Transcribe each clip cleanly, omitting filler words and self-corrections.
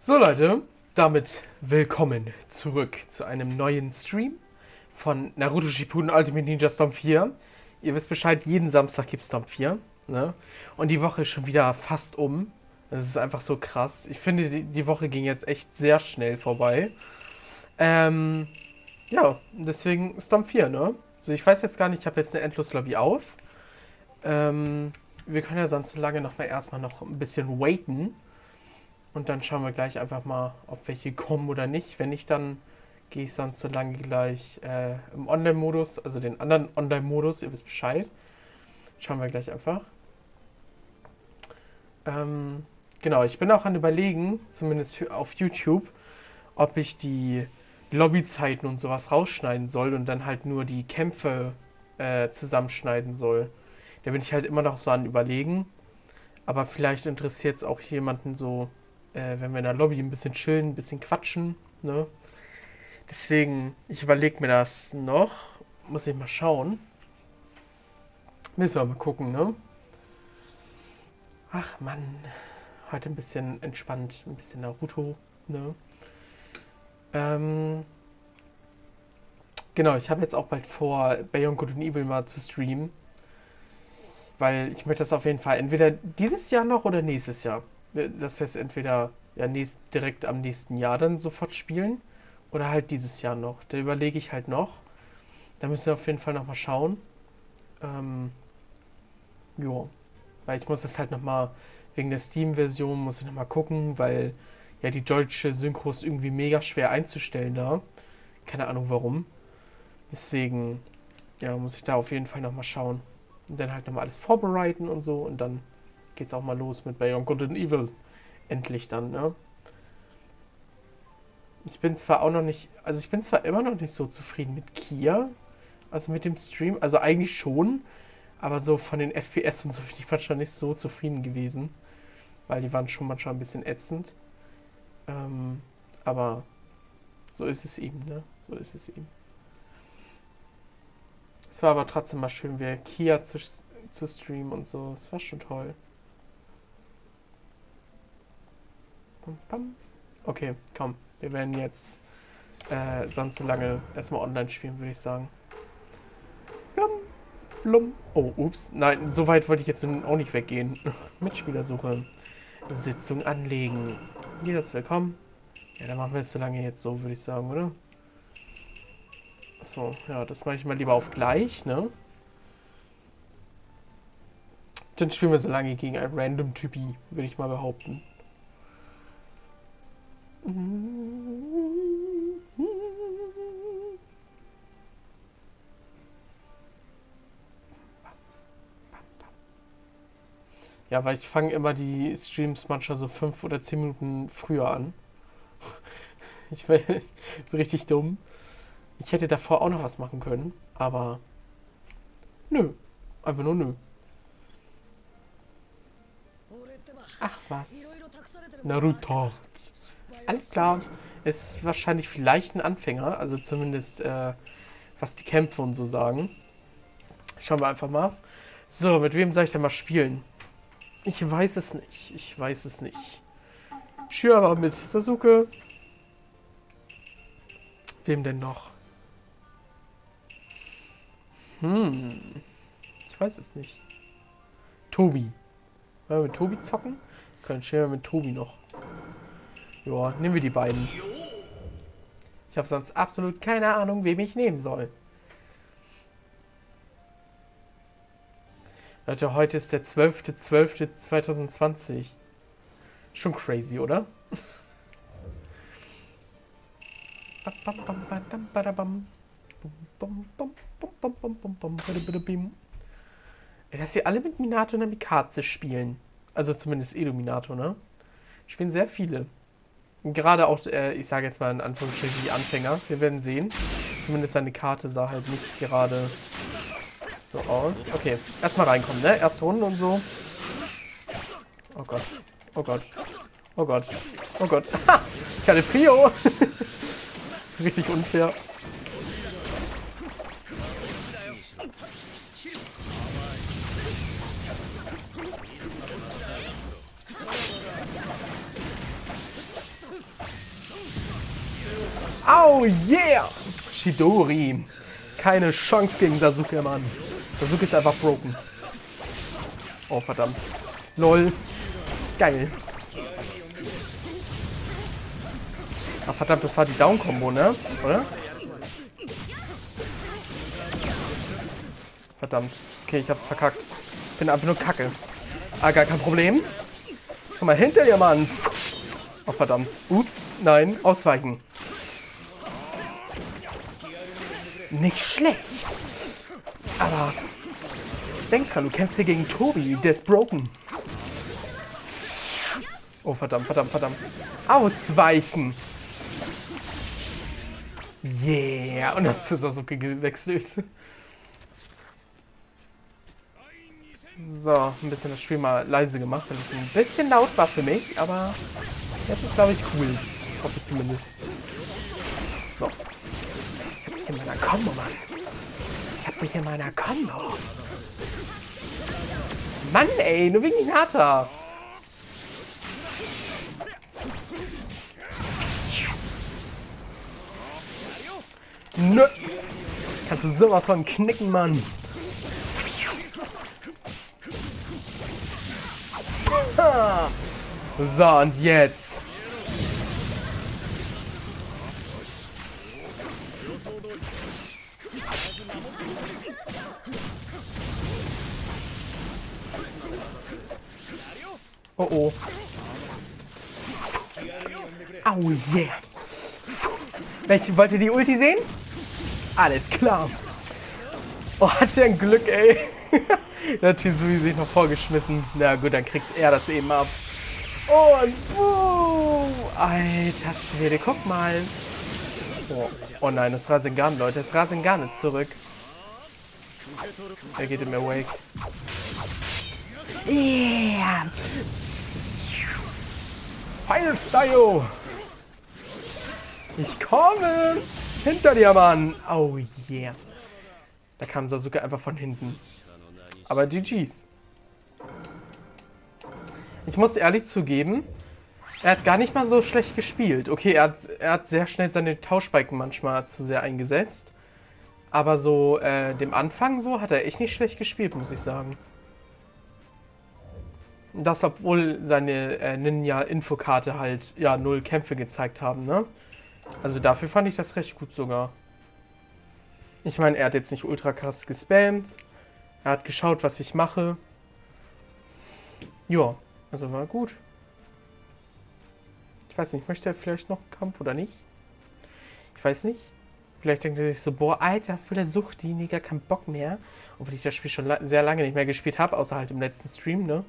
So Leute, damit willkommen zurück zu einem neuen Stream von Naruto Shippuden Ultimate Ninja Storm 4. Ihr wisst Bescheid, jeden Samstag gibt es Storm 4. Ne? Und die Woche ist schon wieder fast um. Das ist einfach so krass. Ich finde, die Woche ging jetzt echt sehr schnell vorbei. Ja, deswegen Storm 4, ne? So, ich weiß jetzt gar nicht, ich habe jetzt eine Endloslobby auf. Wir können ja sonst so lange erstmal noch ein bisschen waiten. Und dann schauen wir gleich einfach mal, ob welche kommen oder nicht. Wenn nicht, dann gehe ich sonst so lange gleich im Online-Modus, also den anderen Online-Modus, ihr wisst Bescheid. Schauen wir gleich einfach. Genau, ich bin auch an überlegen, zumindest auf YouTube, ob ich die Lobbyzeiten und sowas rausschneiden soll und dann halt nur die Kämpfe zusammenschneiden soll. Da bin ich halt immer noch so an überlegen. Aber vielleicht interessiert es auch jemanden so, wenn wir in der Lobby ein bisschen chillen, ein bisschen quatschen, ne? Deswegen, ich überlege mir das noch. Muss ich mal schauen. Müssen wir mal gucken, ne? Ach Mann, heute ein bisschen entspannt, ein bisschen Naruto, ne? Genau, ich habe jetzt auch bald vor, Beyond Good and Evil mal zu streamen. Weil ich möchte das auf jeden Fall entweder dieses Jahr noch oder nächstes Jahr. Dass wir es entweder ja, direkt am nächsten Jahr dann sofort spielen oder halt dieses Jahr noch. Da überlege ich halt noch. Da müssen wir auf jeden Fall nochmal schauen. Jo. Weil ich muss das halt nochmal, wegen der Steam-Version muss ich nochmal gucken, weil ja die deutsche Synchro ist irgendwie mega schwer einzustellen da. Keine Ahnung warum. Deswegen, ja, muss ich da auf jeden Fall nochmal schauen. Und dann halt nochmal alles vorbereiten und so. Und dann geht's auch mal los mit Beyond Good and Evil. Endlich dann, ne? Ich bin zwar auch noch nicht, also ich bin zwar immer noch nicht so zufrieden mit Kia, also mit dem Stream, also eigentlich schon, aber so von den FPS und so bin ich manchmal nicht so zufrieden gewesen, weil die waren schon manchmal ein bisschen ätzend. Aber so ist es eben, ne? So ist es eben. Es war aber trotzdem mal schön, wie Kia zu streamen und so. Es war schon toll. Okay, komm. Wir werden jetzt sonst so lange erstmal online spielen, würde ich sagen. Blum, blum. Oh, ups. Nein, so weit wollte ich jetzt auch nicht weggehen. Mitspielersuche. Sitzung anlegen. Jeder ist willkommen. Ja, dann machen wir es so lange jetzt so, würde ich sagen, oder? So, ja, das mache ich mal lieber auf gleich, ne? Dann spielen wir so lange gegen einen random Typi, würde ich mal behaupten. Ja, weil ich fange immer die Streams manchmal so 5 oder 10 Minuten früher an. Ich bin richtig dumm. Ich hätte davor auch noch was machen können, aber nö. Einfach nur nö. Ach was. Naruto. Alles klar. Ist wahrscheinlich vielleicht ein Anfänger, also zumindest was die Kämpfe und so sagen. Schauen wir einfach mal. So, mit wem soll ich denn mal spielen? Ich weiß es nicht. Ich weiß es nicht. Shura mit Sasuke. Wem denn noch? Ich weiß es nicht. Tobi. Wollen wir mit Tobi zocken? Können wir mit Tobi noch. Ja, nehmen wir die beiden. Ich habe sonst absolut keine Ahnung, wem ich nehmen soll. Leute, heute ist der 12.12.2020. Schon crazy, oder? Dass sie alle mit Minato und Namikaze spielen. Also zumindest Edo-Minato, ne? Spielen sehr viele. Gerade auch, ich sage jetzt mal in Anführungsstrichen die Anfänger. Wir werden sehen. Zumindest seine Karte sah halt nicht gerade so aus. Okay, erstmal reinkommen, ne? Erste Runde und so. Oh Gott. Oh Gott. Oh Gott. Oh Gott. Ich hatte Prio. Richtig unfair. Oh yeah! Chidori. Keine Chance gegen Sasuke, Mann. Sasuke ist einfach broken. Oh, verdammt. Lol. Geil. Ach, verdammt, das war die Down-Kombo, ne? Oder? Verdammt. Okay, ich hab's verkackt. Ich bin einfach nur Kacke. Ah, gar kein Problem. Komm mal hinter dir, Mann. Oh, verdammt. Ups. Nein. Ausweichen. Nicht schlecht. Aber denk dran, du kämpfst hier gegen Tobi. Der ist broken. Oh, verdammt, verdammt, verdammt. Ausweichen. Yeah. Und dann zu Sasuke gewechselt. So, ein bisschen das Spiel mal leise gemacht, weil es ein bisschen laut war für mich, aber jetzt ist, glaube ich, cool. Ich hoffe zumindest. So. Ich hab dich in meiner Combo, Mann. Ich hab dich in meiner Combo. Mann, ey, nur wegen Hinata. Nö. Kannst du sowas von knicken, Mann. So, und jetzt. Oh oh. Oh yeah. Wollt ihr die Ulti sehen? Alles klar. Oh, hat ja ein Glück, ey. Da hat Shisui sich noch vorgeschmissen. Na gut, dann kriegt er das eben ab. Und alter Schwede, guck mal. Oh nein, das Rasengan, Leute. Das Rasengan ist zurück. Er geht im Awake. Yeah. Final Style. Ich komme. Hinter dir, Mann. Oh yeah. Da kam Sasuke einfach von hinten. Aber GG's. Ich muss ehrlich zugeben, er hat gar nicht mal so schlecht gespielt. Okay, er hat sehr schnell seine Tauschbalken manchmal zu sehr eingesetzt. Aber so dem Anfang so hat er echt nicht schlecht gespielt, muss ich sagen. Das, obwohl seine Ninja-Infokarte halt, ja, 0 Kämpfe gezeigt haben, ne? Also dafür fand ich das recht gut sogar. Ich meine, er hat jetzt nicht ultra krass gespammt. Er hat geschaut, was ich mache. Ja, also war gut. Ich weiß nicht, möchte er vielleicht noch einen Kampf oder nicht? Ich weiß nicht. Vielleicht denkt er sich so, boah, Alter, für der Sucht, die gar keinen Bock mehr. Obwohl ich das Spiel schon sehr lange nicht mehr gespielt habe, außer halt im letzten Stream, ne?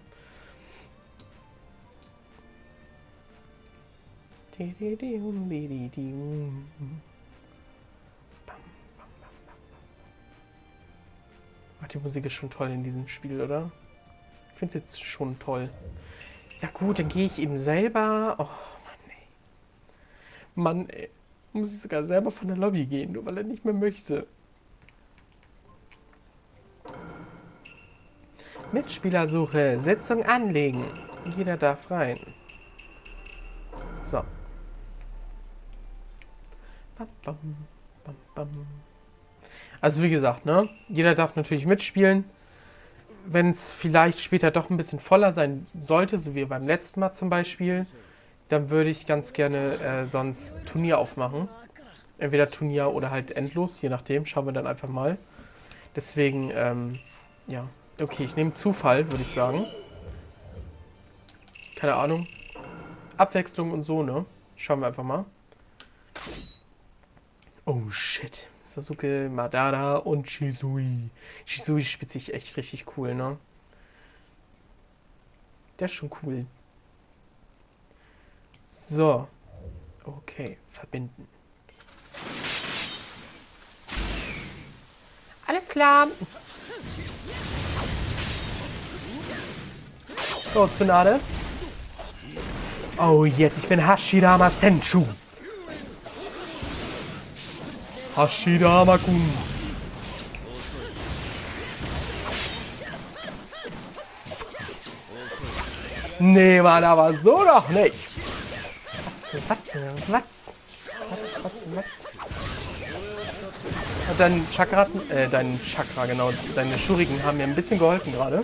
Ach, die Musik ist schon toll in diesem Spiel, oder? Ich finde es jetzt schon toll. Ja gut, dann gehe ich eben selber... Oh, Mann, ey. Mann, ey. Muss ich sogar selber von der Lobby gehen, nur weil er nicht mehr möchte. Mitspielersuche. Sitzung anlegen. Jeder darf rein. So. Bam, bam, bam, bam. Also wie gesagt, ne? Jeder darf natürlich mitspielen. Wenn es vielleicht später doch ein bisschen voller sein sollte, so wie beim letzten Mal zum Beispiel, dann würde ich ganz gerne sonst Turnier aufmachen. Entweder Turnier oder halt endlos, je nachdem. Schauen wir dann einfach mal. Deswegen, ja. Okay, ich nehme Zufall, würde ich sagen. Keine Ahnung. Abwechslung und so, ne? Schauen wir einfach mal. Oh shit. Sasuke, Madara und Shisui. Shisui spielt sich echt richtig cool, ne? Der ist schon cool. So. Okay, verbinden. Alles klar. So, Tsunade. Oh, jetzt. Ich bin Hashirama Senchu. Hashirama-kun. Nee, Mann, aber so doch nicht. Was? Was? Dein Chakra, genau, deine Shuriken haben mir ein bisschen geholfen gerade.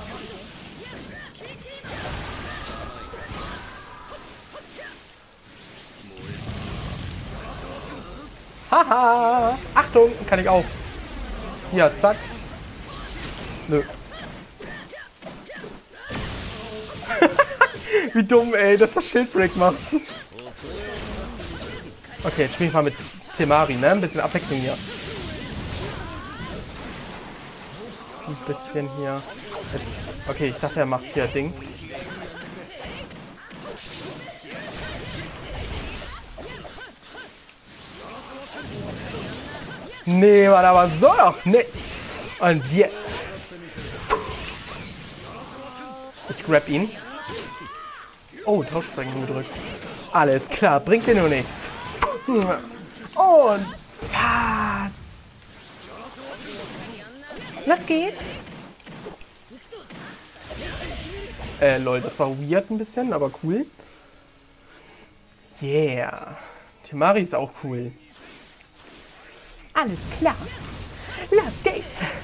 Haha! Achtung, kann ich auch. Hier, zack. Nö. Wie dumm, ey, dass das Schildbreak macht. Okay, jetzt spiele ich mal mit Temari, ne? Ein bisschen Abwechslung hier. Ein bisschen hier. Jetzt. Okay, ich dachte, er macht hier Ding. Nee, Mann, aber so doch. Nee. Und jetzt. Ich grab ihn. Oh, Tauschsprengen gedrückt. Alles klar, bringt dir nur nichts. Und. Ah. Los geht's. Lol, das war weird ein bisschen, aber cool. Yeah. Temari ist auch cool. Alles klar. Los geht's.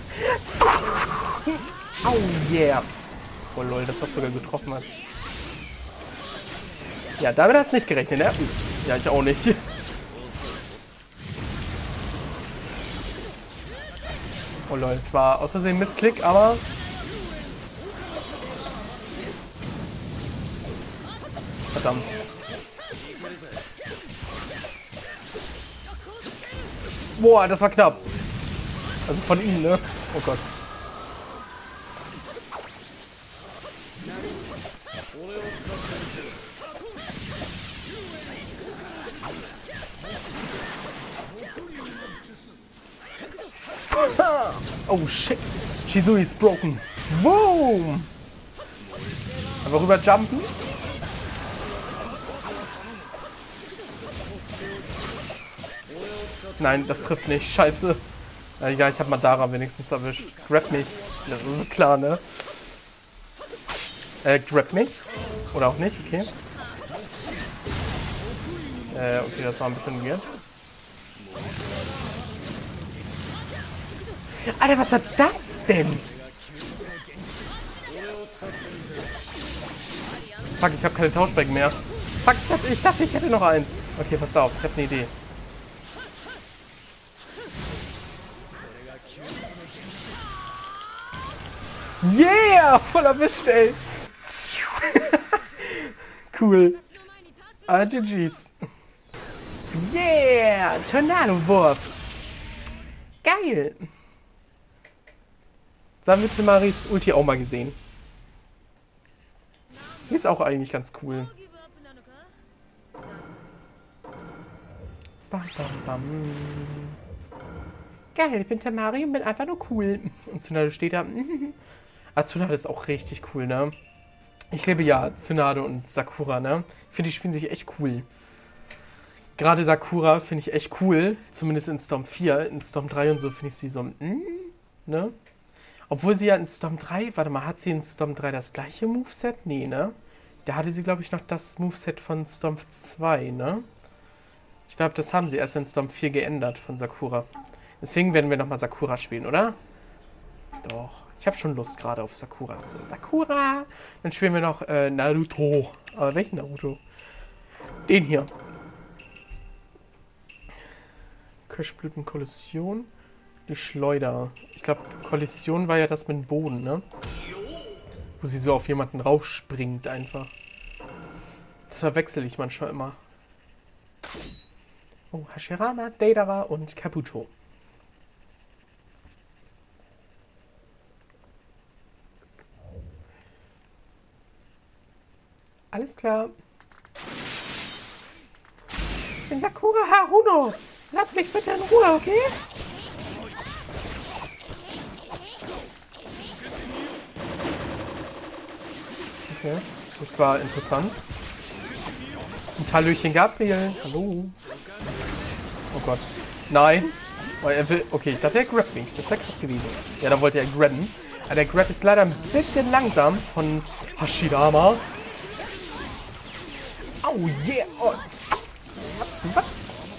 Oh yeah. Oh lol, das hat sogar getroffen hat. Ja, damit hast du nicht gerechnet, ne? Ja, ich auch nicht. Oh lol, es war aus Versehen Missklick, aber... Verdammt. Boah, das war knapp. Also von ihm, ne? Oh Gott. Oh shit. Shisui ist broken. Boom. Einfach rüber jumpen. Nein, das trifft nicht. Scheiße. Ja, egal, ich habe Madara wenigstens erwischt. Grab mich. Das ist so klar, ne? Grab mich. Oder auch nicht, okay. Okay, das war ein bisschen weird. Alter, was hat das denn? Fuck, ich habe keine Tauschbecken mehr. Fuck, ich dachte, ich hätte noch eins. Okay, pass auf, ich habe eine Idee. Yeah! Voll erwischt, ey! Cool. GG's. Yeah! Tornado-Wurf! Geil! So haben wir Temaris Ulti auch mal gesehen. Die ist auch eigentlich ganz cool. Bam, bam, bam. Geil, ich bin Temari und bin einfach nur cool. Und Tsunade steht da. Tsunade ist auch richtig cool, ne? Ich liebe ja Tsunade und Sakura, ne? Ich finde, die spielen sich echt cool. Gerade Sakura finde ich echt cool. Zumindest in Storm 4. In Storm 3 und so finde ich sie so, ne? Obwohl sie ja in Storm 3, warte mal, hat sie in Storm 3 das gleiche Moveset? Nee, ne? Da hatte sie, glaube ich, noch das Moveset von Storm 2, ne? Ich glaube, das haben sie erst in Storm 4 geändert von Sakura. Deswegen werden wir nochmal Sakura spielen, oder? Doch. Ich habe schon Lust gerade auf Sakura. So, Sakura! Dann spielen wir noch Naruto. Aber welchen Naruto? Den hier. Kirschblütenkollision. Die Schleuder. Ich glaube, Kollision war ja das mit dem Boden, ne? Wo sie so auf jemanden rausspringt einfach. Das verwechsel ich manchmal immer. Oh, Hashirama, Deidara und Kabuto. Alles klar. Ich bin Sakura Haruno. Lass mich bitte in Ruhe, okay? Okay, das war interessant. Ein Hallöchen Gabriel. Hallo. Oh Gott. Nein. Oh, er will. Okay, ich dachte, er grabbt mich. Das wäre krass gewesen. Ja, dann wollte er grabben. Aber der Grab ist leider ein bisschen langsam von Hashirama. Oh yeah. Oh. Was?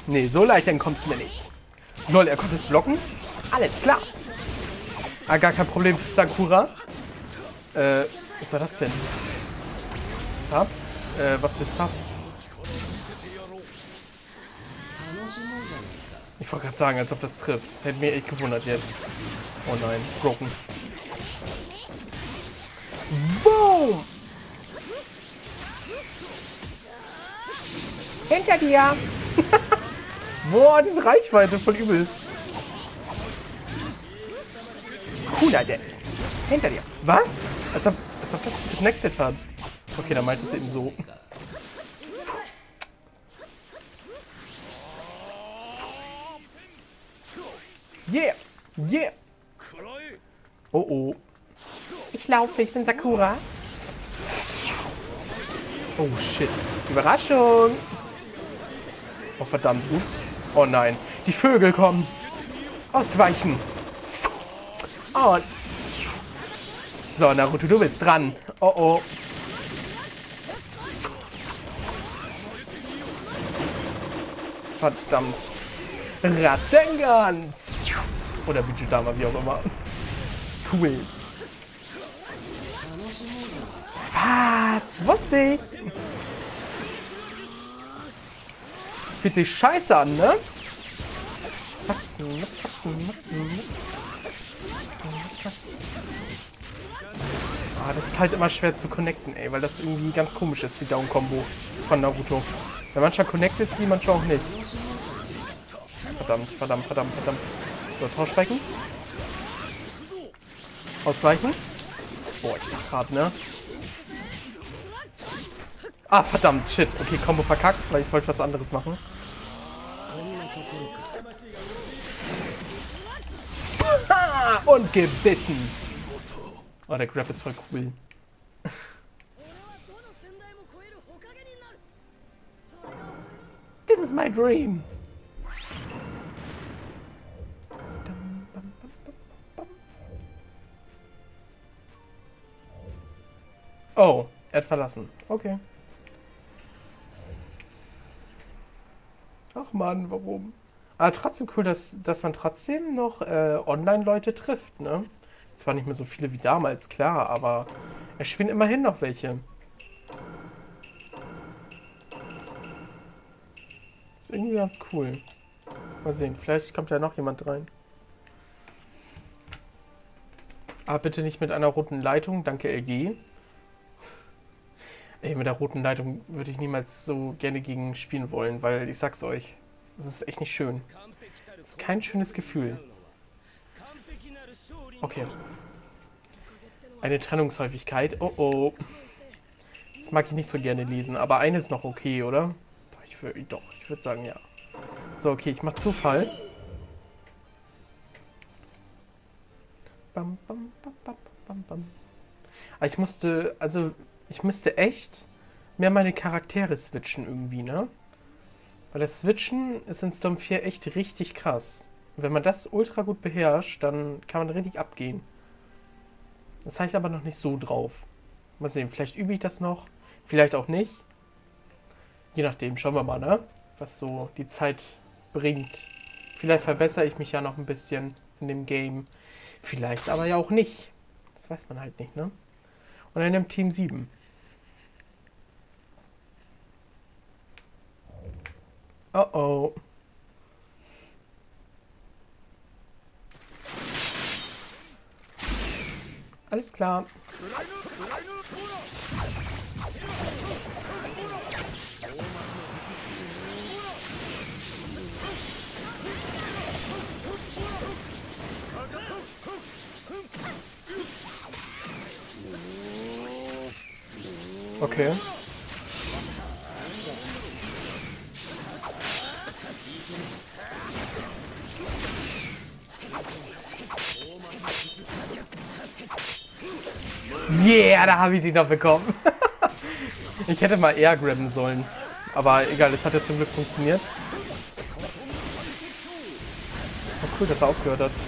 Nee, so leicht entkommst du mir nicht. Lol, er konnte es blocken? Alles klar. Ah, gar kein Problem für Sakura. Was war das denn? Sub? Was für Sub? Ich wollte gerade sagen, als ob das trifft. Hätte mich echt gewundert jetzt. Oh nein, broken. Boom! Hinter dir! Boah, diese Reichweite, voll übel. Cooler denn. Hinter dir. Was? Als ob das geconnected hat. Okay, dann meint es eben so. Yeah! Yeah! Oh oh. Ich laufe, ich bin Sakura. Oh shit. Überraschung! Oh verdammt. Oh nein. Die Vögel kommen. Ausweichen. Oh. So, Naruto, du bist dran. Oh oh. Verdammt. Rasengan. Oder Bijudama, wie auch immer. Cool. Was? Wusste ich. Fühlt sich scheiße an, ne? Ah, das ist halt immer schwer zu connecten, ey, weil das irgendwie ganz komisch ist, die Down-Kombo von Naruto. Weil manchmal connectet sie, manchmal auch nicht. Verdammt, verdammt, verdammt, verdammt. So, Tauschbecken. Ausweichen. Boah, ich dachte gerade, ne? Ah, verdammt, shit. Okay, Combo verkackt, weil ich wollte was anderes machen. Ah, und gebissen. Oh, der Grab ist voll cool. This is my dream. Oh, er hat verlassen. Okay. Ach man, warum? Aber trotzdem cool, dass man trotzdem noch Online-Leute trifft, ne? Zwar nicht mehr so viele wie damals, klar, aber es spielen immerhin noch welche. Ist irgendwie ganz cool. Mal sehen, vielleicht kommt ja noch jemand rein. Aber bitte nicht mit einer roten Leitung, danke LG. Ey, mit der roten Leitung würde ich niemals so gerne gegen spielen wollen, weil ich sag's euch, das ist echt nicht schön. Das ist kein schönes Gefühl. Okay. Eine Trennungshäufigkeit. Oh oh. Das mag ich nicht so gerne lesen, aber eine ist noch okay, oder? Ich würde sagen, ja. So, okay, ich mach Zufall. Bam, bam, bam, bam, bam, bam. Aber ich müsste echt mehr meine Charaktere switchen irgendwie, ne? Weil das Switchen ist in Storm 4 echt richtig krass. Und wenn man das ultra gut beherrscht, dann kann man richtig abgehen. Das habe ich aber noch nicht so drauf. Mal sehen, vielleicht übe ich das noch, vielleicht auch nicht. Je nachdem, schauen wir mal, ne? Was so die Zeit bringt. Vielleicht verbessere ich mich ja noch ein bisschen in dem Game. Vielleicht aber ja auch nicht. Das weiß man halt nicht, ne? Und dann nimmt Team 7. Oh oh. Alles klar. Okay. Yeah, da habe ich sie noch bekommen. Ich hätte mal eher grabben sollen. Aber egal, es hat ja zum Glück funktioniert. Oh, cool, dass er aufgehört hat.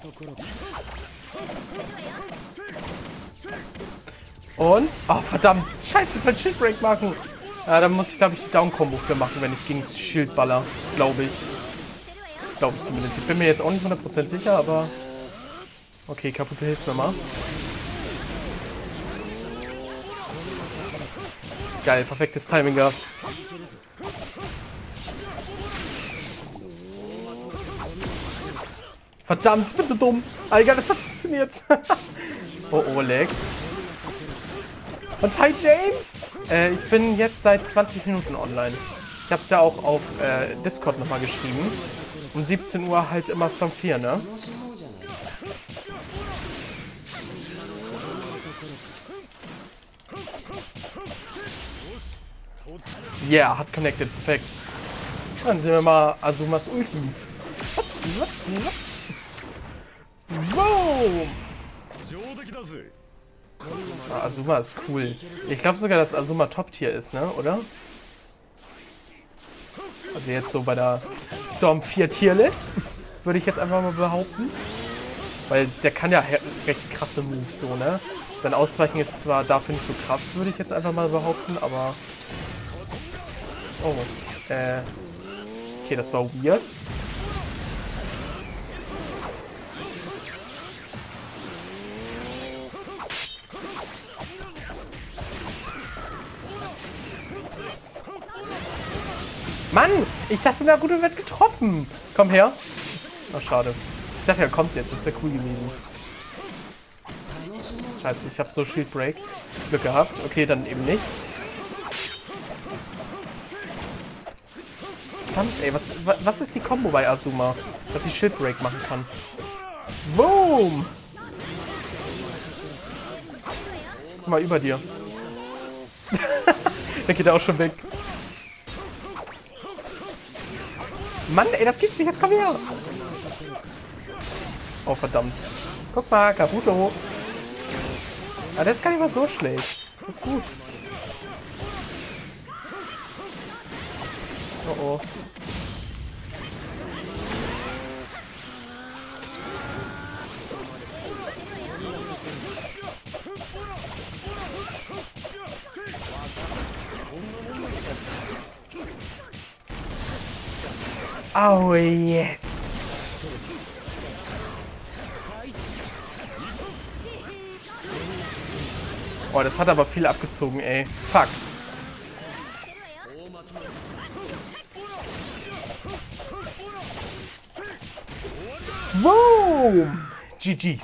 Und? Oh, verdammt. Scheiße, ich will Shield Break machen. Ja, dann muss ich, glaube ich, die Down-Combo für machen, wenn ich gegen das Shield baller. Glaube ich. Glaube ich zumindest. Ich bin mir jetzt auch nicht 100% sicher, aber... Okay, Kapuze hilft mir mal. Geil, perfektes Timing gehabt. Verdammt, ich bin so dumm. Alter, das funktioniert. Oh, oh, Lex. Und hi, James. Ich bin jetzt seit 20 Minuten online. Ich habe es ja auch auf Discord nochmal geschrieben. Um 17 Uhr halt immer Storm 4, ne? Yeah, hat connected. Perfekt. Dann sehen wir mal Azumas Ulti. Wow! Ah, Azuma ist cool. Ich glaube sogar, dass Azuma Top-Tier ist, ne? Oder? Also jetzt so bei der Storm 4 Tierlist, würde ich jetzt einfach mal behaupten. Weil der kann ja recht krasse Moves, so, ne? Sein Ausweichen ist zwar dafür nicht so krass, würde ich jetzt einfach mal behaupten, aber... Oh, okay, das war weird. Mann, ich dachte, Naruto wird getroffen. Komm her. Ach, schade. Ich dachte, er kommt jetzt. Das wäre cool gewesen. Scheiße, ich habe so Shield Break. Glück gehabt. Okay, dann eben nicht. Verdammt, ey, was ist die Combo bei Azuma? Dass ich Shield Break machen kann. Boom! Guck mal, über dir. Der geht auch schon weg. Mann, ey, das gibt's nicht. Jetzt komm her. Oh, verdammt. Guck mal, Kabuto. Ah, das ist gar nicht mal so schlecht. Das ist gut. Oh, oh. Oh, yes. Oh, das hat aber viel abgezogen, ey. Fuck. Wow! GG's.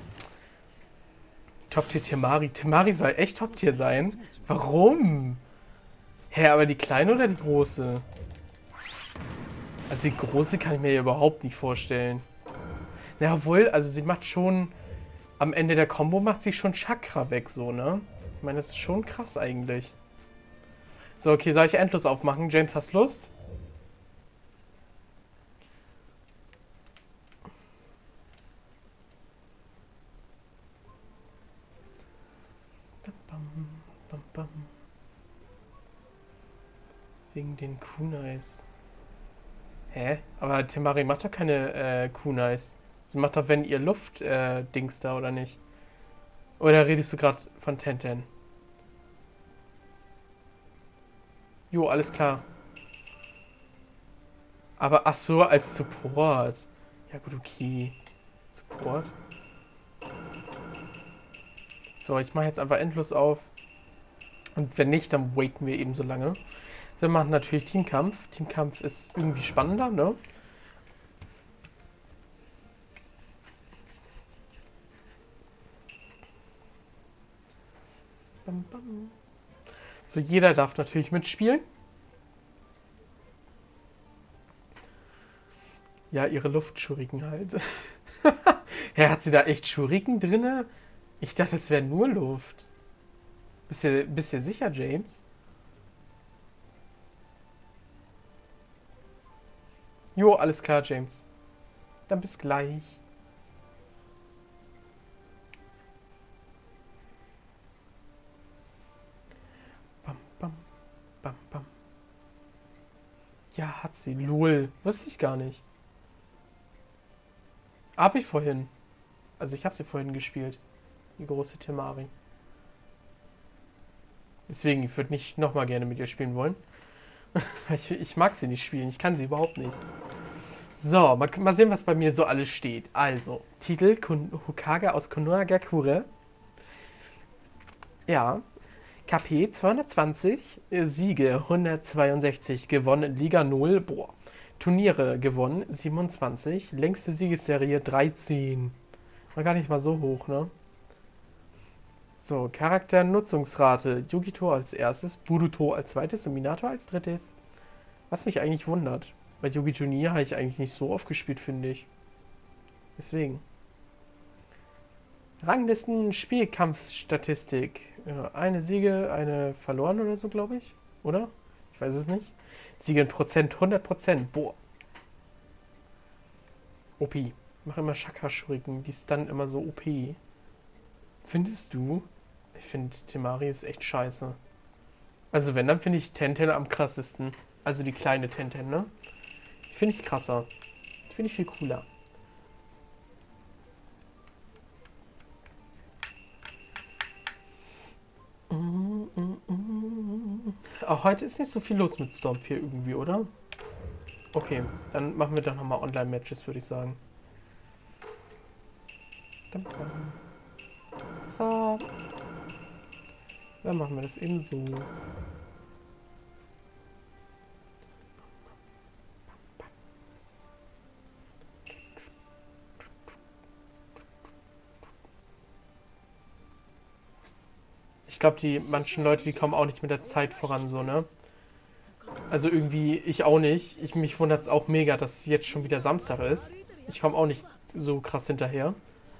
Top-Tier Temari. Temari soll echt Top-Tier sein? Warum? Hä, aber die kleine oder die große? Also die große kann ich mir ja überhaupt nicht vorstellen. Jawohl, also sie macht schon... Am Ende der Combo macht sie schon Chakra weg, so, ne? Ich meine, das ist schon krass eigentlich. So, okay, soll ich endlos aufmachen? James, hast Lust? Bam, bam, bam, bam. Wegen den Kunais. Hä? Aber Temari macht doch keine Kunais. Sie macht doch, wenn ihr Luft Dings da, oder nicht? Oder redest du gerade von Tenten? Jo, alles klar. Aber ach so, als Support. Ja gut, okay. Support. So, ich mache jetzt einfach endlos auf. Und wenn nicht, dann waiten wir eben so lange. Wir machen natürlich Teamkampf. Teamkampf ist irgendwie spannender, ne? Bam, bam. So, jeder darf natürlich mitspielen. Ja, ihre Luftschuriken halt. Ja, hat sie da echt Schuriken drinne? Ich dachte, es wäre nur Luft. Bist du sicher, James? Jo, alles klar, James. Dann bis gleich. Bam, bam, bam, bam. Ja, hat sie. Lol. Wusste ich gar nicht. Hab ich vorhin. Also ich habe sie vorhin gespielt. Die große Temari. Deswegen, ich würde nicht nochmal gerne mit ihr spielen wollen. Ich mag sie nicht spielen. Ich kann sie überhaupt nicht. So, mal sehen, was bei mir so alles steht. Also, Titel Hokage aus Konohagakure. Ja. KP 220. Siege 162. Gewonnen Liga 0. Boah. Turniere gewonnen 27. Längste Siegesserie 13. War gar nicht mal so hoch, ne? So, Charakternutzungsrate. Yugito als erstes, Buruto als zweites und Minato als drittes. Was mich eigentlich wundert. Bei Yugi Junior habe ich eigentlich nicht so oft gespielt, finde ich. Deswegen. Ranglisten, Spielkampfstatistik. Ja, eine Siege, eine verloren oder so, glaube ich. Oder? Ich weiß es nicht. Siege in Prozent, 100%. Boah. OP. Mach immer Shaka-Shuriken. Die ist dann immer so OP. Findest du? Ich finde, Temari ist echt scheiße. Also wenn, dann finde ich Tenten am krassesten. Also die kleine Tenten, ne? Die finde ich krasser. Die finde ich viel cooler. Auch heute ist nicht so viel los mit Storm 4 irgendwie, oder? Okay, dann machen wir doch nochmal Online-Matches, würde ich sagen. So. Dann machen wir das eben so. Ich glaube, die manchen Leute, die kommen auch nicht mit der Zeit voran, so, ne? Also irgendwie, ich auch nicht. Mich wundert es auch mega, dass jetzt schon wieder Samstag ist. Ich komme auch nicht so krass hinterher.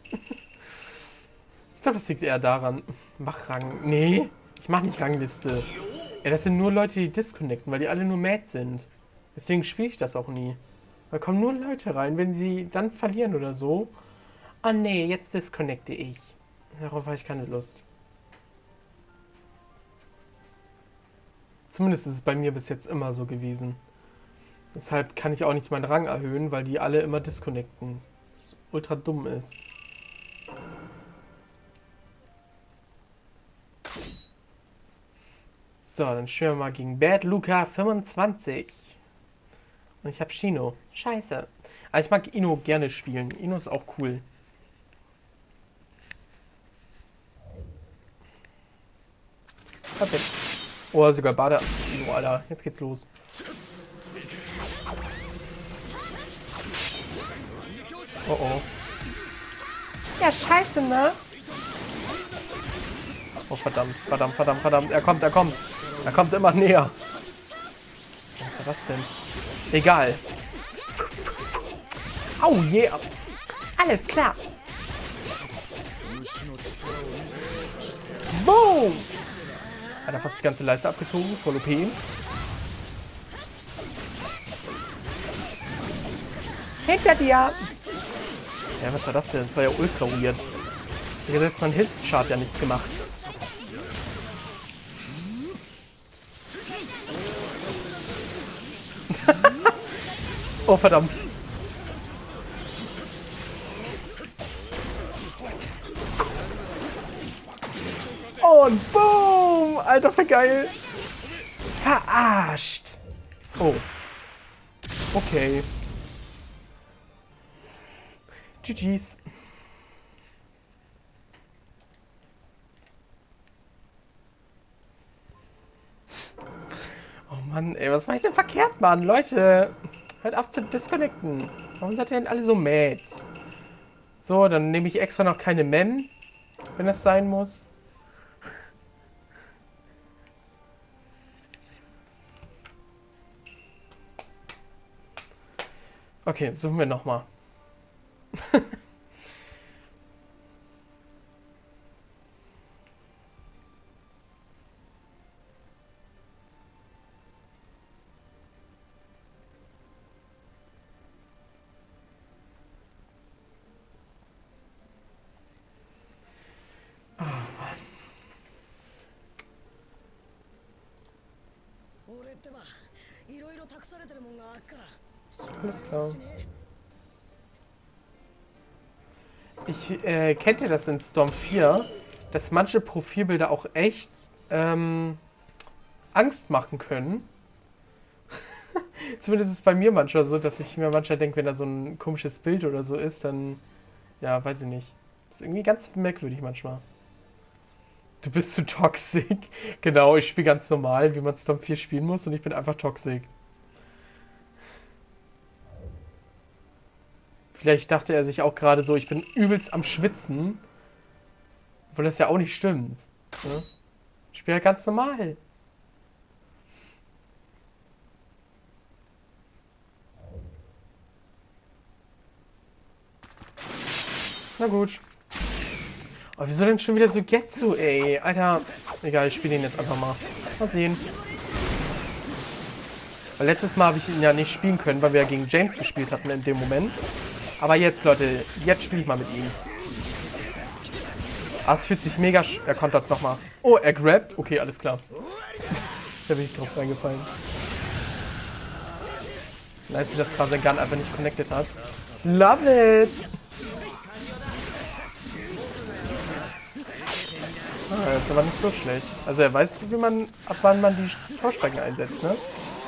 Ich glaube, das liegt eher daran. Mach Rang. Nee, ich mach nicht Rangliste. Ja, das sind nur Leute, die disconnecten, weil die alle nur mad sind. Deswegen spiele ich das auch nie. Da kommen nur Leute rein, wenn sie dann verlieren oder so. Ah nee, jetzt disconnecte ich. Darauf habe ich keine Lust. Zumindest ist es bei mir bis jetzt immer so gewesen. Deshalb kann ich auch nicht meinen Rang erhöhen, weil die alle immer disconnecten. Was ultra dumm ist. So, dann spielen wir mal gegen Bad Luca 25. Und ich habe Shino. Scheiße. Aber ich mag Ino gerne spielen. Ino ist auch cool. Perfekt. Oh, sogar Bade. Ino, Alter. Jetzt geht's los. Oh oh. Ja, scheiße, ne? Oh, verdammt, verdammt, verdammt, verdammt. Er kommt, er kommt. Er kommt immer näher. Was war das denn? Egal. Oh, yeah. Alles klar. Boom. Hat er fast die ganze Leiste abgezogen. Voll OP. Hinter dir. Ja, was war das denn? Das war ja ultra weird. Ich habe jetzt mein Hilfschart ja nichts gemacht. Oh, verdammt. Und boom! Alter, für geil. Verarscht. Oh. Okay. GG's. Oh Mann, ey, was mache ich denn verkehrt, Mann? Leute, hört auf zu disconnecten. Warum seid ihr denn alle so mad? So, dann nehme ich extra noch keine Men, wenn das sein muss. Okay, suchen wir nochmal. Alles klar. Kennt ihr das in Storm 4, dass manche Profilbilder auch echt Angst machen können? Zumindest ist es bei mir manchmal so, dass ich mir manchmal denke, wenn da so ein komisches Bild oder so ist, dann, ja, weiß ich nicht. Das ist irgendwie ganz merkwürdig manchmal. Du bist zu toxic. Genau, ich spiele ganz normal, wie man Storm 4 spielen muss und ich bin einfach toxic. Vielleicht dachte er sich auch gerade so, ich bin übelst am Schwitzen. Obwohl das ja auch nicht stimmt. Ne? Ich spiele ja ganz normal. Na gut. Oh, wieso denn schon wieder so Getsu, ey? Alter, egal, ich spiele ihn jetzt einfach mal. Mal sehen. Weil letztes Mal habe ich ihn ja nicht spielen können, weil wir ja gegen James gespielt hatten in dem Moment. Aber jetzt, Leute, jetzt spiele ich mal mit ihm. Ah, es fühlt sich mega... Er kontert nochmal. Oh, er grabt? Okay, alles klar. Da bin ich drauf reingefallen. Nice, wie das Rasengan einfach nicht connected hat. Love it! Ah, das ist aber nicht so schlecht. Also er weiß, wie man, ab wann man die Tauschstrecken einsetzt, ne?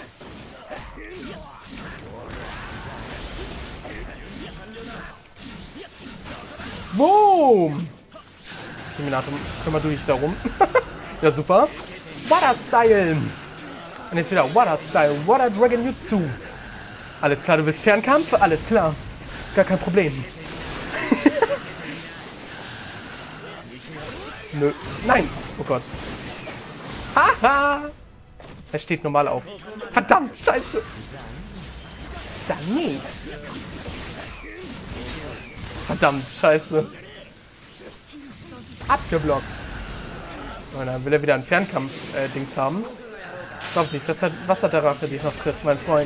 Boom! Terminator, kümmere du dich darum. Ja, super. Water Style! Und jetzt wieder Water Style, Water Dragon Jutsu. Alles klar, du willst Fernkampf? Alles klar. Gar kein Problem. Nö. Nein! Oh Gott. Haha! Er steht normal auf. Verdammt, scheiße! Dann nicht. Verdammt, scheiße. Abgeblockt. Und dann will er wieder einen Fernkampf-Dings haben. Ich glaube nicht, dass er Wasserdrache dich noch trifft, mein Freund.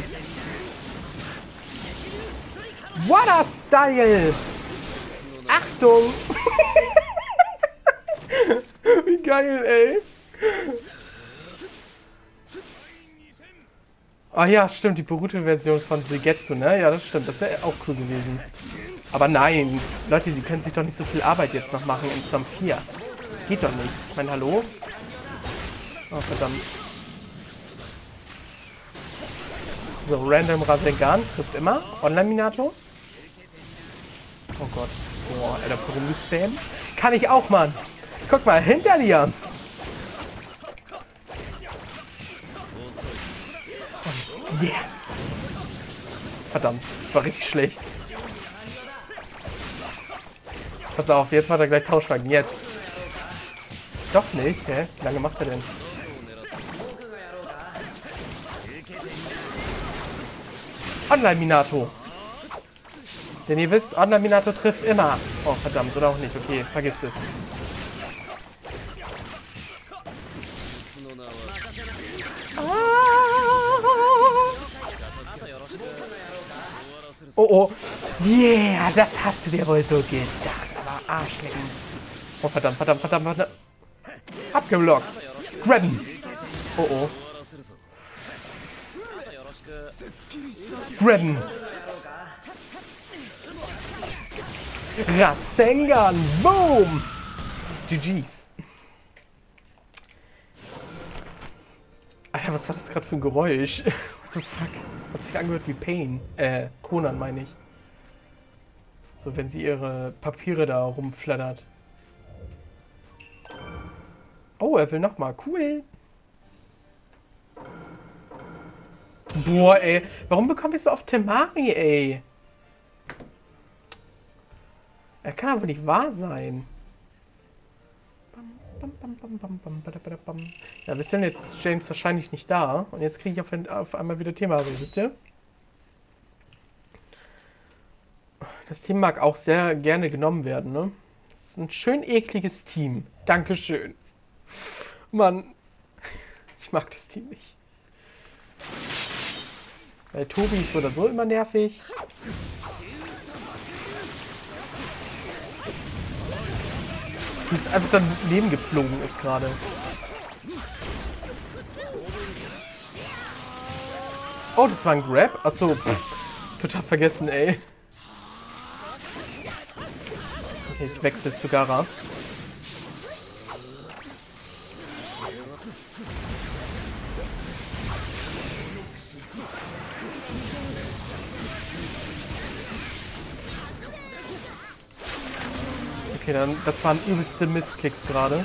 Water Style! Achtung! Wie geil, ey! Ah ja, stimmt, die Boruto-Version von Suigetsu, ne? Ja, das stimmt, das wäre auch cool gewesen. Aber nein, Leute, die können sich doch nicht so viel Arbeit jetzt noch machen in Storm 4. Geht doch nicht. Ich meine, hallo? Oh, verdammt. So, Random Rasengan trifft immer. Online-Minato. Oh Gott. Boah, Alter, Pyromys-Spam. Kann ich auch, Mann. Guck mal, hinter dir. Yeah. Verdammt, war richtig schlecht. Pass auf, jetzt macht er gleich Tauschwagen. Jetzt. Doch nicht, hä? Wie lange macht er denn? Online-Minato. Denn ihr wisst, Online-Minato trifft immer. Oh, verdammt, oder auch nicht. Okay, vergisst es. Oh, oh. Yeah, das hast du dir wohl so gedacht. Aber Arschlecken. Oh, verdammt, verdammt, verdammt, verdammt. Abgeblockt. Grabben. Oh, oh. Grabben. Rasengan. Boom. GG's. Alter, was war das gerade für ein Geräusch? What the fuck? Hat sich angehört wie Pain. Conan meine ich. So, wenn sie ihre Papiere da rumflattert. Oh, er will nochmal. Cool. Boah, ey. Warum bekomme ich so oft Temari, ey? Er kann aber nicht wahr sein. Ja, wisst ihr, jetzt ist James wahrscheinlich nicht da. Und jetzt kriege ich auf einmal wieder Temari, wisst ihr? Das Team mag auch sehr gerne genommen werden, ne? Das ist ein schön ekliges Team. Dankeschön. Mann, ich mag das Team nicht. Weil Tobi ist oder so immer nervig. Die ist einfach dann Leben geflogen ist gerade. Oh, das war ein Grab? Achso, total vergessen, ey. Ich wechsle zu Gara. Okay, dann, das waren übelste Missklicks gerade.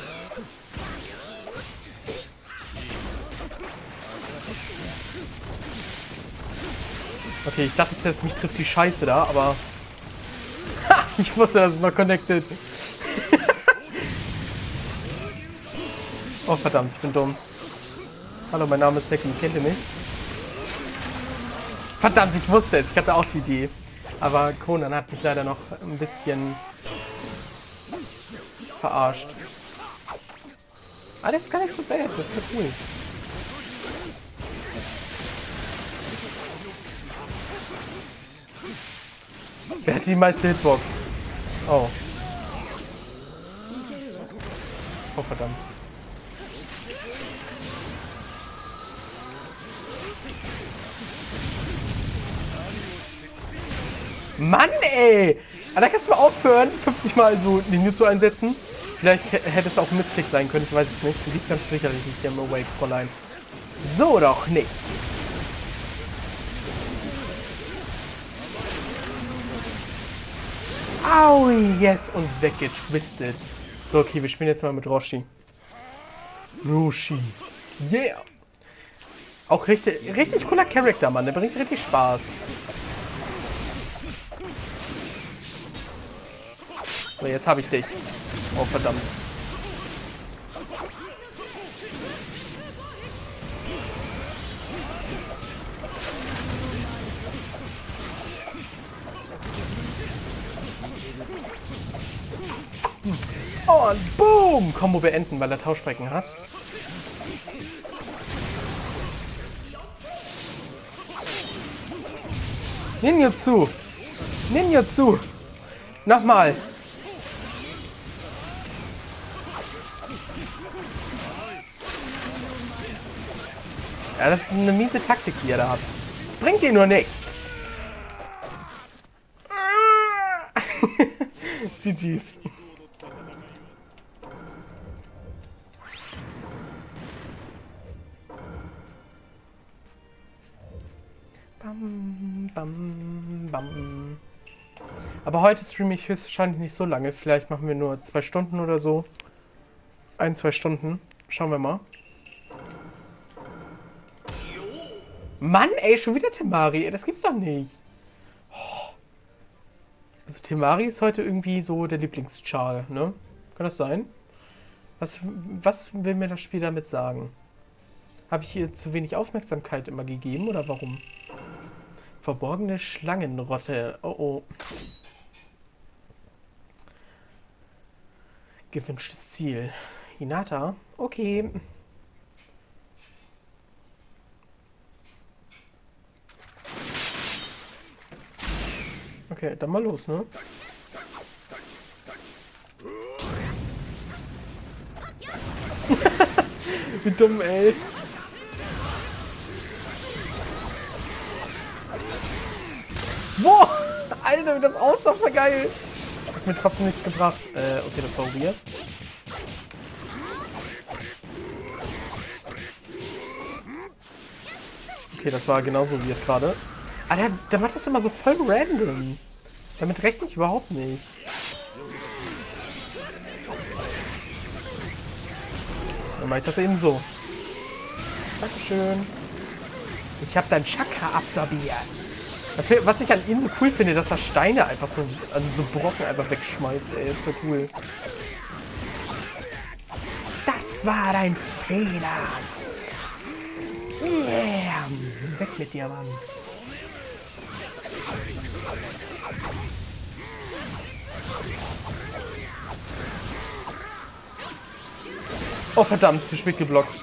Okay, ich dachte jetzt, mich trifft die Scheiße da, aber... Ha, ich wusste, dass es noch connected. Oh verdammt, ich bin dumm. Hallo, mein Name ist Seki, kennt ihr mich? Verdammt, ich wusste es, ich hatte auch die Idee. Aber Conan hat mich leider noch ein bisschen verarscht. Ah, das ist gar nicht so bad, das ist cool. Wer hat die meiste Hitbox? Oh. Oh verdammt. Mann, ey! Aber da kannst du mal aufhören, 50 Mal so Ninjutsu einsetzen. Vielleicht hätte es auch ein Missklick sein können, ich weiß es nicht. Du liest ganz sicherlich nicht hier im Awake, Fräulein. So doch nicht. Au, yes, und weggetwistet. So, okay, wir spielen jetzt mal mit Roshi. Roshi. Yeah. Auch richtig cooler Charakter, Mann. Der bringt richtig Spaß. So, jetzt habe ich dich. Oh, verdammt. Und boom! Combo beenden, weil er Tauschbrecken hat. Ninjutsu! Ninjutsu! Nochmal! Ja, das ist eine miese Taktik, die er da hat. Bringt dir nur nichts. GG's. Bam, bam, bam. Aber heute streame ich höchstwahrscheinlich nicht so lange. Vielleicht machen wir nur 2 Stunden oder so. 1-2 Stunden. Schauen wir mal. Mann, ey, schon wieder Temari. Das gibt's doch nicht. Also Temari ist heute irgendwie so der Lieblingschar, ne? Kann das sein? Was will mir das Spiel damit sagen? Habe ich ihr zu wenig Aufmerksamkeit immer gegeben oder warum? Verborgene Schlangenrotte. Oh oh. Gewünschtes Ziel. Hinata? Okay. Okay, dann mal los, ne? Wie dumm, ey. Boah! Alter, wie das aussah, war geil. Hat mir trotzdem nichts gebracht. Okay, das war weird. Okay, das war genauso weird gerade. Aber der macht das immer so voll random. Damit rechne ich überhaupt nicht. Dann mache ich das eben so. Dankeschön. Ich habe dein Chakra absorbiert. Was ich an ihm so cool finde, dass er Steine einfach so, also so Brocken einfach wegschmeißt, ey, ist so cool. Das war dein Fehler. Yeah. Weg mit dir, Mann. Oh verdammt, zu spät geblockt.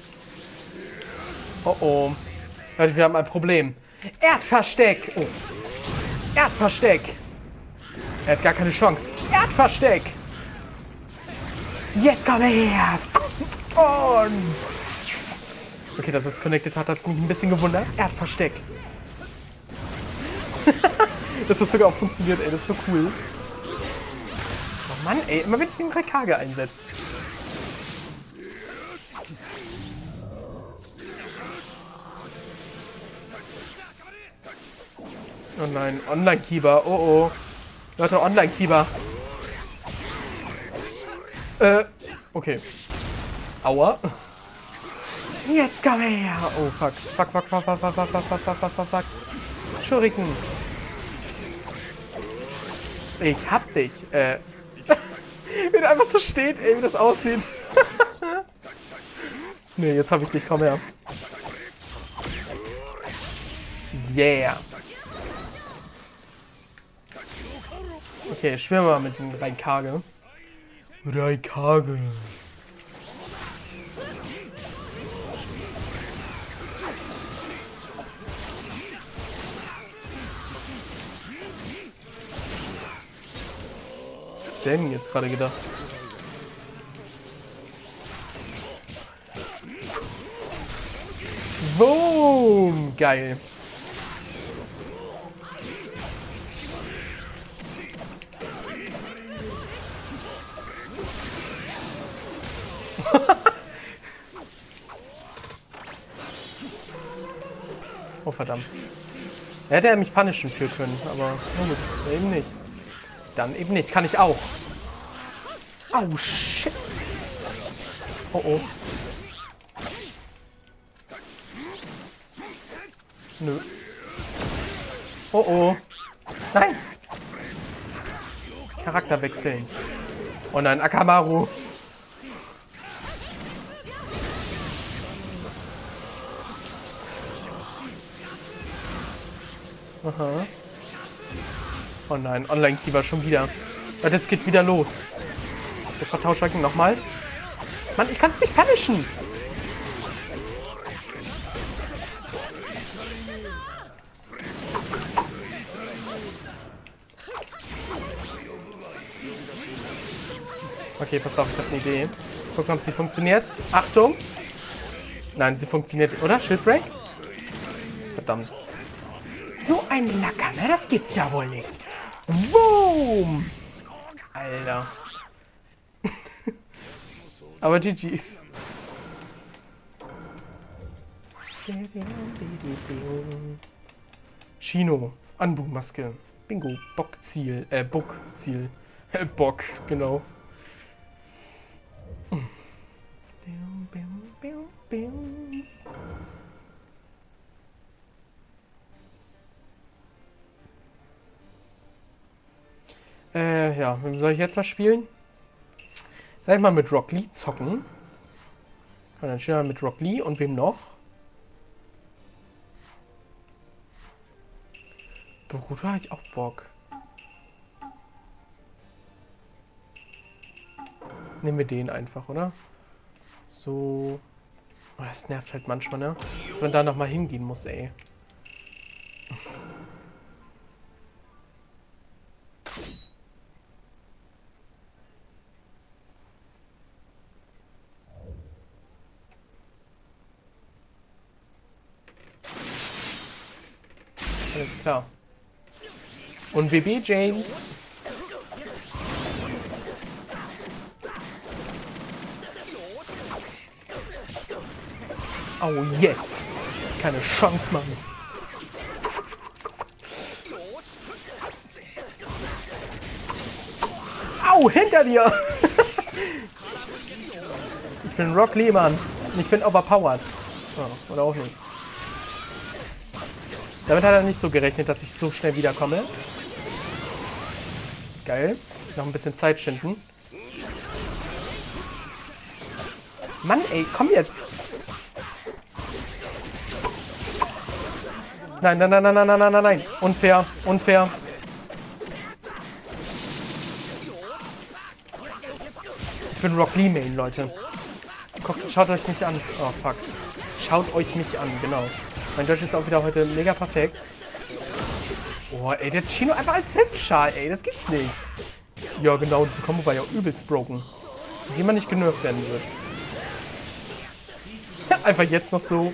Oh oh. Leute, wir haben ein Problem. Erdversteck! Oh. Erdversteck! Er hat gar keine Chance. Erdversteck! Jetzt komm her! Und... Okay, dass es connected hat mich ein bisschen gewundert. Erdversteck! Das hat sogar auch funktioniert, ey. Das ist so cool. Mann, ey, immer wenn ich den Raikage einsetze. Oh nein, Online-Keeper, oh oh. Leute, Online-Keeper. Okay. Aua. Jetzt komm her. Oh, fuck. Fuck, fuck, fuck, fuck, fuck, fuck, fuck, fuck, fuck, fuck, fuck. Schuriken. Ich hab dich. Wie der einfach so steht, ey, wie das aussieht. Nee, jetzt hab ich dich, komm her. Yeah. Okay, schwimmen wir mal mit dem Raikage. Raikage. Was hat der denn jetzt gerade gedacht? Boom! Geil. Oh verdammt. Er hätte mich punishen für können, aber gut, eben nicht. Dann eben nicht. Kann ich auch. Oh shit. Oh oh. Nö. Oh oh. Nein. Charakter wechseln. Oh nein, Akamaru. Aha. Oh nein, Online-Keeper schon wieder. Und jetzt geht wieder los. Der Vertauschwagen nochmal. Mann, ich kann es nicht punishen. Okay, pass auf, ich habe eine Idee. Gucken, ob sie funktioniert. Achtung! Nein, sie funktioniert, oder? Shieldbreak? Verdammt. So ein Lacker, ne? Das gibt's ja wohl nicht. Boom! Alter. Aber GG's. Chino. Anbu-Maske. Bingo. Bockziel. Bockziel. Bock, genau. Ja, soll ich jetzt was spielen? Soll ich mal mit Rock Lee zocken? Und dann spielen wir mit Rock Lee und wem noch? Boruto habe ich auch Bock. Nehmen wir den einfach, oder? So. Oh, das nervt halt manchmal, ne? Dass man da nochmal hingehen muss, ey. Alles klar. Und WB James. Oh yes! Keine Chance, Mann. Au, hinter dir! Ich bin Rock Lee, Mann. Und ich bin overpowered. Oh, oder auch nicht. Damit hat er nicht so gerechnet, dass ich so schnell wiederkomme. Geil. Noch ein bisschen Zeit schinden. Mann, ey, komm jetzt! Nein, nein, nein, nein, nein, nein, nein, nein. Unfair, unfair. Ich bin Rock Lee Main, Leute. Guckt, schaut euch mich an. Oh, fuck. Schaut euch mich an, genau. Mein Deutsch ist auch wieder heute mega perfekt. Oh, ey, der Chino einfach als Hübscher, ey. Das gibt's nicht. Ja, genau, diese Kombo war ja übelst broken. Wie man nicht genervt werden wird. Einfach jetzt noch so.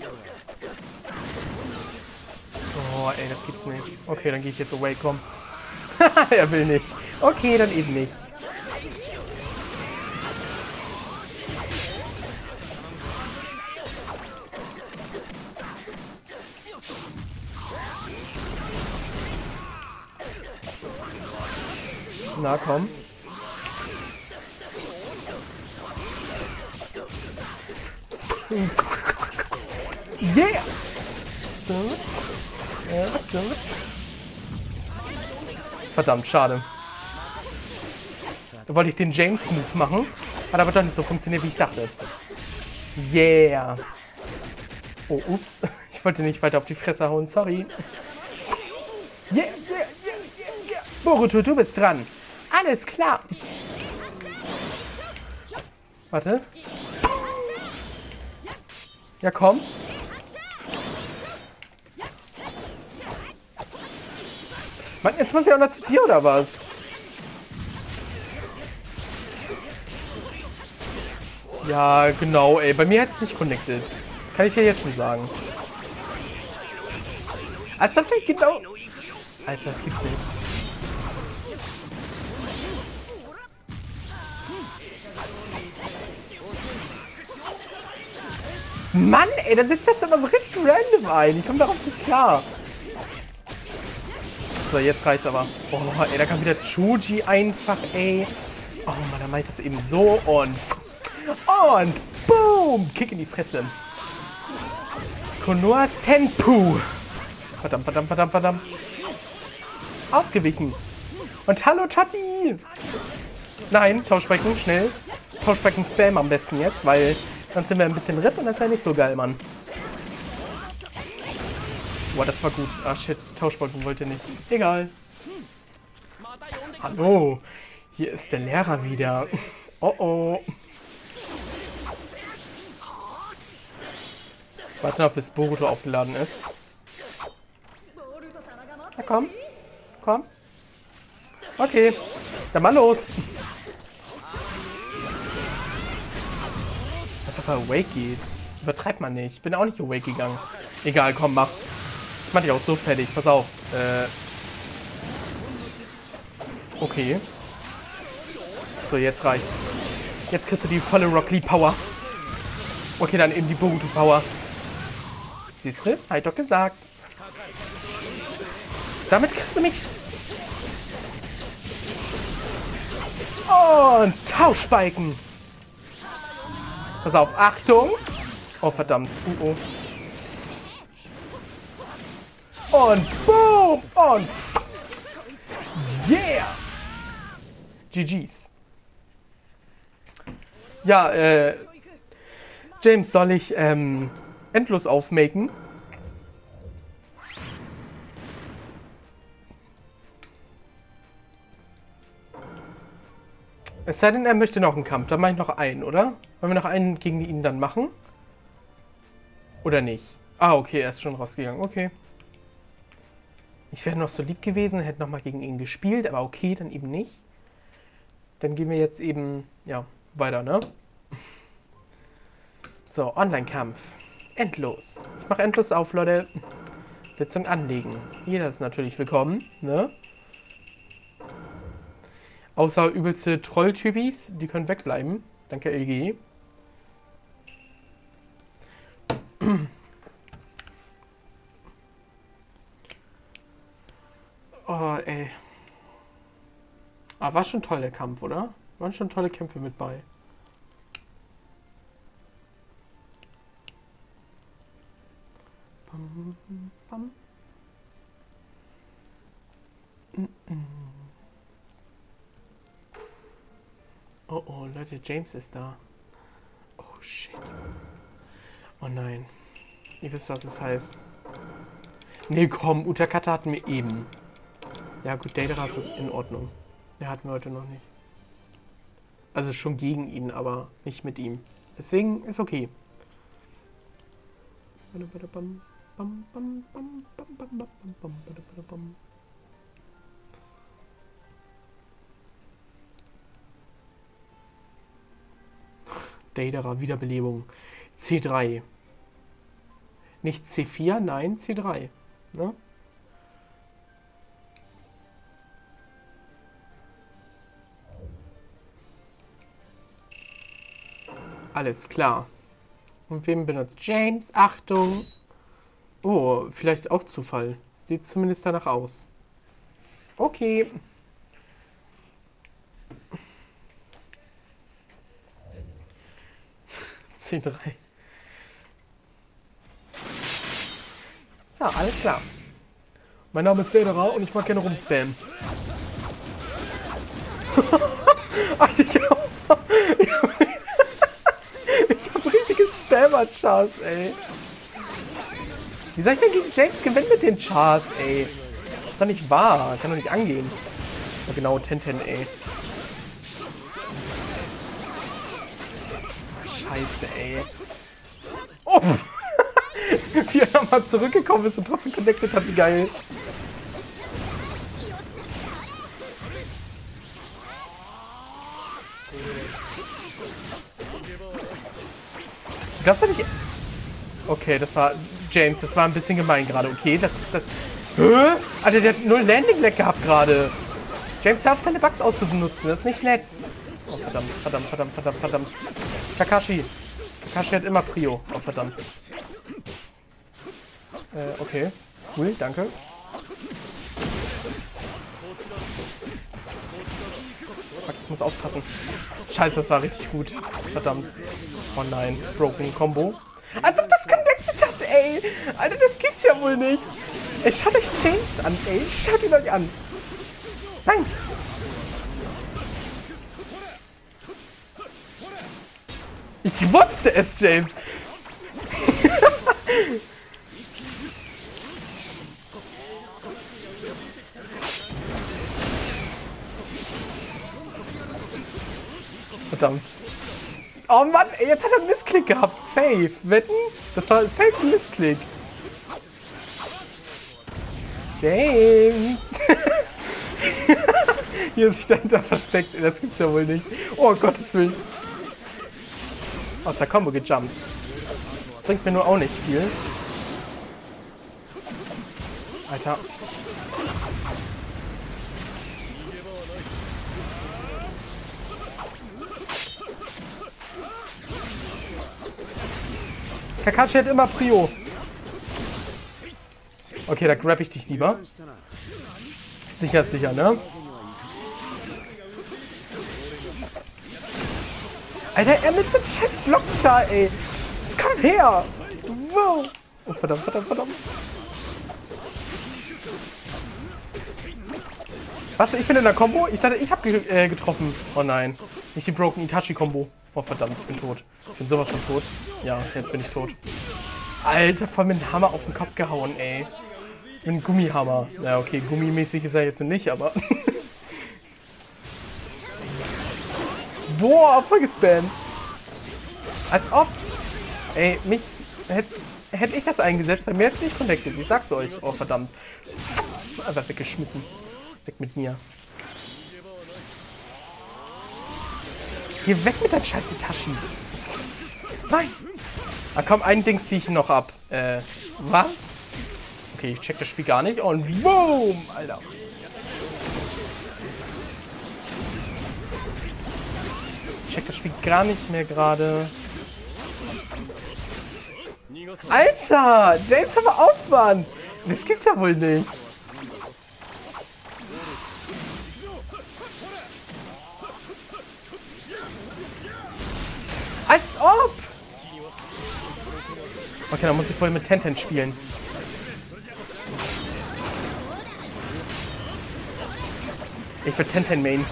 Oh, ey, das gibt's nicht. Okay, dann gehe ich jetzt away, komm. Er will nicht. Okay, dann eben nicht. Na komm. Yeah! Verdammt, schade. Da wollte ich den James-Move machen. Hat aber doch nicht so funktioniert, wie ich dachte. Yeah! Oh, ups. Ich wollte nicht weiter auf die Fresse hauen, sorry. Yeah, yeah, yeah, yeah, yeah. Boruto, du bist dran. Alles klar. Warte. Ja, komm. Mann, jetzt muss ich auch noch zu dir, oder was? Ja, genau, ey. Bei mir hat es nicht connected. Kann ich dir jetzt schon sagen. Also das ist genau... Alter, das gibt's nicht. Mann, ey, da sitzt das immer so richtig random ein. Ich komme darauf nicht klar. So, jetzt reicht's aber. Oh, ey, da kam wieder Chuji einfach, ey. Oh Mann, dann mach ich das eben so und boom! Kick in die Fresse. Konoha Senpu. Verdammt, verdammt, verdammt, verdammt. Ausgewichen. Und hallo, Tati. Nein, Tauschbecken, schnell. Tauschbecken Spam am besten jetzt, weil sonst sind wir ein bisschen RIP und das wäre nicht so geil, Mann. Boah, das war gut. Ah, shit, Tauschbecken wollte nicht. Egal. Hallo. Hier ist der Lehrer wieder. Oh oh. Warte noch, bis Boruto aufgeladen ist. Na komm. Komm. Okay. Dann mal los. Dass er awake geht. Übertreibt man nicht. Ich bin auch nicht awake gegangen. Egal, komm, mach. Ich mach dich auch so fertig. Pass auf. Okay. So, jetzt reicht's. Jetzt kriegst du die volle Rock Lee Power. Okay, dann eben die Boruto Power. Siehst du? Hab ich doch gesagt. Damit kriegst du mich. Und Tauschbalken. Pass auf, Achtung. Oh, verdammt. Und boom. Und yeah. GG's. Ja, James, soll ich endlos aufmaken? Es sei denn, er möchte noch einen Kampf. Dann mache ich noch einen, oder? Wollen wir noch einen gegen ihn dann machen? Oder nicht? Ah, okay, er ist schon rausgegangen. Okay. Ich wäre noch so lieb gewesen, hätte noch mal gegen ihn gespielt, aber okay, dann eben nicht. Dann gehen wir jetzt eben, ja, weiter, ne? So, Online-Kampf. Endlos. Ich mache endlos auf, Leute. Sitzung anlegen. Jeder ist natürlich willkommen, ne? Außer übelste Troll-Typis, die können wegbleiben. Danke, LG. Oh, ey. Ah, war schon toll, der Kampf, oder? Waren schon tolle Kämpfe mit bei. Bam, bam. Oh oh, Leute, James ist da. Oh shit. Oh nein. Ihr wisst, was es heißt. Nee, komm, Utakata hatten wir eben. Ja gut, Deidara ist in Ordnung. Der hatten wir heute noch nicht. Also schon gegen ihn, aber nicht mit ihm. Deswegen ist okay. Deidara, Wiederbelebung. C3. Nicht C4, nein, C3. Ne? Alles klar. Und wem benutzt James? Achtung! Oh, vielleicht auch Zufall. Sieht zumindest danach aus. Okay. C3. Ja, alles klar. Mein Name ist Dedera und ich mag gerne rumspammen. Alter, ich hab richtiges Spammer-Chars, ey. Wie soll ich denn gegen James gewinnen mit den Chars, ey? Ist doch nicht wahr. Kann doch nicht angehen. Ja, genau, Tenten, ey. Scheiße, ey. Oh! Wie er nochmal zurückgekommen ist und trotzdem connected hat, wie geil. Glaubst du nicht... Okay, das war... James, das war ein bisschen gemein gerade, okay? Das... Hä? Alter, der hat null Landing-Lag gehabt gerade. James, hör auf, deine Bugs auszubenutzen, das ist nicht nett. Oh, verdammt, verdammt, verdammt, verdammt, verdammt. Kakashi. Kakashi hat immer Prio. Oh, verdammt. Okay. Cool, danke. Fuck, ich muss aufpassen. Scheiße, das war richtig gut. Verdammt. Oh nein. Broken Combo. Also das connected hat, ey. Alter, das gibt's ja wohl nicht. Ey, schaut euch James an, ey. Schaut ihn euch an. Nein. Ich wusste es, James. Verdammt. Oh Mann, ey, jetzt hat er einen Missklick gehabt. Safe. Wetten? Das war safe ein Missklick. James. Hier ist sich dahinter versteckt. Das gibt's ja wohl nicht. Oh Gottes Willen. Aus der Combo gejumpt. Bringt mir nur auch nicht viel. Alter. Kakashi hat immer Prio. Okay, da grab ich dich lieber. Sicher ist sicher, ne? Alter, er mit dem Chat-Block-Char, ey. Komm her. Wow. Oh, verdammt, verdammt, verdammt. Was? Ich bin in der Combo? Ich dachte, ich hab getroffen. Oh nein. Nicht die Broken Itachi-Kombo. Oh, verdammt, ich bin tot. Ich bin sowas von tot. Ja, jetzt bin ich tot. Alter, voll mit dem Hammer auf den Kopf gehauen, ey. Mit einem Gummihammer. Ja, okay, gummimäßig ist er jetzt nicht, aber... Boah, voll gespammt. Als ob. Ey, mich... Hätte ich das eingesetzt, bei mir jetzt nicht connected. Ich sag's euch. Oh, verdammt. Einfach weggeschmissen. Weg mit mir. Geh weg mit deinen scheiß Taschen. Nein. Ah komm, ein Ding zieh ich noch ab. Was? Okay, ich check das Spiel gar nicht. Und boom, Alter. Ich check das Spiel gar nicht mehr gerade. Alter! James, hör mal auf, Mann! Das gibt's ja wohl nicht. Als ob! Okay, dann muss ich wohl mit Tenten spielen. Ich bin Tenten Main.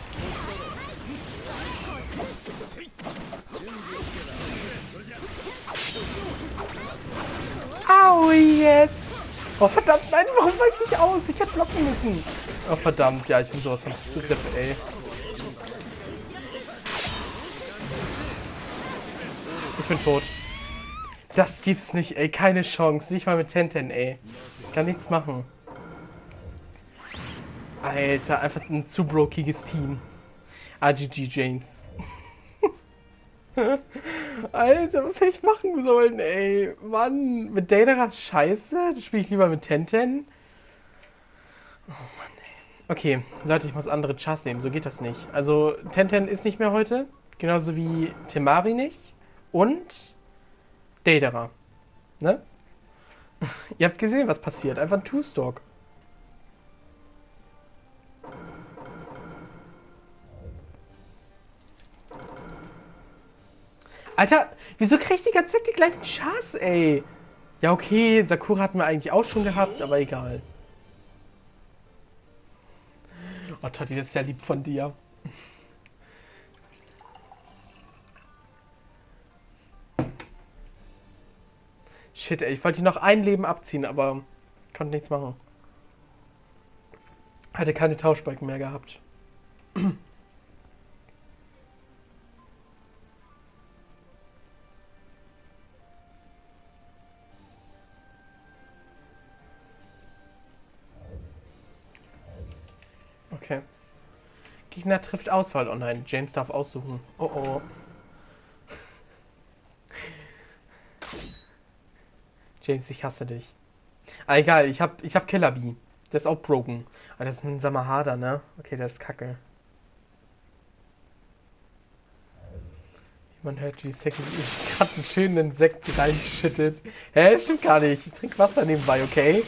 Au, jetzt! Oh verdammt, nein, warum weiche ich nicht aus? Ich hätte blocken müssen. Oh verdammt, ja, ich bin sowas von zugriff, ey. Ich bin tot. Das gibt's nicht, ey. Keine Chance. Nicht mal mit Tenten, ey. Ich kann nichts machen. Alter, einfach ein zu brokiges Team. RGG James. Alter, was hätte ich machen sollen, ey? Mann, mit Dataras Scheiße? Das spiele ich lieber mit Tenten. Oh Mann, ey. Okay, Leute, ich muss andere Chars nehmen. So geht das nicht. Also, Tenten ist nicht mehr heute. Genauso wie Temari nicht. Und Datara. Ne? Ihr habt gesehen, was passiert. Einfach ein Two-Stock. Alter, wieso krieg ich die ganze Zeit die gleichen Chars, ey? Ja, okay, Sakura hatten wir eigentlich auch schon gehabt, aber egal. Oh, Totti, das ist ja lieb von dir. Shit, ey, ich wollte noch ein Leben abziehen, aber konnte nichts machen. Hatte keine Tauschbalken mehr gehabt. Okay. Gegner trifft Auswahl. Oh nein, James darf aussuchen. Oh oh. James, ich hasse dich. Ah, egal, ich hab Killer Bee. Der ist auch broken. Aber das ist ein Samahada, ne? Okay, der ist kacke. Man hört, wie Seki gerade einen schönen Insekt reinschüttet. Hä? Stimmt gar nicht. Ich trinke Wasser nebenbei, okay?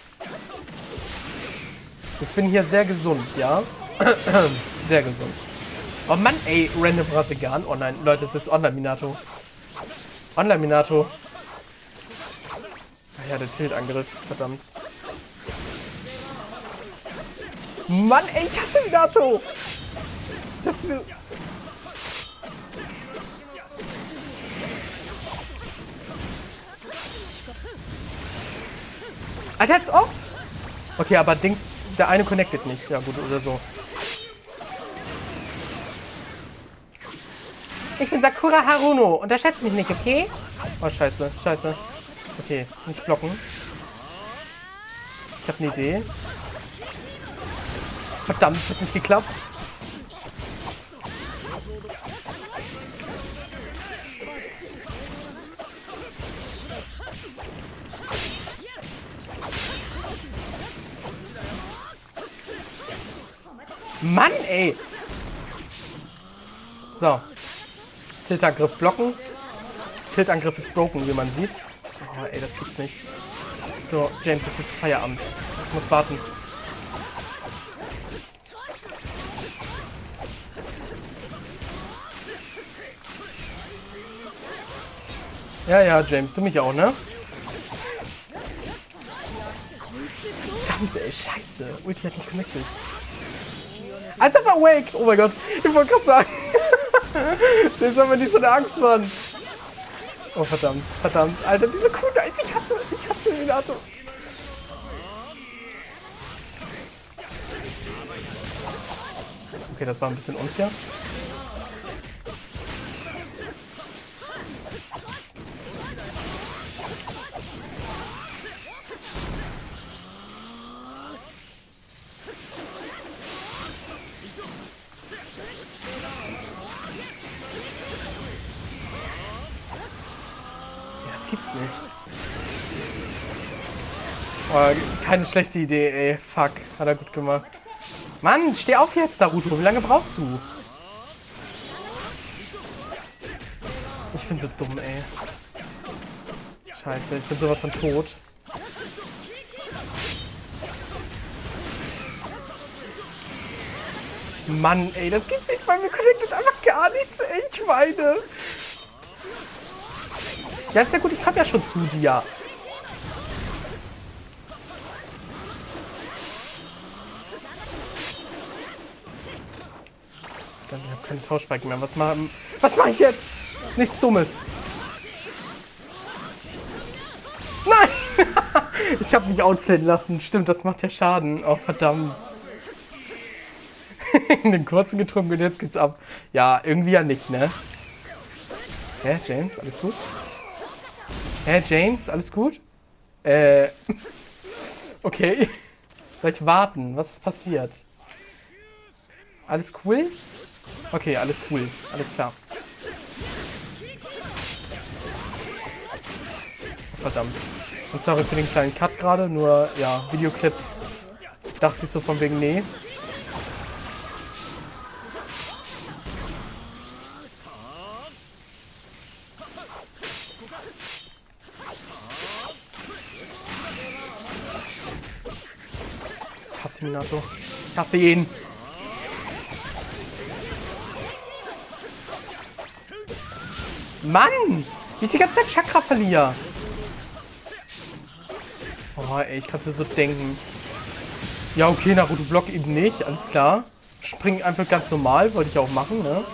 Ich bin hier sehr gesund, ja? Sehr gesund. Oh Mann, ey, random Rasengan. Oh nein, Leute, es ist Online-Minato. Online-Minato. Ach ja, der Tilt-Angriff, verdammt. Mann, ey, ich hasse Minato! Das will... Alter, jetzt auf! Okay, aber Dings, der eine connectet nicht. Ja gut, oder so. Ich bin Sakura Haruno. Unterschätzt mich nicht, okay? Oh, scheiße, scheiße. Okay, nicht blocken. Ich habe eine Idee. Verdammt, hat nicht geklappt. Mann, ey! So. Tiltangriff blocken. Tiltangriff ist broken, wie man sieht. Oh, ey, das gibt's nicht. So, James, das ist Feierabend. Ich muss warten. Ja, ja, James, du mich auch, ne? Verdammt, ey, scheiße. Ulti hat nicht connected. Alter, war awake! Oh mein Gott, ich wollte gerade sagen. James hat mir nicht so eine Angst, Mann. Oh, verdammt, verdammt. Alter, diese Kuh, ich hasse Minato. Okay, das war ein bisschen unfair. Gibt's nicht. Oh, keine schlechte Idee, ey. Fuck. Hat er gut gemacht. Mann, steh auf jetzt, Naruto. Wie lange brauchst du? Ich bin so dumm, ey. Scheiße, ich bin sowas von tot. Mann, ey, das gibt's nicht, weil mir connectet einfach gar nichts, ey. Ich meine. Ja, ist ja gut, ich hab ja schon zu dir. Ich habe keine Tauschbalken mehr. Was mach ich jetzt? Nichts Dummes. Nein! Ich habe mich outplayen lassen. Stimmt, das macht ja Schaden. Oh, verdammt. In den kurzen getrunken und jetzt geht's ab. Ja, irgendwie ja nicht, ne? Hä, James, alles gut? Hä, James, alles gut? Okay. Soll ich warten? Was ist passiert? Alles cool? Okay, alles cool. Alles klar. Verdammt. Und sorry für den kleinen Cut gerade, nur, ja, Videoclip. Dachte ich so von wegen, nee. Ich hasse Minato. Ich hasse ihn. Mann! Wie ich die ganze Zeit Chakra verliere. Oh, ey, ich kann es mir so denken. Ja, okay, Naruto Block eben nicht, alles klar. Springen einfach ganz normal, wollte ich auch machen, ne?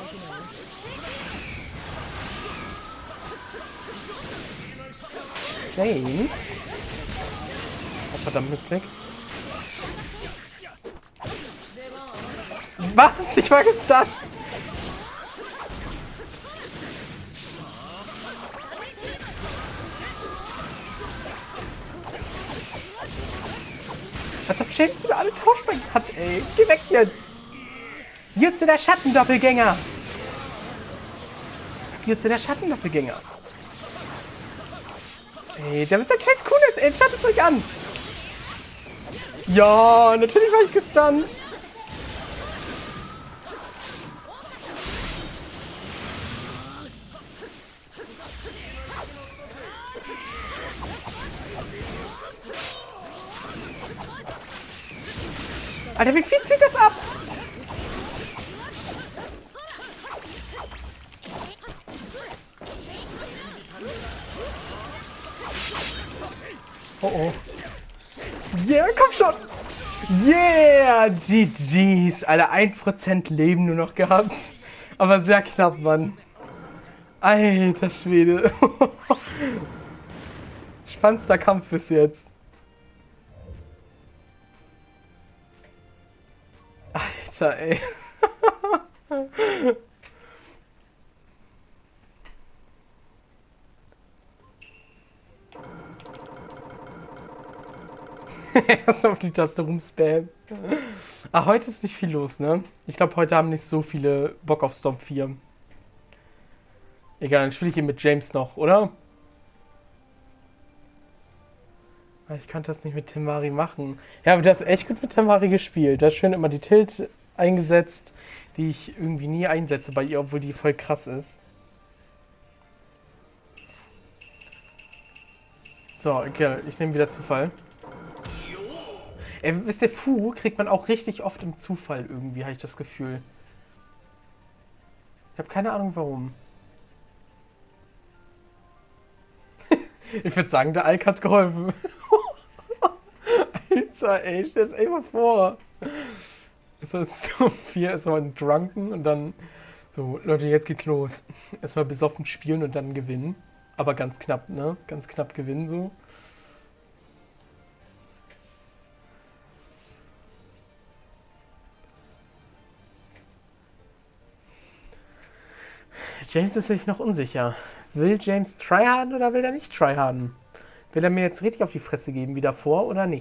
Jane. Oh, verdammt, Mistblick. Was? Ich war gestunt! Was ob James wieder alle Tauschbecken hat, ey. Geh weg jetzt! Jutze der Schattendoppelgänger! Jutze der Schattendoppelgänger! Ey, der mit seinem scheiß Kunis, ey, schaut es euch an! Ja, natürlich war ich gestunt! Alter, wie viel zieht das ab? Oh oh. Yeah, komm schon! Yeah! GG's! Alter, 1% Leben nur noch gehabt. Aber sehr knapp, Mann. Alter Schwede. Spannendster Kampf bis jetzt. Alter, ey. Erst auf die Taste rumspammen. Ah, heute ist nicht viel los, ne? Ich glaube, heute haben nicht so viele Bock auf Storm 4. Egal, dann spiele ich ihn mit James noch, oder? Ich könnte das nicht mit Temari machen. Ja, aber du hast echt gut mit Temari gespielt. Du hast schön immer die Tilt eingesetzt, die ich irgendwie nie einsetze bei ihr, obwohl die voll krass ist. So, okay, ich nehme wieder Zufall. Ey, wisst ihr, Fu kriegt man auch richtig oft im Zufall irgendwie, habe ich das Gefühl. Ich habe keine Ahnung warum. Ich würde sagen, der Alk hat geholfen. Alter, ey, stell's einfach vor. So 4 ist mal ein Drunken und dann so, Leute, jetzt geht's los. Erstmal besoffen spielen und dann gewinnen. Aber ganz knapp, ne? Ganz knapp gewinnen so. James ist sich noch unsicher. Will James tryharden oder will er nicht tryharden? Will er mir jetzt richtig auf die Fresse geben wie davor oder nicht?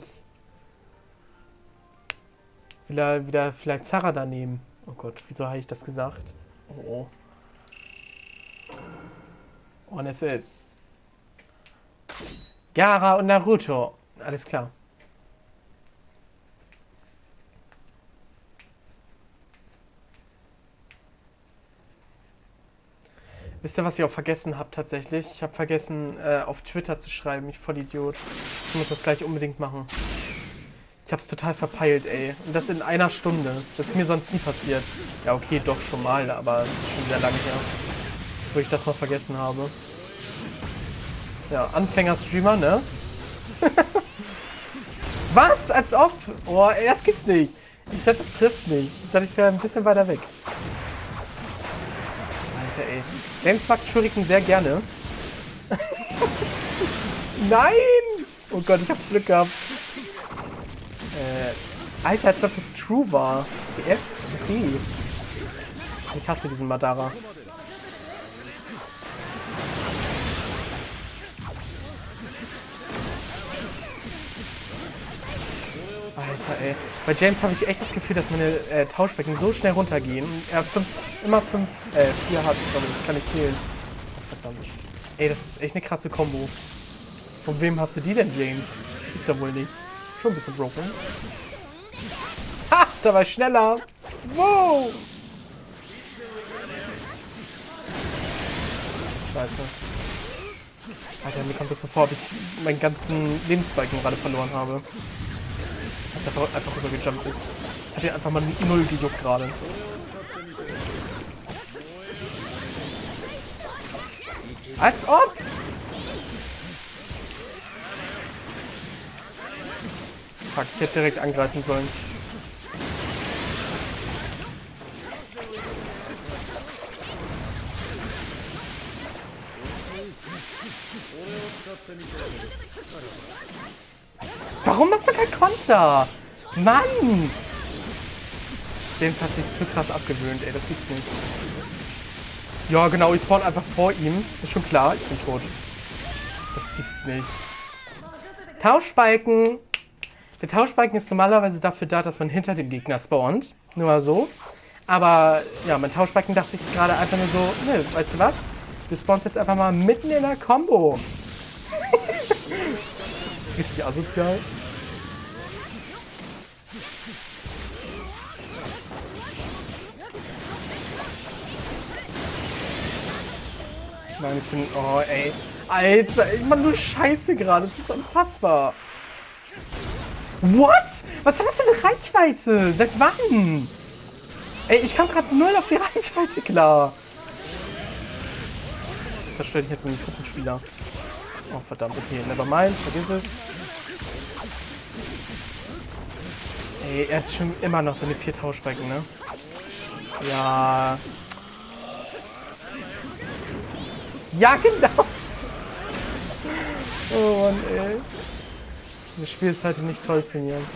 Will er wieder vielleicht Zarada nehmen? Oh Gott, wieso habe ich das gesagt? Oh. Und es ist Gaara und Naruto. Alles klar. Wisst ihr, was ich auch vergessen habe tatsächlich? Ich habe vergessen, auf Twitter zu schreiben, ich Vollidiot. Ich muss das gleich unbedingt machen. Ich hab's total verpeilt, ey. Und das in einer Stunde. Das ist mir sonst nie passiert. Ja, okay, doch schon mal, aber das ist schon sehr lange her. Wo ich das mal vergessen habe. Ja, Anfänger-Streamer, ne? Was? Als ob? Oh, ey, das gibt's nicht. Ich dachte, das trifft nicht. Ich dachte, ich wäre ein bisschen weiter weg. Alter, ey. James mag Shuriken sehr gerne. Nein! Oh Gott, ich hab Glück gehabt. Alter, als ob das true war. Die FP. Ich hasse diesen Madara. Alter, ey. Bei James habe ich echt das Gefühl, dass meine Tauschbecken so schnell runtergehen. Er hat immer 4 hat, glaube ich. Kann ich killen. Oh, verdammt. Ey, das ist echt eine krasse Kombo. Von wem hast du die denn, James? Gibt's ja wohl nicht. Schon ein bisschen broken. Ha! Da war ich schneller! Wow! Scheiße. Alter, mir kommt das so vor, ob ich meinen ganzen Lebensbalken gerade verloren habe. Dass er einfach rübergejumpt ist. Das hat ihn einfach mal 0 gejuckt gerade. Als ob! Fuck, ich hätte direkt angreifen sollen. Warum machst du kein Konter? Mann! James hat sich zu krass abgewöhnt, ey, das gibt's nicht. Ja, genau, ich spawn einfach vor ihm. Ist schon klar, ich bin tot. Das gibt's nicht. Tauschbalken! Der Tauschbalken ist normalerweise dafür da, dass man hinter dem Gegner spawnt. Nur mal so. Aber, ja, mein Tauschbalken dachte ich gerade einfach nur so, ne, weißt du was? Du spawnst jetzt einfach mal mitten in der Combo. Richtig asozial. Nein, ich bin... Oh, ey. Alter, ich mach nur Scheiße gerade. Das ist unfassbar. What? Was hast du für eine Reichweite? Seit wann? Ey, ich kam gerade null auf die Reichweite klar. Das stelle ich jetzt in den Truppenspieler. Oh, verdammt, okay. Nevermind, vergiss es. Ey, er hat schon immer noch seine 4 Tauschbalken, ne? Ja. Ja, genau. Oh Mann, ey. Das Spiel ist heute nicht toll zu mir.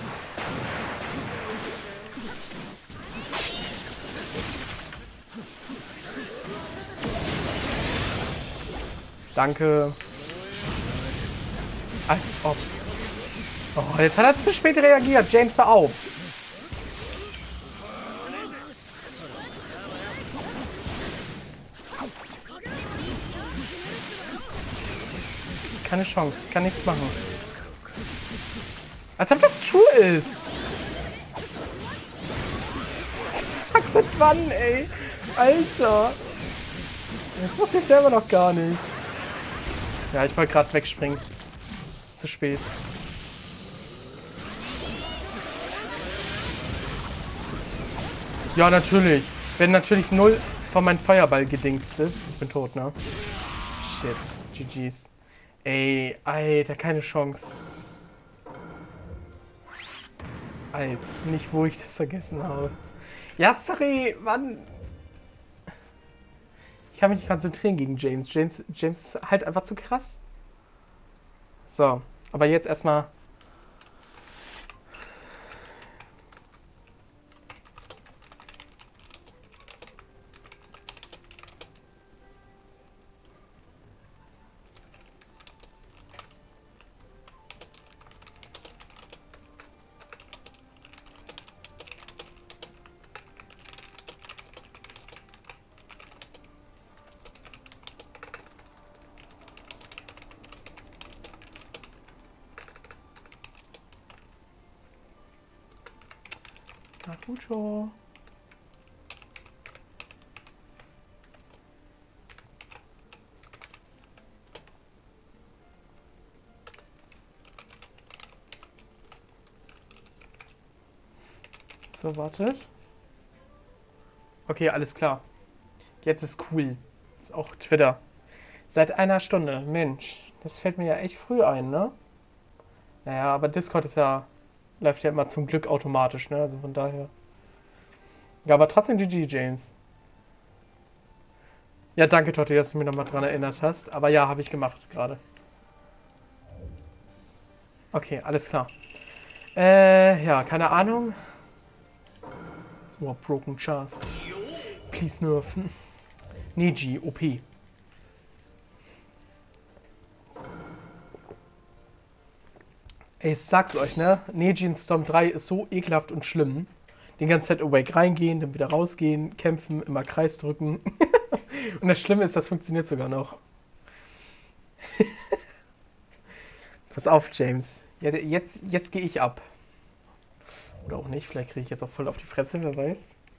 Danke. Als ob. Oh, jetzt hat er zu spät reagiert. James, hör auf. Keine Chance. Ich kann nichts machen. Als ob das true ist. Fuck, bis wann, ey? Alter. Das wusste ich selber noch gar nicht. Ja, ich wollte gerade wegspringen. Zu spät. Ja, natürlich. Wenn natürlich null von meinem Feuerball gedingstet. Ich bin tot, ne? Shit. GG's. Ey, Alter, keine Chance. Alter, nicht wo ich das vergessen habe. Ja, sorry, Mann. Ich kann mich nicht konzentrieren gegen James. James ist halt einfach zu krass. So, aber jetzt erstmal. Naruto. So, wartet. Okay, alles klar. Jetzt ist cool. Ist auch Twitter. Seit einer Stunde. Mensch, das fällt mir ja echt früh ein, ne? Naja, aber Discord ist ja... läuft ja immer zum Glück automatisch, ne? Also von daher. Ja, aber trotzdem GG, James. Ja, danke, Totti, dass du mich nochmal dran erinnert hast. Aber ja, habe ich gemacht gerade. Okay, alles klar. Ja, keine Ahnung. Oh, Broken Chance. Please nerven. Neji, OP. Ey, ich sag's euch, ne? Neji in Storm 3 ist so ekelhaft und schlimm. Die ganze Zeit Awake reingehen, dann wieder rausgehen, kämpfen, immer Kreis drücken. Und das Schlimme ist, das funktioniert sogar noch. Pass auf, James. Ja, jetzt gehe ich ab. Oder auch nicht, vielleicht kriege ich jetzt auch voll auf die Fresse, wer weiß.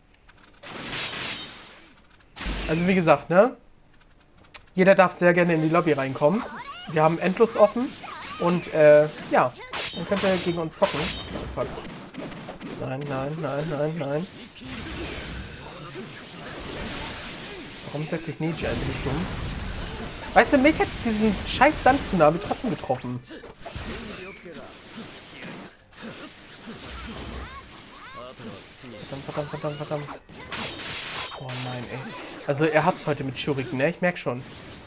Also wie gesagt, ne? Jeder darf sehr gerne in die Lobby reinkommen. Wir haben endlos offen. Und, ja. Dann könnt ihr gegen uns zocken. Oh, fuck. Nein, nein, nein, nein, nein. Warum setzt sich Neji eigentlich um? Weißt du, mich hat diesen scheiß Sand-Tsunami trotzdem getroffen. Verdammt. Oh nein, ey. Also er hat's heute mit Shuriken, ne? Ich merk schon.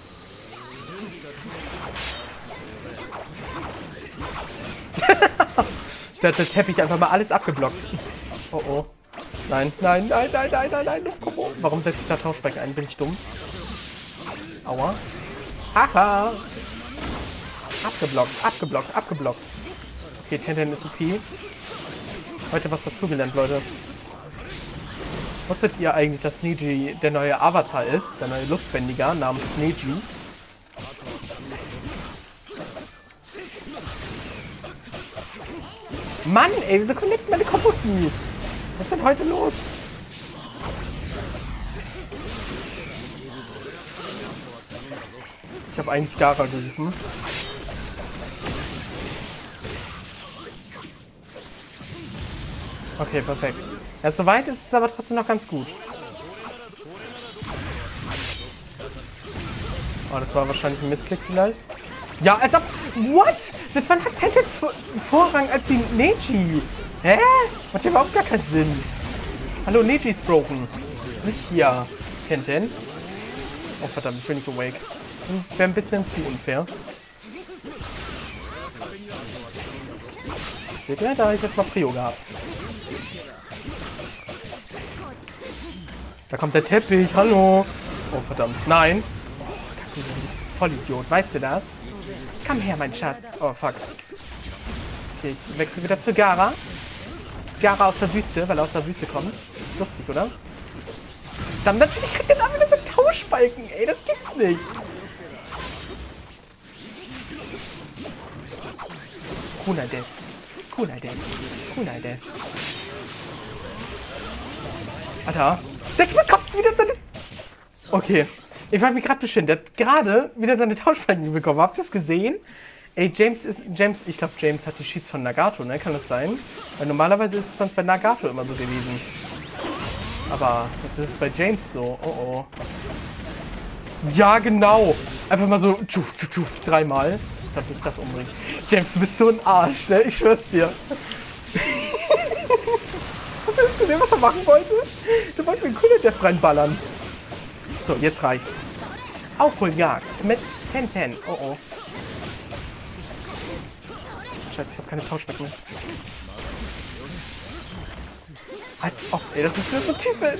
Der Teppich einfach mal alles abgeblockt. Oh oh. Nein. Warum setze ich da Tauschbeck ein? Bin ich dumm? Aua. Haha. Abgeblockt. Okay, Tenten ist OP. Heute was dazugelernt, Leute. Wusstet ihr eigentlich, dass Neji der neue Avatar ist? Der neue Luftbändiger namens Neji? Mann, ey, wieso connecten meine Kombos nie? Was ist denn heute los? Ich habe eigentlich Gaara gerufen. Okay, perfekt. Ja, soweit ist es aber trotzdem noch ganz gut. Oh, das war wahrscheinlich ein Missklick vielleicht. Ja, als ob... What? Seit wann hat Tenten Vorrang als die Neji? Hä? Macht ja überhaupt gar keinen Sinn. Hallo, Neji ist broken. Nicht hier, Tenten. Oh, verdammt, ich bin nicht awake. Wäre ein bisschen zu unfair. Seht ihr? Da habe ich jetzt mal Prio gehabt. Da kommt der Teppich, hallo. Oh, verdammt. Nein. Du bist Vollidiot, weißt du das? Komm her, mein Schatz. Oh, fuck. Okay, ich wechsle wieder zu Gaara. Gaara aus der Wüste, weil er aus der Wüste kommt. Lustig, oder? Dann natürlich kriegt er da wieder so Tauschbalken, ey. Das gibt's nicht. Kunai Death. Alter. Der bekommt wieder seine... Okay. Ich war mir gerade bestimmt. Der hat gerade wieder seine Tauschbalken bekommen. Habt ihr das gesehen? Ey, ich glaube, James hat die Cheats von Nagato, ne? Kann das sein? Weil normalerweise ist es sonst bei Nagato immer so gewesen. Aber das ist bei James so. Oh oh. Ja, genau. Einfach mal so dreimal. Ich glaube nicht, das umbringt. James, du bist so ein Arsch, ne? Ich schwör's dir. Was ist denn, was er machen wollte? Du wolltest den Kunde Death reinballern. So, jetzt reicht's. Aufholjagd mit Tenten. Oh oh. Scheiße, ich habe keine Tauschbeck mehr. Als ob, ey, das ist so typisch.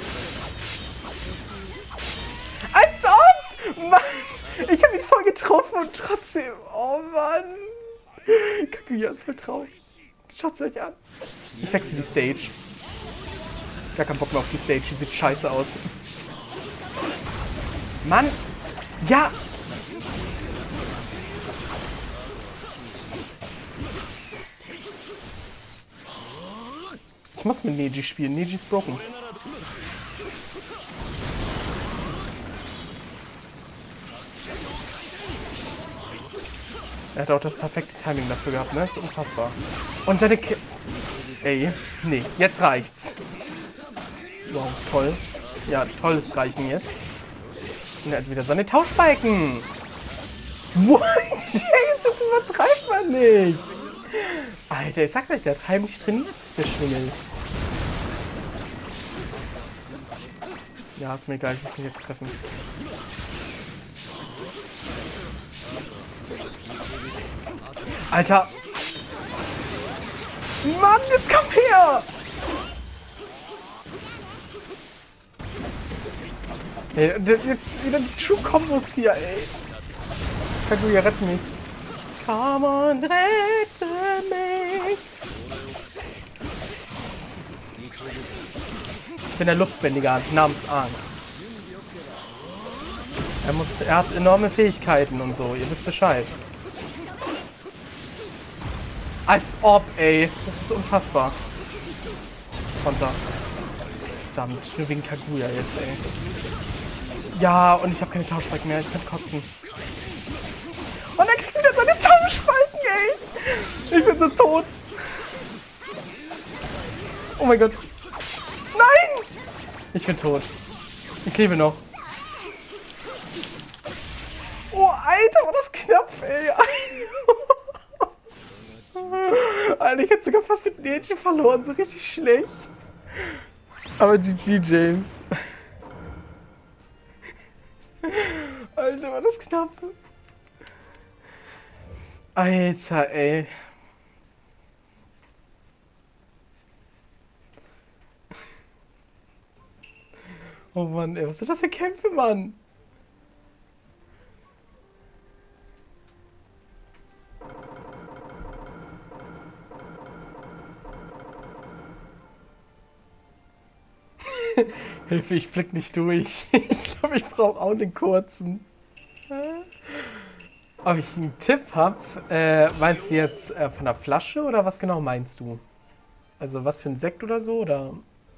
Als ob! Mann! Ich habe ihn voll getroffen und trotzdem. Oh Mann! Kaguya ist voll traurig. Schaut's euch an. Ich wechsle die Stage. Gar keinen Bock mehr auf die Stage, die sieht scheiße aus. Mann! Ja! Ich muss mit Neji spielen. Neji ist broken. Er hat auch das perfekte Timing dafür gehabt, ne? Ist unfassbar. Und seine Ey, nee, jetzt reicht's. Wow, toll. Ja, tolles Reichen jetzt. Und er hat wieder seine Tauschbalken. What? Das übertreibt man nicht. Alter, ich sag's euch, der hat heimlich trainiert, der Schwingel. Ja, ist mir egal, ich muss mich jetzt treffen. Alter! Mann, jetzt komm her! Ey, jetzt wieder die True-Kombos hier, ey. Kaguya, rette mich. Come on, rette mich! Ich bin der Luftbändiger namens Ahn. Er hat enorme Fähigkeiten und so, ihr wisst Bescheid. Als ob, ey. Das ist unfassbar. Konter. Verdammt, nur wegen Kaguya jetzt, ey. Ja, und ich habe keine Tauschbalken mehr, ich kann kotzen. Und er kriegt wieder seine Tauschbalken, ey. Ich bin so tot. Oh mein Gott. Nein! Ich bin tot. Ich lebe noch. Oh, knapp, ey. Alter, ich hätte sogar fast mit Mädchen verloren, so richtig schlecht. Aber GG, James. Alter, war das knapp. Alter, ey. Oh Mann, ey, was sind das für Kämpfe, Mann? Hilfe, ich blick nicht durch. Ich glaube, ich brauche auch den kurzen. Ob ich einen Tipp habe? Meinst du jetzt von der Flasche oder was genau meinst du? Also was für ein Sekt oder so, oder?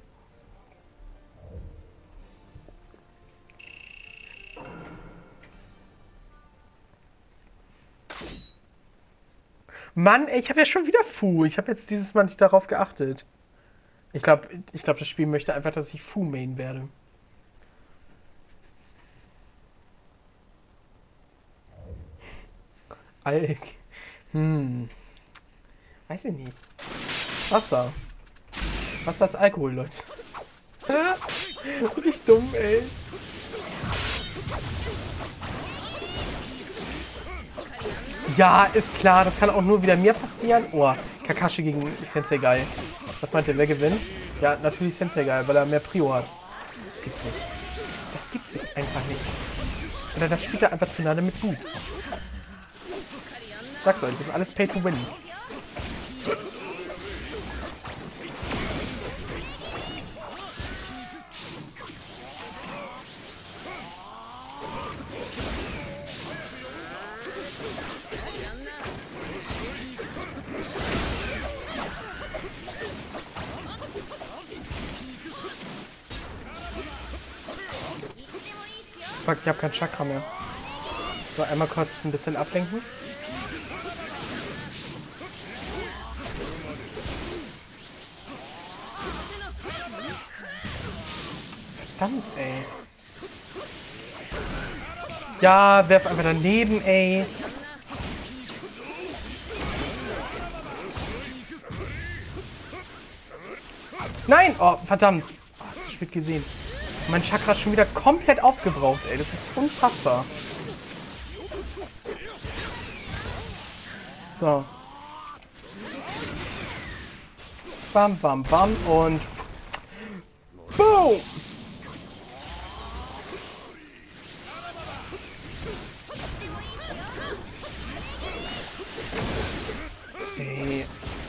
Mann, ey, ich habe ja schon wieder Fu. Ich habe jetzt dieses Mal nicht darauf geachtet. Ich glaube, das Spiel möchte einfach, dass ich Fu main werde. Alk. Weiß ich nicht. Wasser. Wasser ist Alkohol, Leute. Richtig dumm, ey. Ja, ist klar, das kann auch nur wieder mir passieren. Oh, Kakashi gegen Sensei Guy. Was meint ihr, wer gewinnt? Ja, natürlich Sensei Guy, weil er mehr Prio hat. Das gibt's nicht. Das gibt's einfach nicht. Oder das spielt er einfach zu nah mit Boots. Sag's euch, das ist alles Pay to Win. Fuck, ich hab kein Chakra mehr. So, einmal kurz ein bisschen ablenken. Verdammt, ey. Ja, werf einfach daneben, ey. Nein! Oh, verdammt. Oh, zu spät gesehen. Mein Chakra ist schon wieder komplett aufgebraucht, ey. Das ist unfassbar. So. Bam, bam, bam und... Boom! Ey.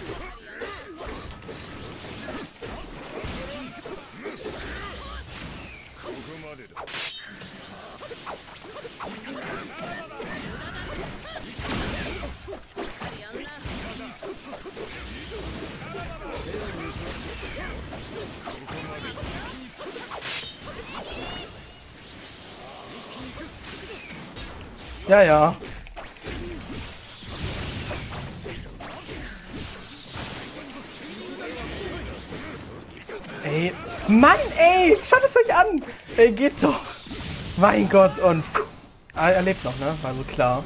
Ja, ja. Ey. Mann, ey! Schaut es euch an! Ey, geht doch! Mein Gott, und... Er lebt noch, ne? War so klar.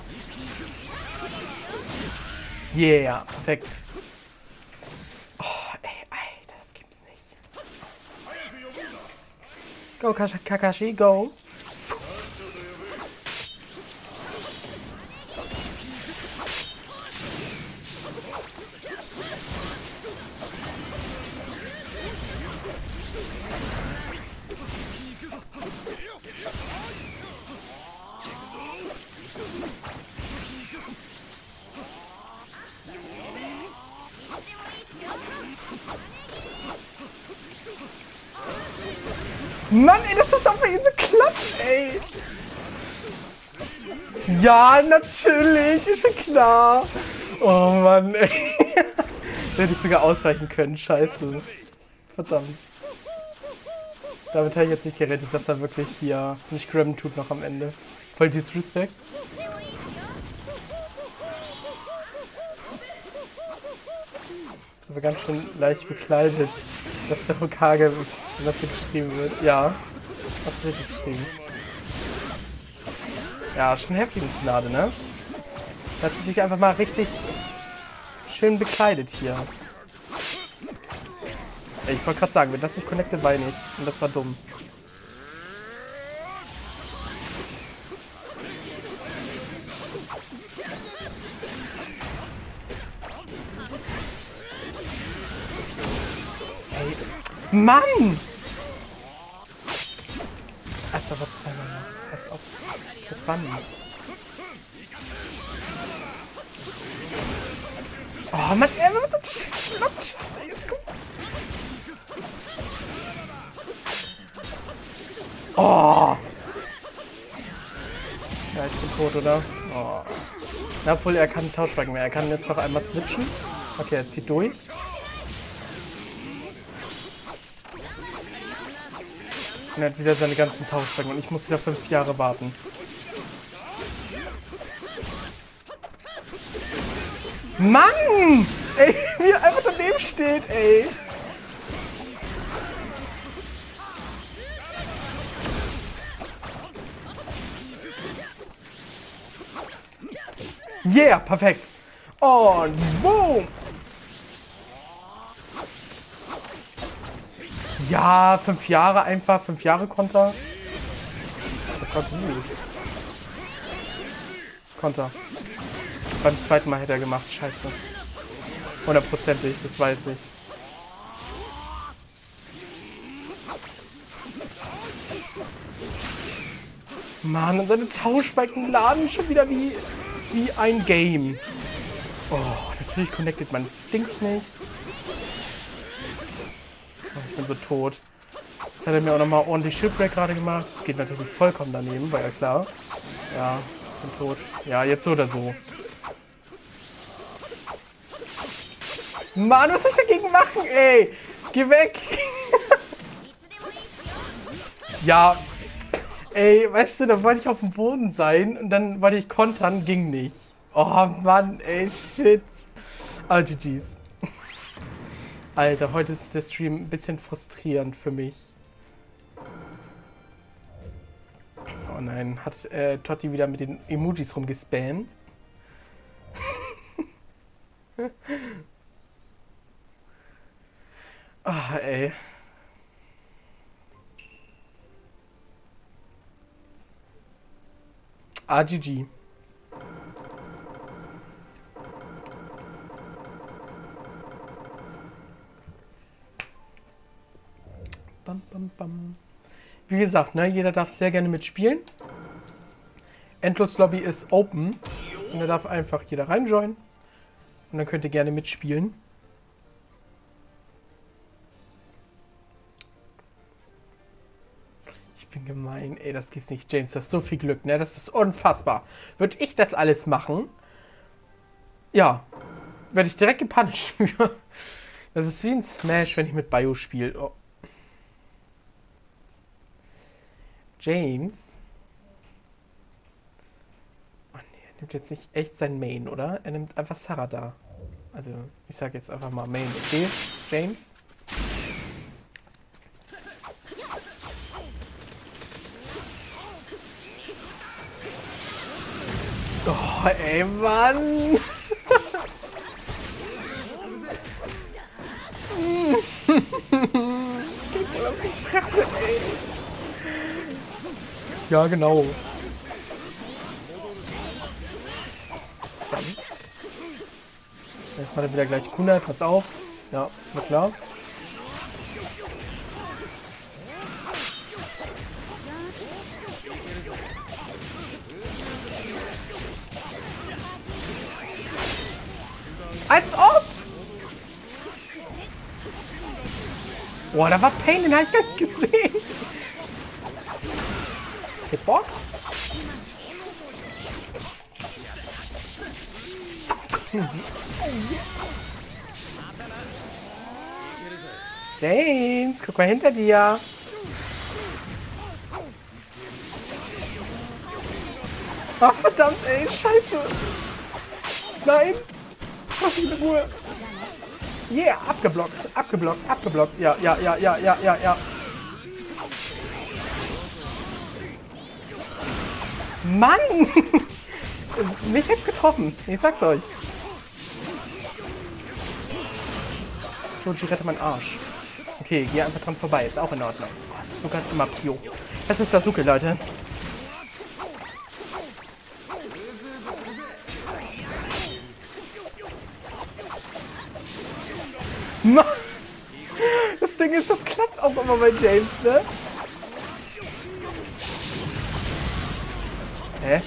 Yeah, perfekt. Oh, ey, das gibt's nicht. Go, Kakashi, go! Mann, ey, dass das doch bei ihm so klappt, ey! Ja, natürlich, ist schon klar! Oh Mann, ey. Da hätte ich sogar ausweichen können, scheiße. Verdammt. Damit habe ich jetzt nicht gerettet, dass er wirklich hier nicht grabben tut noch am Ende. Voll Disrespect. Aber ganz schön leicht bekleidet, dass der Hokage, wenn das hier beschrieben wird. Ja, das wird beschrieben. Ja, schon heftig ins Gnade, ne? Da hat sie sich einfach mal richtig schön bekleidet hier. Ey, ich wollte gerade sagen, wenn das nicht connected, war ich nicht. Und das war dumm. Ey, Mann! Alter, was zweimal noch. Pass auf. Das war nicht. Oh Mann, ey, was ist das? Oh! Ja, ich bin tot, oder? Oh. Na, obwohl er kann Tauschwagen mehr. Er kann jetzt noch einmal switchen. Okay, er zieht durch. Und er hat wieder seine ganzen Tauschwagen und ich muss wieder 5 Jahre warten. Mann! Ey, wie er einfach daneben steht, ey! Yeah, perfekt! Und boom! Ja, 5 Jahre einfach, 5 Jahre Konter. Das war gut. Konter. Beim zweiten Mal hätte er gemacht, scheiße. 100%ig, das weiß ich. Mann, und seine Tauschbalken laden schon wieder wie ein Game. Oh, natürlich connected man. Stinkt nicht. Oh, ich bin so tot. Jetzt hat er mir auch nochmal ordentlich Shipwreck gerade gemacht. Das geht natürlich vollkommen daneben, war ja klar. Ja, ich bin tot. Ja, jetzt so oder so. Mann, was soll ich dagegen machen, ey? Geh weg! Ja, ey, weißt du, da wollte ich auf dem Boden sein und dann wollte ich kontern, ging nicht. Oh Mann, ey, shit. Ah, GG's. Alter, heute ist der Stream ein bisschen frustrierend für mich. Oh nein, hat Totti wieder mit den Emojis rumgespammt? Ah, ey. GG. Bam, bam, bam. Wie gesagt, ne, jeder darf sehr gerne mitspielen. Endlos-Lobby ist open. Und da darf einfach jeder reinjoinen. Und dann könnt ihr gerne mitspielen. Ich bin gemein. Ey, das gibt's nicht, James. Das ist so viel Glück, ne? Das ist unfassbar. Würde ich das alles machen? Ja. Werde ich direkt gepunished. Das ist wie ein Smash, wenn ich mit Bio spiele. Oh. James? Oh nee, er nimmt jetzt nicht echt sein Main, oder? Er nimmt einfach Sarada. Also, ich sag jetzt einfach mal Main. Okay, James? Oh, ey, Mann! Ja, genau. Jetzt hat er wieder gleich Kunde, pass auf. Ja, na klar. Als ob! Boah, da war Pain, den hab ich gar nicht gesehen. Hitbox? James, guck mal hinter dir. Ach, verdammt, ey, scheiße. Nein. Lass mich in Ruhe. Yeah, abgeblockt, abgeblockt, abgeblockt. Ja, ja, ja, ja, ja, ja, ja. Mann! Mich hat's getroffen. Ich sag's euch. Joji, rette meinen Arsch. Okay, geh einfach dran vorbei. Ist auch in Ordnung. Das ist sogar immer Pio. Das ist Sasuke, Leute. Mann! Das Ding ist, das klappt auch immer bei James, ne? Hä?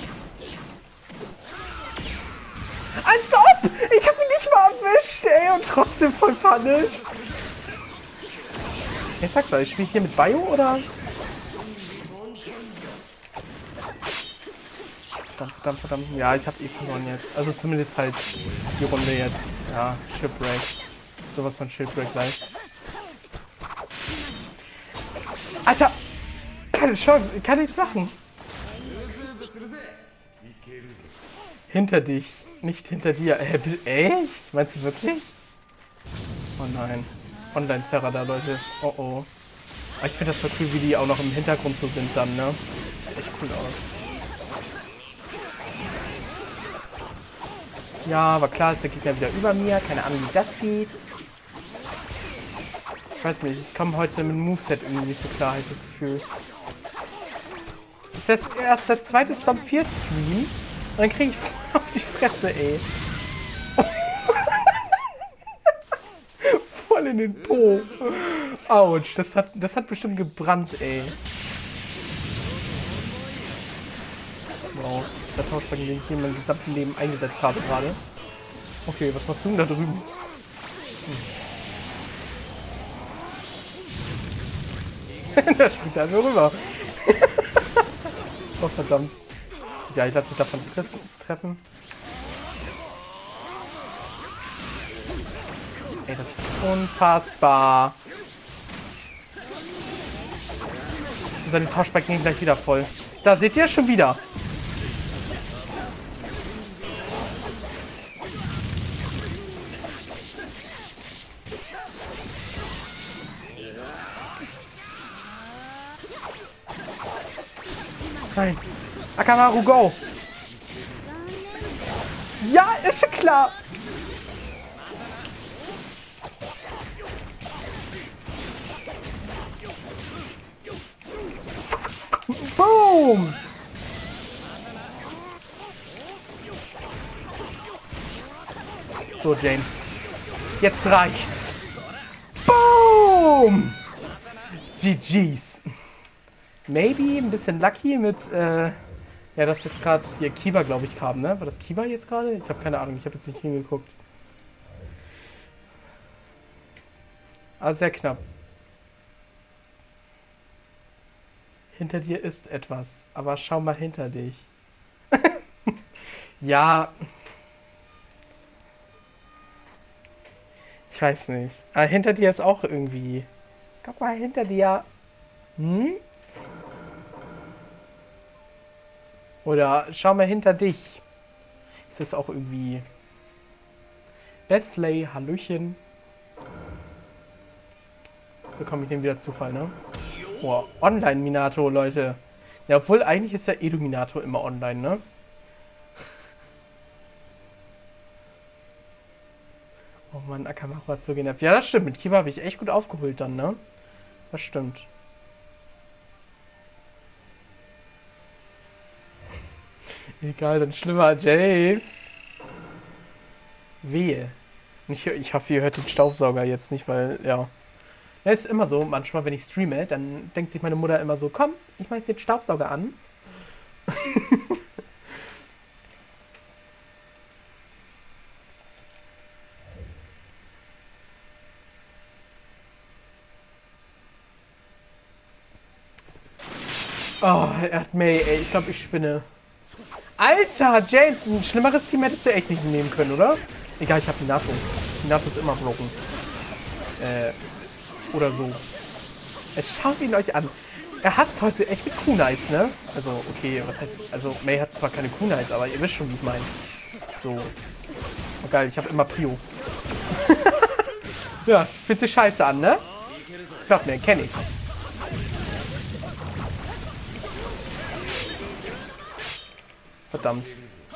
Als ob! Ich hab ihn nicht mal erwischt, ey, und trotzdem voll punished. Ich sag's euch, ich spiele hier mit Bio, oder? Verdammt. Ja, ich hab eh verloren jetzt. Also zumindest halt die Runde jetzt. Ja, Shipwreck. Sowas von Shipwreck gleich. Alter! Keine Chance, ich kann nichts machen. Hinter dich, nicht hinter dir. Echt? Meinst du wirklich? Oh nein. Online-Terror da, Leute. Oh oh. Aber ich finde das so cool, wie die auch noch im Hintergrund so sind dann, ne? Sieht echt cool aus. Ja, aber klar ist der Gegner wieder über mir. Keine Ahnung, wie das geht. Ich weiß nicht, ich komme heute mit dem Moveset irgendwie nicht so klar, habe ich das Gefühl. Das ist erst der zweite Stomp 4 Stream und dann kriege ich voll auf die Fresse, ey. Voll in den Po. Autsch, das hat bestimmt gebrannt, ey. Wow, der Tauschwagen, den ich hier in meinem gesamten Leben eingesetzt habe gerade. Okay, was machst du denn da drüben? Da springt er nur rüber. Oh verdammt. Ja, ich lasse mich davon treffen. Ey, das ist unfassbar. Und seine Tauschbalken gehen gleich wieder voll. Da seht ihr schon wieder. Nein. Akamaru, go! Ja, ist schon klar! Boom! So, James. Jetzt reicht's. Boom! GG's. Maybe ein bisschen lucky mit, ja, das jetzt gerade hier Kiba, glaube ich, kam, ne? War das Kiba jetzt gerade? Ich habe keine Ahnung, ich habe jetzt nicht hingeguckt. Aber sehr knapp. Hinter dir ist etwas, aber schau mal hinter dich. Ja. Ich weiß nicht. Aber hinter dir ist auch irgendwie. Guck mal, hinter dir. Hm? Oder schau mal hinter dich. Es ist auch irgendwie. Besley, Hallöchen. So komme ich dem wieder Zufall, ne? Boah, Online-Minato, Leute. Ja, obwohl eigentlich ist ja Edu-Minato immer online, ne? Oh Mann, Akamaru hat so genervt. Ja, das stimmt. Mit Kiba habe ich echt gut aufgeholt dann, ne? Das stimmt. Egal, dann schlimmer James. Wehe. Ich hoffe, ihr hört den Staubsauger jetzt nicht, weil, ja. Ja, ist immer so, manchmal, wenn ich streame, dann denkt sich meine Mutter immer so, komm, ich mach jetzt den Staubsauger an. Oh, er hat May, ey, ich glaube, ich spinne. Alter, James, ein schlimmeres Team hättest du echt nicht nehmen können, oder? Egal, ich habe Minato. Minato ist immer broken. Oder so. Jetzt schaut ihn euch an. Er hat es heute echt mit Kunais, ne? Also, okay, was heißt... Also, May hat zwar keine Kunais, aber ihr wisst schon, wie ich meine. So. Oh, geil, ich habe immer Prio. Ja, fühlt sich scheiße an, ne? Glaub mir, kenn ich. Verdammt.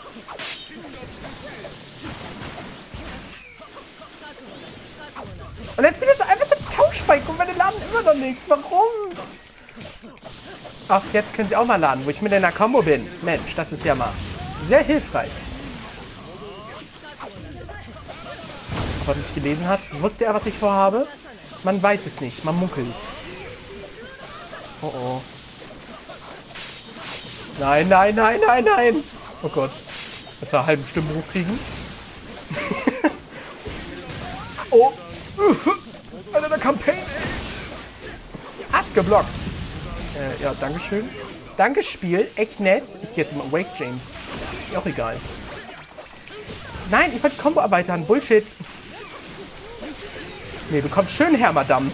Und jetzt wieder so einfach so ein Tauschspike und meine laden immer noch nichts. Warum? Ach, jetzt können sie auch mal laden, wo ich mit einer Combo bin. Mensch, das ist ja mal sehr hilfreich. Was er nicht gelesen hat, wusste er, was ich vorhabe? Man weiß es nicht, man munkelt. Oh oh. Nein, nein, nein, nein, nein. Oh Gott. Das war halben Stimmen hochkriegen. Oh. Alter, der Campaign. Abgeblockt. Ja, dankeschön. Danke, Spiel. Echt nett. Ich gehe jetzt mal Wake James. Ist auch egal. Nein, ich wollte Combo erweitern. Bullshit. Nee, du kommst schön her, Madame.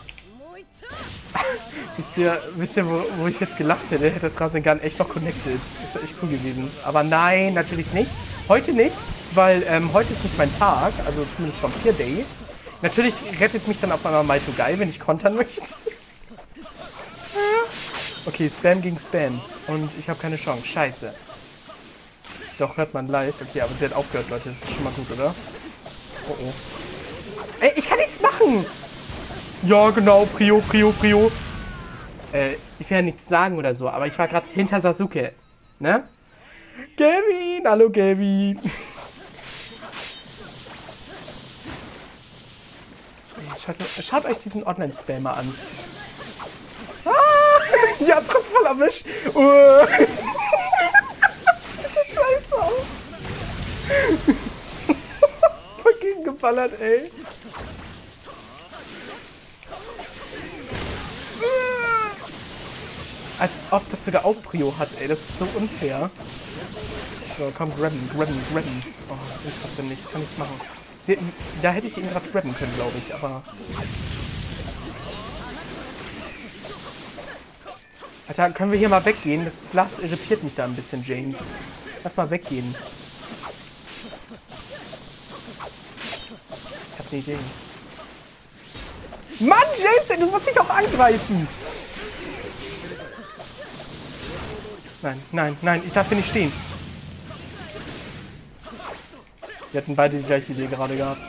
Wisst ihr wo ich jetzt gelacht hätte? Hätte das Rasengan echt noch connected. Das wäre echt cool gewesen. Aber nein, natürlich nicht. Heute nicht, weil heute ist nicht mein Tag. Also zumindest vom 4 Day. Natürlich rettet mich dann auf einmal Mai so geil, wenn ich kontern möchte. Okay, Spam gegen Spam. Und ich habe keine Chance. Scheiße. Doch, hört man live. Okay, aber sie hat aufgehört, Leute. Das ist schon mal gut, oder? Oh oh. Ey, ich kann nichts machen! Ja, genau. Prio, Prio, Prio. Ich will ja nichts sagen oder so, aber ich war gerade hinter Sasuke. Ne? Gavin! Hallo, Gavin! Schaut euch diesen Online-Spammer an. Ah, ja, trotz voll erwischt. Scheiße aus. Voll gegengeballert, ey. Als ob das sogar auch Prio hat, ey. Das ist so unfair. So, komm, grabben, grabben, grabben. Oh, ich hab's nicht. Ich kann nichts machen. Da hätte ich ihn gerade grabben können, glaube ich, aber... Alter, können wir hier mal weggehen? Das Glas irritiert mich da ein bisschen, James. Lass mal weggehen. Ich hab eine Idee. Mann, James, ey, du musst mich auch angreifen! Nein, nein, nein, ich darf hier nicht stehen. Wir hatten beide die gleiche Idee gerade gehabt.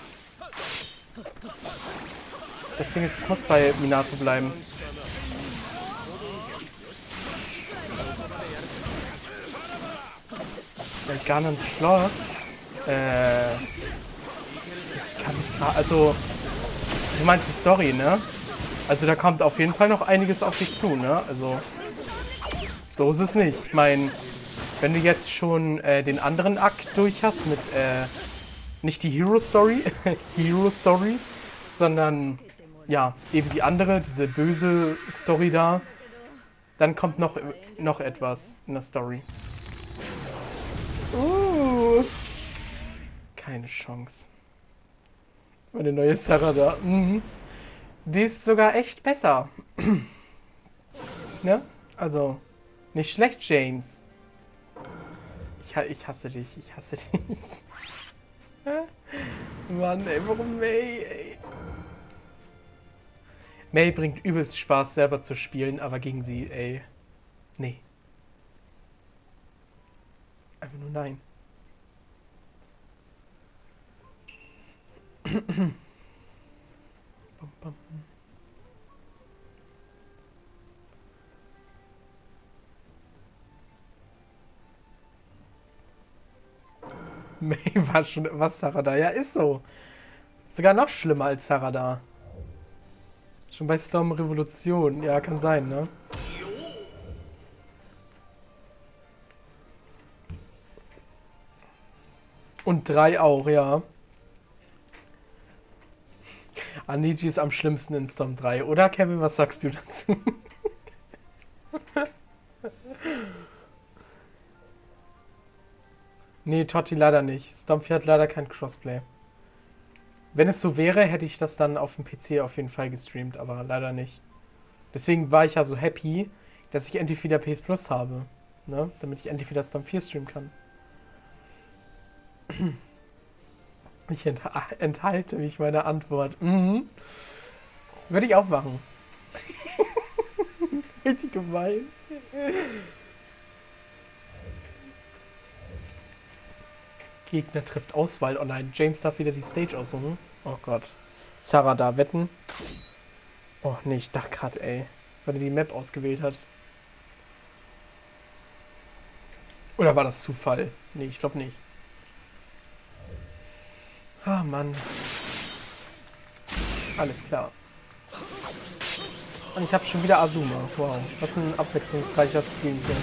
Das Ding ist, ich muss bei Minato bleiben. Garnens Schloss. Ich kann nicht gerade. Also, du meinst die Story, ne? Also, da kommt auf jeden Fall noch einiges auf dich zu, ne? Also, so ist es nicht. Ich meine, wenn du jetzt schon den anderen Akt durch hast mit, nicht die Hero Story, Hero Story, sondern, ja, eben die andere, diese böse Story da, dann kommt noch etwas in der Story. Keine Chance. Meine neue Sarada. Mhm. Die ist sogar echt besser. Ne? Also, nicht schlecht, James. Ich hasse dich, ich hasse dich. Mann, ey, warum May, ey? May bringt übelst Spaß, selber zu spielen, aber gegen sie, ey. Nee. Einfach nur nein. Bam, bam. May war schon was Sarada. Ja, ist so. Sogar noch schlimmer als Sarada. Schon bei Storm Revolution. Ja, kann sein, ne? Und 3 auch, ja. Aniji ist am schlimmsten in Storm 3. Oder, Kevin, was sagst du dazu? Nee, Totti leider nicht. Storm 4 hat leider kein Crossplay. Wenn es so wäre, hätte ich das dann auf dem PC auf jeden Fall gestreamt, aber leider nicht. Deswegen war ich ja so happy, dass ich endlich wieder PS Plus habe. Ne? Damit ich endlich wieder Storm 4 streamen kann. Ich enthalte mich meiner Antwort. Mhm. Würde ich auch machen. Richtig gemein. Gegner trifft Auswahl. Oh nein, James darf wieder die Stage aussuchen. Oh Gott. Sarah da wetten. Oh nee, ich dachte gerade, ey. Weil er die Map ausgewählt hat. Oder war das Zufall? Nee, ich glaube nicht. Ah, Mann. Alles klar. Und ich habe schon wieder Azuma. Wow, was ein abwechslungsreicher Stream hier.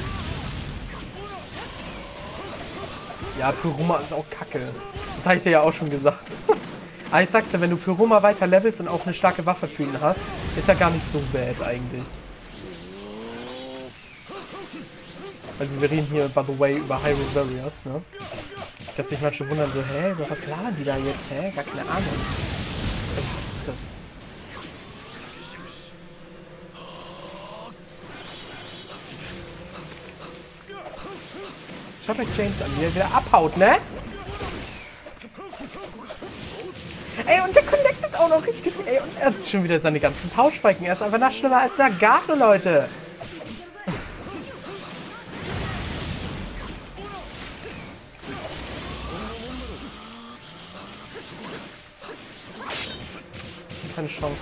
Ja, Pyroma ist auch kacke. Das habe ich dir ja auch schon gesagt. Aber ich sag's dir, wenn du Pyroma weiter levelst und auch eine starke Waffe für ihn hast, ist er gar nicht so bad eigentlich. Also wir reden hier, by the way, über Hyrule Warriors, ne? Dass sich manche wundern so, hä, was labern die da jetzt? Hä? Gar keine Ahnung. Schaut euch James an, wie er wieder abhaut, ne? Ey, und der connectet auch noch richtig. Ey, und er hat schon wieder seine ganzen Tauschbalken. Er ist einfach noch schlimmer als Nagato, Leute. Keine Chance.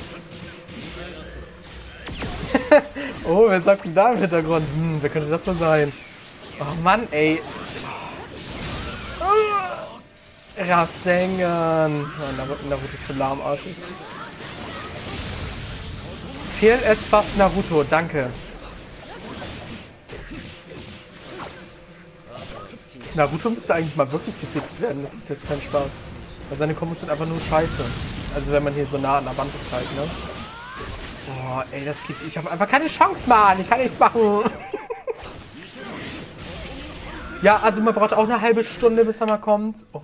Oh, wer sagt denn da im Hintergrund? Wer könnte das wohl sein? Oh Mann, ey. Rasengan. Oh, Naruto ist so lahmarschig. PLS Buff Naruto, danke. Naruto müsste eigentlich mal wirklich gefixt werden, das ist jetzt kein Spaß. Weil seine Kombos sind einfach nur scheiße. Also wenn man hier so nah an der Wand ist halt, ne? Boah, ey, das geht. Ich habe einfach keine Chance, Mann. Ich kann nichts machen. Ja, also man braucht auch eine halbe Stunde, bis er mal kommt. Oh.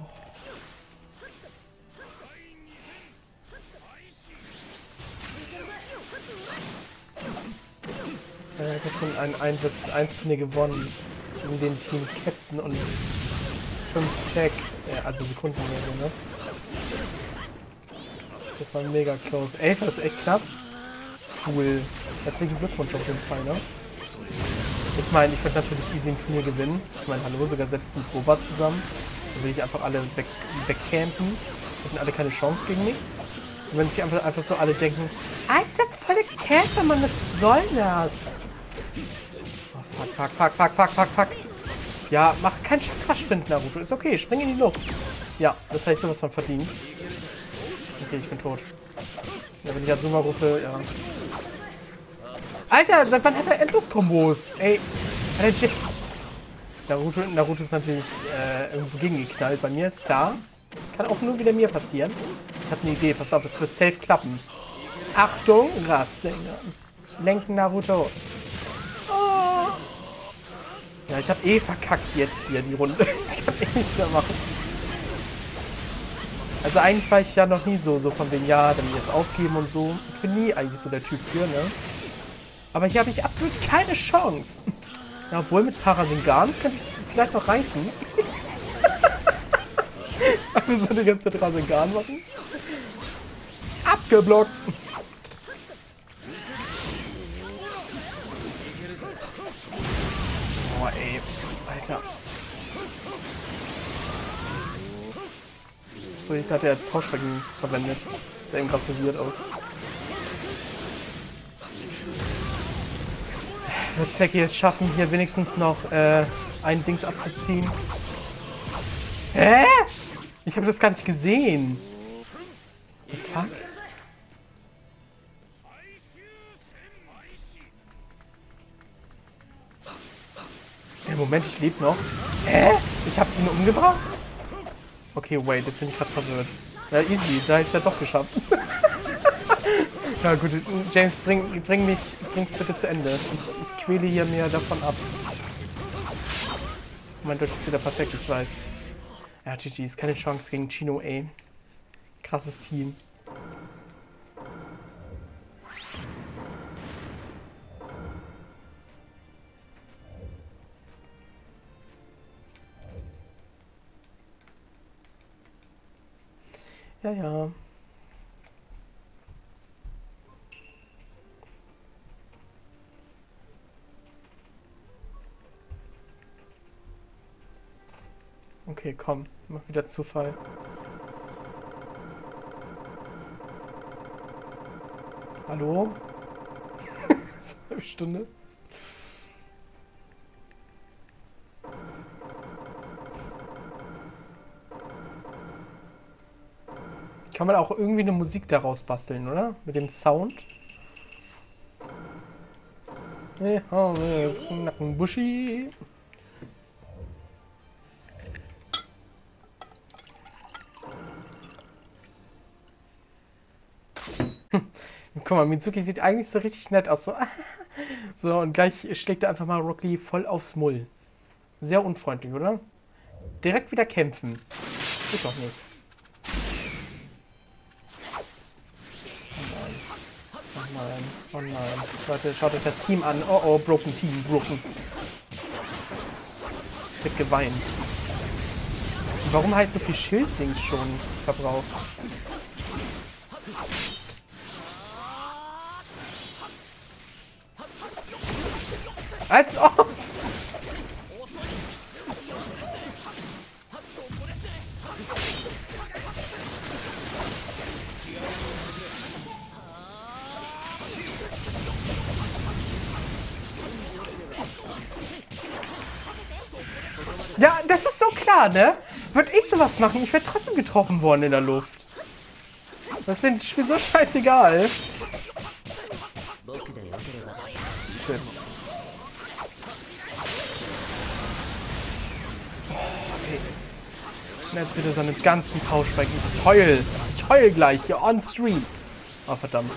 Ich habe schon ein 1 Turnier gewonnen. Gegen den Team Captain und 5 Jack. Ja, also Sekunden mehr, ne? Das war mega close. 11 ist echt knapp. Cool. Herzlichen Glückwunsch auf jeden Fall, ne? Ich meine, ich werde natürlich easy ein Turnier gewinnen. Ich meine, hallo, sogar selbst ein Proba zusammen. Da will ich einfach alle wegcampen. Das sind alle keine Chance gegen mich. Und wenn sich einfach so alle denken, Alter, volle Camper, Mann, was soll das? Oh, fuck. Ja, mach keinen Chakra-Sprint, Naruto. Ist okay, spring in die Luft. Ja, das heißt sowas von verdient. Okay, ich bin tot. Ja, wenn ich Azuma rufe, ja. Alter, seit wann hat er Endlos-Kombos? Ey, Naruto ist natürlich irgendwo gegengeknallt. Bei mir ist klar. Kann auch nur wieder mir passieren. Ich habe eine Idee, pass auf, das wird safe klappen. Achtung, Rasengan. Lenken Naruto. Oh. Ja, ich habe eh verkackt jetzt hier die Runde. Ich kann eh nichts mehr machen. Also eigentlich war ich ja noch nie so von wegen, ja, dann jetzt aufgeben und so. Ich bin nie eigentlich so der Typ für, ne? Aber hier habe ich absolut keine Chance. Ja, obwohl mit Parasengan könnte ich es vielleicht noch reißen. Aber so eine ganze Rasengan machen. Abgeblockt. Boah, ey. Alter. So, ich dachte, er hat Tauschbecken verwendet. Der eben gerade verwirrt aus. Wird Zeki es schaffen, hier wenigstens noch ein Dings abzuziehen? Hä? Ich habe das gar nicht gesehen. What the fuck? Moment, ich lebe noch. Hä? Ich habe ihn umgebracht? Okay, wait, jetzt bin ich gerade verwirrt. Ja, easy, da ist er doch geschafft. Ja gut, James, bring's bitte zu Ende. Ich quäle hier mir davon ab. Mein Deutsch ist wieder perfekt, ich weiß. Ja, GG, ist keine Chance gegen Chino, ey. Krasses Team. Ja, ja. Okay, komm. Mach wieder Zufall. Hallo? Halbe Stunde. Kann man auch irgendwie eine Musik daraus basteln, oder? Mit dem Sound. Nackenbuschi. Guck mal, Mitsuki sieht eigentlich so richtig nett aus. So, so und gleich schlägt er einfach mal Rock Lee voll aufs Mull. Sehr unfreundlich, oder? Direkt wieder kämpfen. Geht doch nicht. Oh nein, oh nein. Leute, schaut euch das Team an. Oh oh, Broken Team, Broken. Wird geweint. Und warum halt so viel Schilddings schon verbraucht? Als ob! Ja, das ist so klar, ne? Würde ich sowas machen, ich wäre trotzdem getroffen worden in der Luft. Das ist mir so scheißegal. Shit. Okay. Jetzt bitte so einen ganzen Pauschbecken. Ich heul gleich hier on stream. Oh verdammt.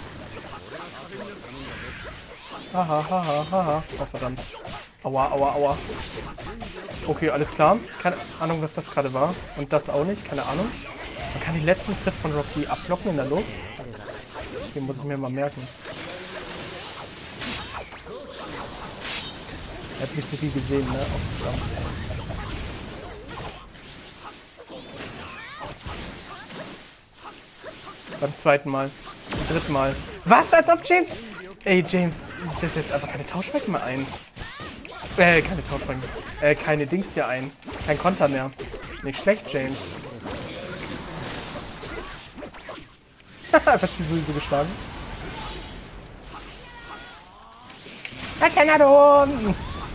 Haha, haha, haha. Oh verdammt. Aua, aua, aua. Okay, alles klar. Keine Ahnung, was das gerade war. Und das auch nicht, keine Ahnung. Man kann den letzten Tritt von Rock Lee abblocken in der Luft. Den muss ich mir mal merken. Er hat nicht so viel gesehen, ne? Beim zweiten Mal. Beim dritten Mal. Was? Als ob James... Ey, James, das setzt einfach keine Tauschbecken mehr ein. Keine Tauschbecken. Keine Dings hier ein. Kein Konter mehr. Nicht schlecht, James. Einfach die Sülse geschlagen. Akanadon!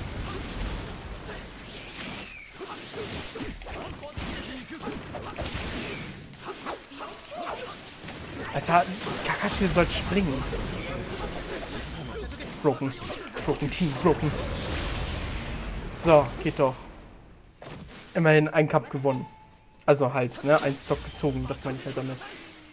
Alter, Kakashi soll springen. Broken. Broken Team, broken. So, geht doch. Immerhin einen Cup gewonnen. Also halt, ne, einen Stock gezogen, das meine ich halt damit.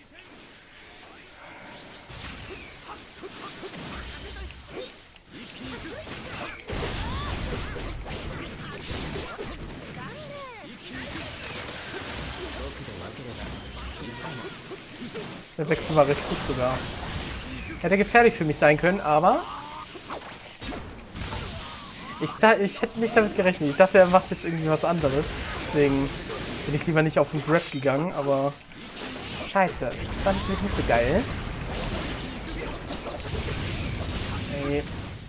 Der Wechsel war recht gut sogar. Hätte gefährlich für mich sein können, aber... Ich hätte nicht damit gerechnet. Ich dachte, er macht jetzt irgendwie was anderes. Deswegen bin ich lieber nicht auf den Grab gegangen, aber... Scheiße, das fand ich nicht so geil. Ey.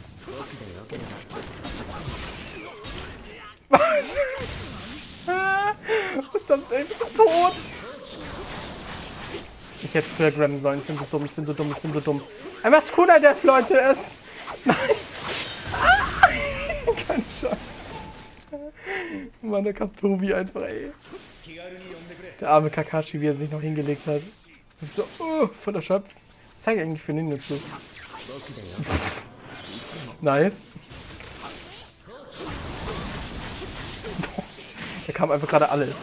Was? Verdammt, ey, ich bin tot! Ich hätte früher grabben sollen. Ich bin so dumm, ich bin so dumm, ich bin so dumm. Er macht cooler, der Leute ist. Nein! Ah! Kein Scheiß. Mann, da kam Tobi einfach, ey. Der arme Kakashi, wie er sich noch hingelegt hat. So, voll erschöpft. Zeig eigentlich für den Ninjutsus. Nice. Da kam einfach gerade alles.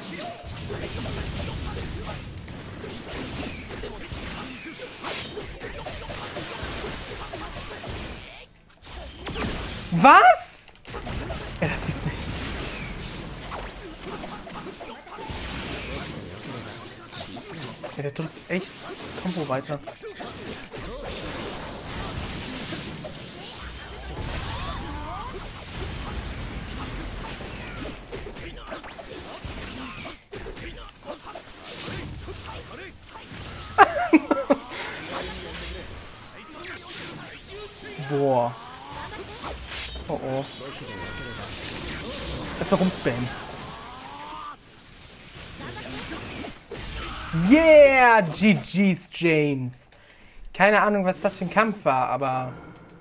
Was? Ja, das gibt's nicht. Ja, der drückt echt Combo weiter. Boah. Oh oh. Jetzt rumspammen. Yeah! GG's, James. Keine Ahnung, was das für ein Kampf war, aber...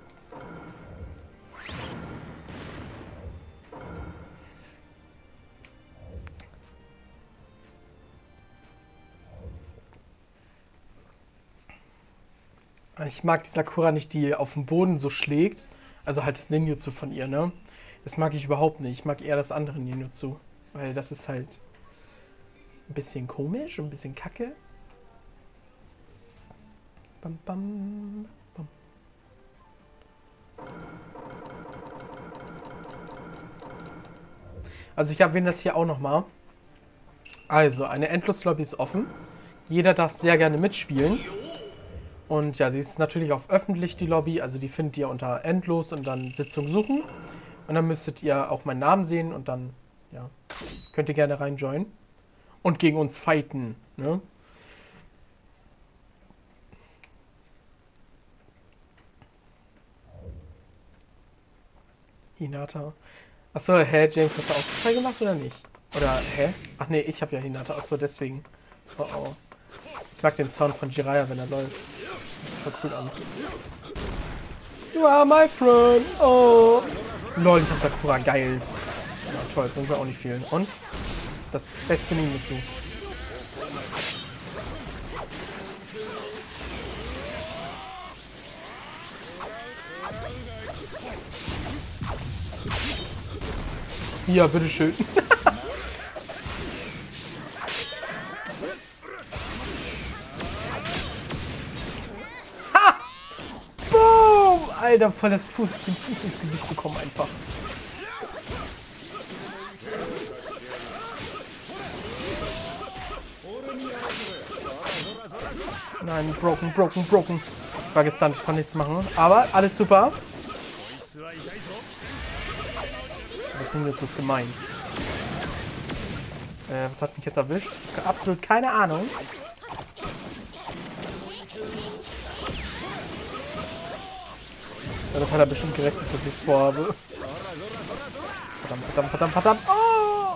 Ich mag die Sakura nicht, die auf dem Boden so schlägt. Also halt das Ninjutsu von ihr, ne? Das mag ich überhaupt nicht. Ich mag eher das andere Ninjutsu. Weil das ist halt ein bisschen komisch, ein bisschen kacke. Bam, bam, bam. Also ich erwähne das hier auch nochmal. Also, eine Endlos-Lobby ist offen. Jeder darf sehr gerne mitspielen. Und ja, sie ist natürlich auf öffentlich, die Lobby. Also die findet ihr unter Endlos und dann Sitzung suchen. Und dann müsstet ihr auch meinen Namen sehen und dann, ja, könnt ihr gerne reinjoinen. Und gegen uns fighten, ne? Hinata. Achso, hä, James, hast du auch frei gemacht oder nicht? Oder, hä? Ach nee, ich habe ja Hinata. Achso, deswegen. Oh oh. Ich mag den Sound von Jiraiya, wenn er läuft. Das sieht voll cool an. You are my friend. Oh. Lol, ich hab Sakura. Geil. Ja, toll, bringt mir auch nicht viel. Und? Das beste Ninjutsu. Ja, bitteschön. Ha! Boom! Alter, voll den Fuß ins Gesicht bekommen einfach. Nein, broken. Ich war gestunt, ich konnte nichts machen. Aber alles super. Das Ninjutsu ist gemein. Was hat mich jetzt erwischt? Absolut keine Ahnung. Ja, das hat er bestimmt gerechnet, dass ich es vorhabe. Verdammt. Oh!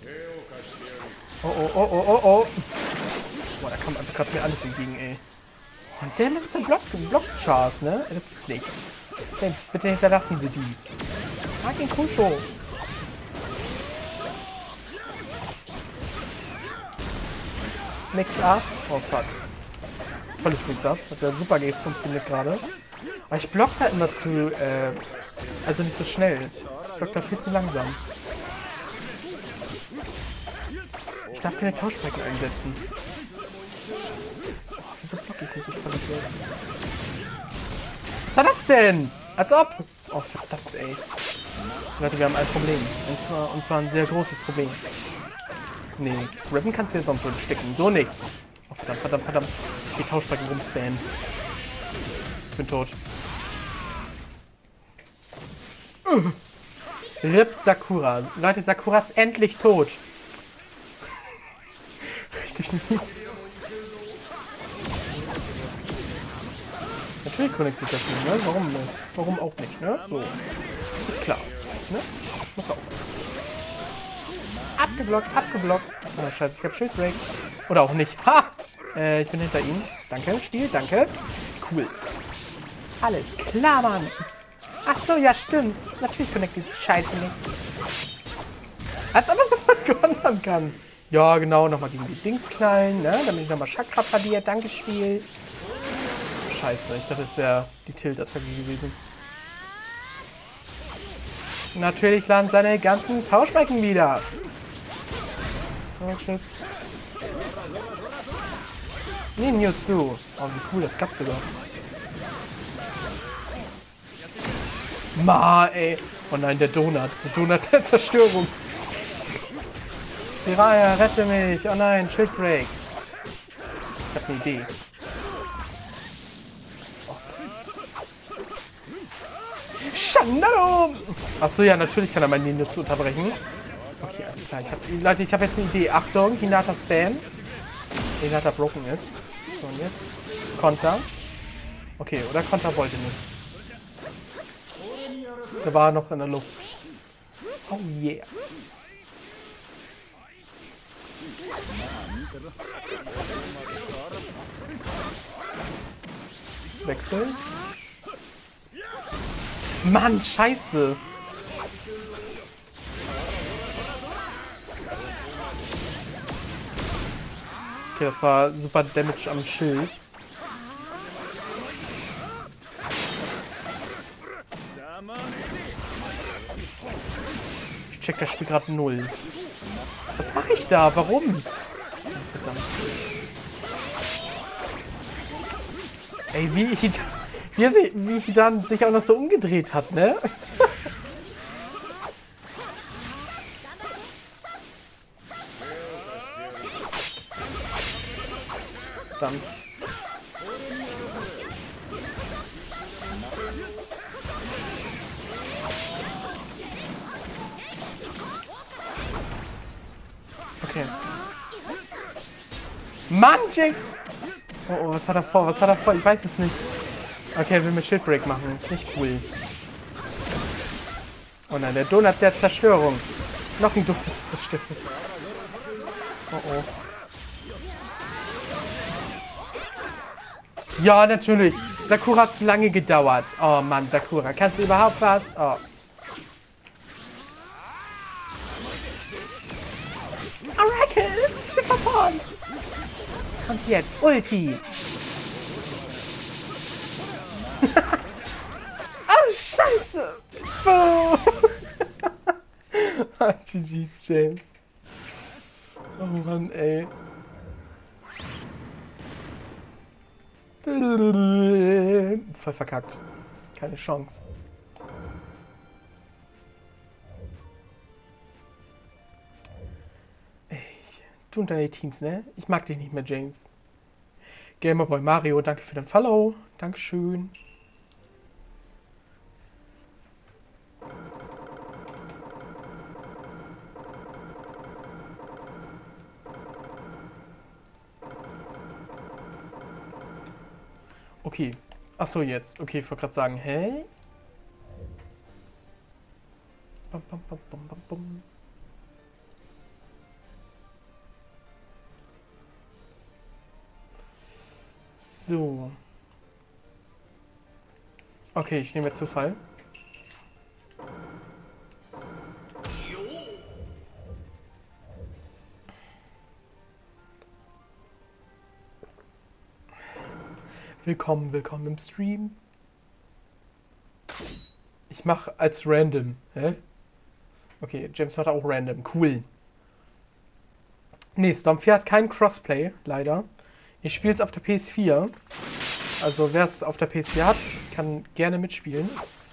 Oh. Boah, da kommt einfach gerade mir alles entgegen, ey. Und der mit dem Block-Chars, ne? Das ist nicht. James, bitte hinterlassen Sie die. Mag ihn Kusho. Mix up. Oh fuck. Volles Mix up. Hat ja super funktioniert gerade. Aber ich block da immer zu, also nicht so schnell. Ich block da viel zu langsam. Ich darf keine Tauschstrecken einsetzen. Oh, wieso block ich nicht? Ich kann nicht hören. Was war das denn? Als ob! Oh verdammt, ey. Leute, wir haben ein Problem. Und zwar ein sehr großes Problem. Nee, Ribbon kannst du dir sonst so stecken. So nicht. Oh verdammt. Die Tauschstrecken rumspammen. Ich bin tot. RIP Sakura. Leute, Sakura ist endlich tot. Richtig mies. Natürlich connectet sich das nicht, ne? Warum nicht? Warum auch nicht, ne? So. Ist klar. Ne? Muss auch. Abgeblockt. Ah, scheiße, ich hab Schildbreak. Oder auch nicht. Ha! Ich bin hinter ihm. Danke, Spiel, danke. Cool. Alles klar, Mann. Ach so, ja, stimmt. Natürlich connectet die Scheiße nicht. Als ob man sofort gewonnen kann. Ja, genau, nochmal gegen die Dings knallen, ne? Damit ich nochmal Chakra verliere. Danke, Spiel. Scheiße, ich dachte, es wäre die Tilt-Attacke gewesen. Natürlich landen seine ganzen Tauschbecken wieder. Oh, tschüss. Ninjutsu. Oh, wie cool, das klappt sogar. Ey. Oh nein, der Donut. Der Donut der Zerstörung. Jiraiya, rette mich. Oh nein, Schildbreak. Ich hab eine Idee. Shandalo! Achso, ja, natürlich kann er mein Ninjutsu unterbrechen. Okay, alles klar. Leute, ich habe jetzt eine Idee. Achtung, Hinata Spam. Hinata broken ist. So, und jetzt. Konter. Okay, oder Konter wollte nicht. Der war noch in der Luft. Oh yeah. Wechseln. Mann, scheiße. Okay, das war super Damage am Schild. Ich check das Spiel gerade 0. Was mache ich da? Warum? Verdammt. Ey, wie Hidan sich auch noch so umgedreht hat, ne? Verdammt. Okay. Mann, Jake! Oh, was hat er vor? Was hat er vor? Ich weiß es nicht. Okay, er will mit Shieldbreak machen. Ist nicht cool. Oh nein, der Donut der Zerstörung. Noch ein Donut der Zerstörung. Oh oh. Ja, natürlich. Sakura hat zu lange gedauert. Oh Mann, Sakura. Kannst du überhaupt was? Oh. Oracle! Superporn! Kommt jetzt. Ulti! Oh, scheiße! Oh. GG's, James. Oh Mann, ey. Voll verkackt. Keine Chance. Ey, du und deine Teams, ne? Ich mag dich nicht mehr, James. Gamerboy Mario, danke für den Follow. Dankeschön. Okay. Achso, jetzt. Okay, ich wollte gerade sagen, hä? Bam, bam, bam, bam, bam, bam. So. Okay, ich nehme jetzt Zufall. Willkommen, willkommen im Stream. Ich mache als random. Hä? Okay, James macht auch random. Cool. Nee, Storm 4 hat kein Crossplay, leider. Ich spiele es auf der PS4. Also wer es auf der PS4 hat, kann gerne mitspielen.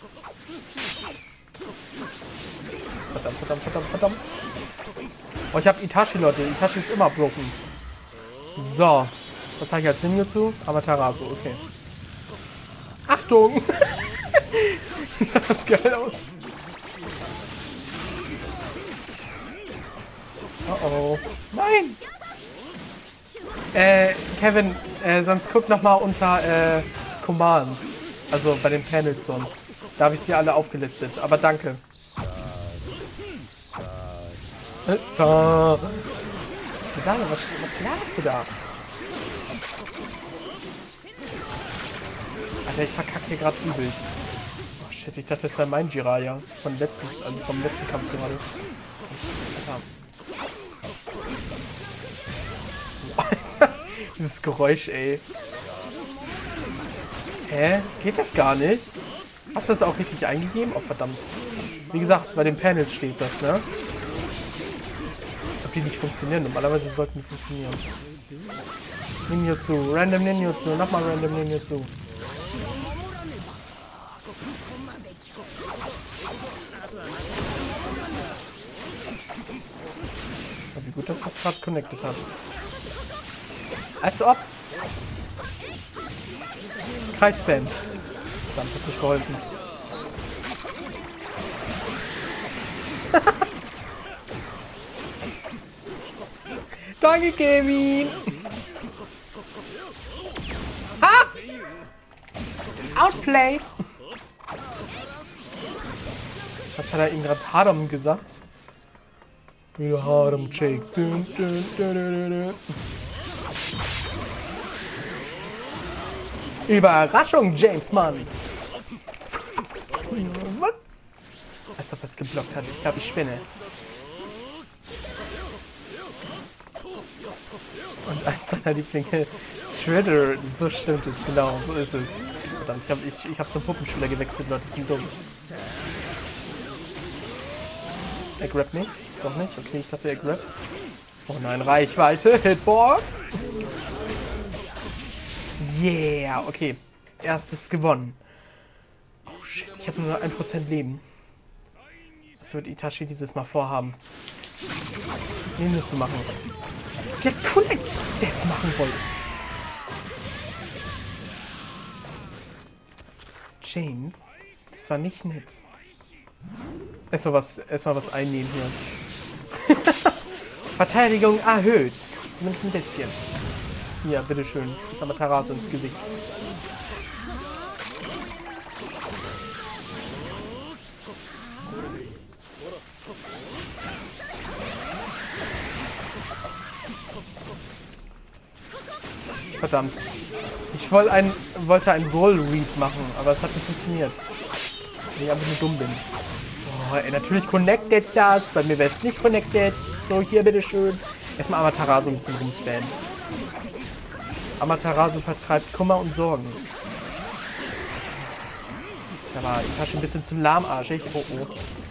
Verdammt, verdammt, verdammt, verdammt. Oh, ich habe Itachi, Leute. Itachi ist immer broken. So. Was sage ich als Ninjutsu? Amaterasu, okay. Achtung! Das sieht geil aus. Oh oh. Nein! Kevin, sonst guck nochmal unter Command. Also bei den Panels sonst. Da habe ich die alle aufgelistet. Aber danke. So. Was lachst du da? Alter, ich verkacke hier gerade übel. Oh shit, ich dachte, das wäre mein Jiraiya. Vom letzten Kampf gerade. Alter, dieses Geräusch, ey. Hä? Geht das gar nicht? Hast du das auch richtig eingegeben? Oh, verdammt. Wie gesagt, bei den Panels steht das, ne? Ob die nicht funktionieren. Normalerweise sollten die funktionieren. Ninjutsu, Random Ninjutsu, nochmal Random Ninjutsu. Oh, wie gut, dass das gerade connected hat. Als ob! Kreisband. Verdammt, hat nicht geholfen. Danke, Kevin! Ha! Outplay! Was hat er ihm gerade Hadam gesagt? Wieder Harlem Shake. Überraschung, James, Mann! Was? Als ob er es geblockt hat. Ich glaube, ich spinne. Und eins seiner Lieblinge, Shredder. So stimmt es, genau. So ist es. Verdammt, ich hab zum Puppenspieler gewechselt, Leute. Ich bin dumm. Er grabt nicht? Doch nicht? Okay, ich dachte, er grabt. Oh nein, Reichweite. Hitbox. Yeah, okay. Erstes gewonnen. Oh shit, ich habe nur 1% Leben. Was wird Itachi dieses Mal vorhaben? Den musst du machen. Ja, cool, der machen wollte. James, das war nicht nett. Erstmal was einnehmen hier. Verteidigung erhöht. Zumindest ein bisschen. Ja, bitteschön. Jetzt haben wir Tarasu ins Gesicht. Verdammt. Ich wollte ein Roll Read machen, aber es hat nicht funktioniert. Weil ich einfach nur dumm bin. Oh, ey, natürlich connected das. Bei mir wäre es nicht connected. So, hier, bitteschön. Erstmal Amaterasu ein bisschen rumspammen. Amaterasu vertreibt Kummer und Sorgen. Aber ich war schon ein bisschen zu lahmarschig. Oh, oh.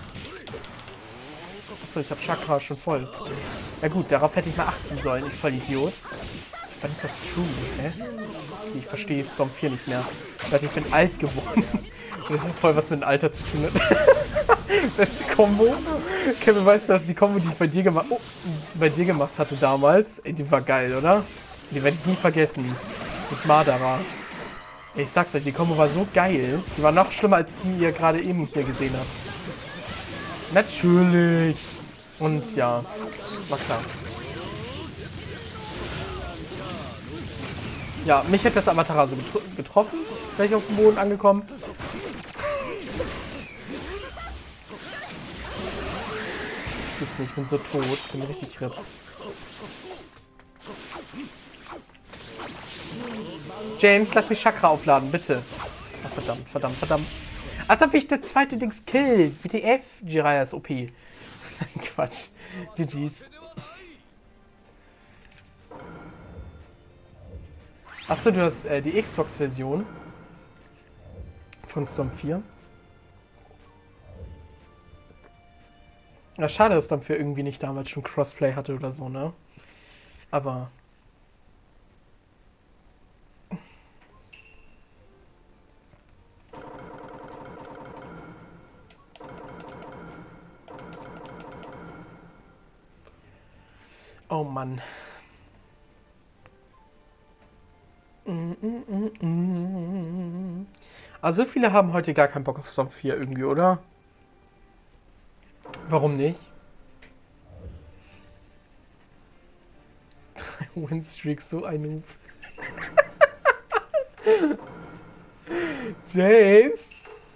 Achso, ich hab Chakra schon voll. Ja gut, darauf hätte ich mal achten sollen, ich Vollidiot. Wann ist das true, hä? Ich verstehe Storm 4 nicht mehr. Ich dachte, ich bin alt geworden. Das hat voll was mit dem Alter zu tun. Beste Kombo. Kevin, weißt du noch, die Kombo, die ich bei dir gemacht hatte damals? Ey, die war geil, oder? Die werde ich nie vergessen. Mit Madara. Ey, ich sag's euch, die Kombo war so geil. Die war noch schlimmer, als die ihr gerade eben mit mir gesehen habt. Natürlich. Und ja, war klar. Ja, mich hätte das Amaterasu getroffen. Wäre ich auf dem Boden angekommen. Ich bin so tot. Ich bin richtig RIP. James, lass mich Chakra aufladen, bitte. Ach, verdammt, verdammt, verdammt. Als ob ich der zweite Dings kill. WTF? Jiraiya ist OP. Quatsch. GG's. Achso, du hast die Xbox-Version von Storm 4. Ja, schade, dass Storm 4 irgendwie nicht damals schon Crossplay hatte oder so, ne? Aber... Oh Mann. Also so viele haben heute gar keinen Bock auf Storm 4 irgendwie, oder? Warum nicht? 3 Winstreak, so ein Noob. Jace!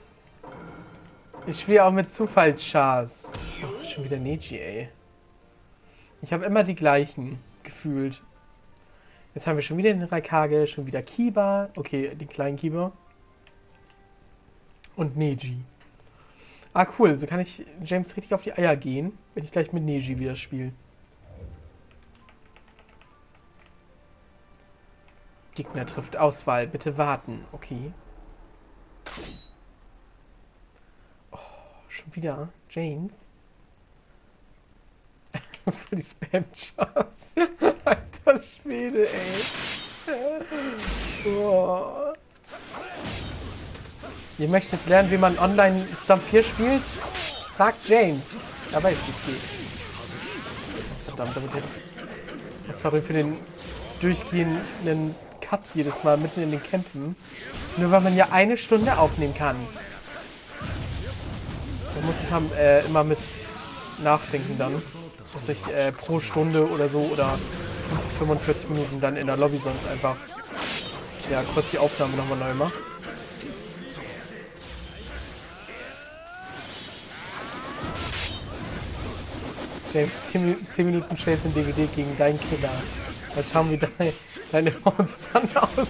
Ich spiele auch mit Zufallschars. Oh, schon wieder Neji, ey. Ich habe immer die gleichen gefühlt. Jetzt haben wir schon wieder den Raikage, schon wieder Kiba. Okay, den kleinen Kiba. Und Neji. Ah, cool. So kann ich James richtig auf die Eier gehen, wenn ich gleich mit Neji wieder spiele. Gegner trifft Auswahl. Bitte warten. Okay. Oh, schon wieder James. Für die Spam-Chance. Alter Schwede, ey. Oh. Ihr möchtet lernen, wie man online Storm 4 spielt? Fragt James. Er weiß, wie es geht. Verdammt, damit hätte ich... Sorry für den durchgehenden Cut jedes Mal mitten in den Kämpfen. Nur weil man ja 1 Stunde aufnehmen kann. Da muss ich immer mit nachdenken dann. Dass ich pro Stunde oder so oder 45 Minuten dann in der Lobby sonst einfach ja, kurz die Aufnahme nochmal neu mache. James, 10 Minuten stellst in DVD gegen deinen Killer. Dann schauen wir deine Monster dann aus.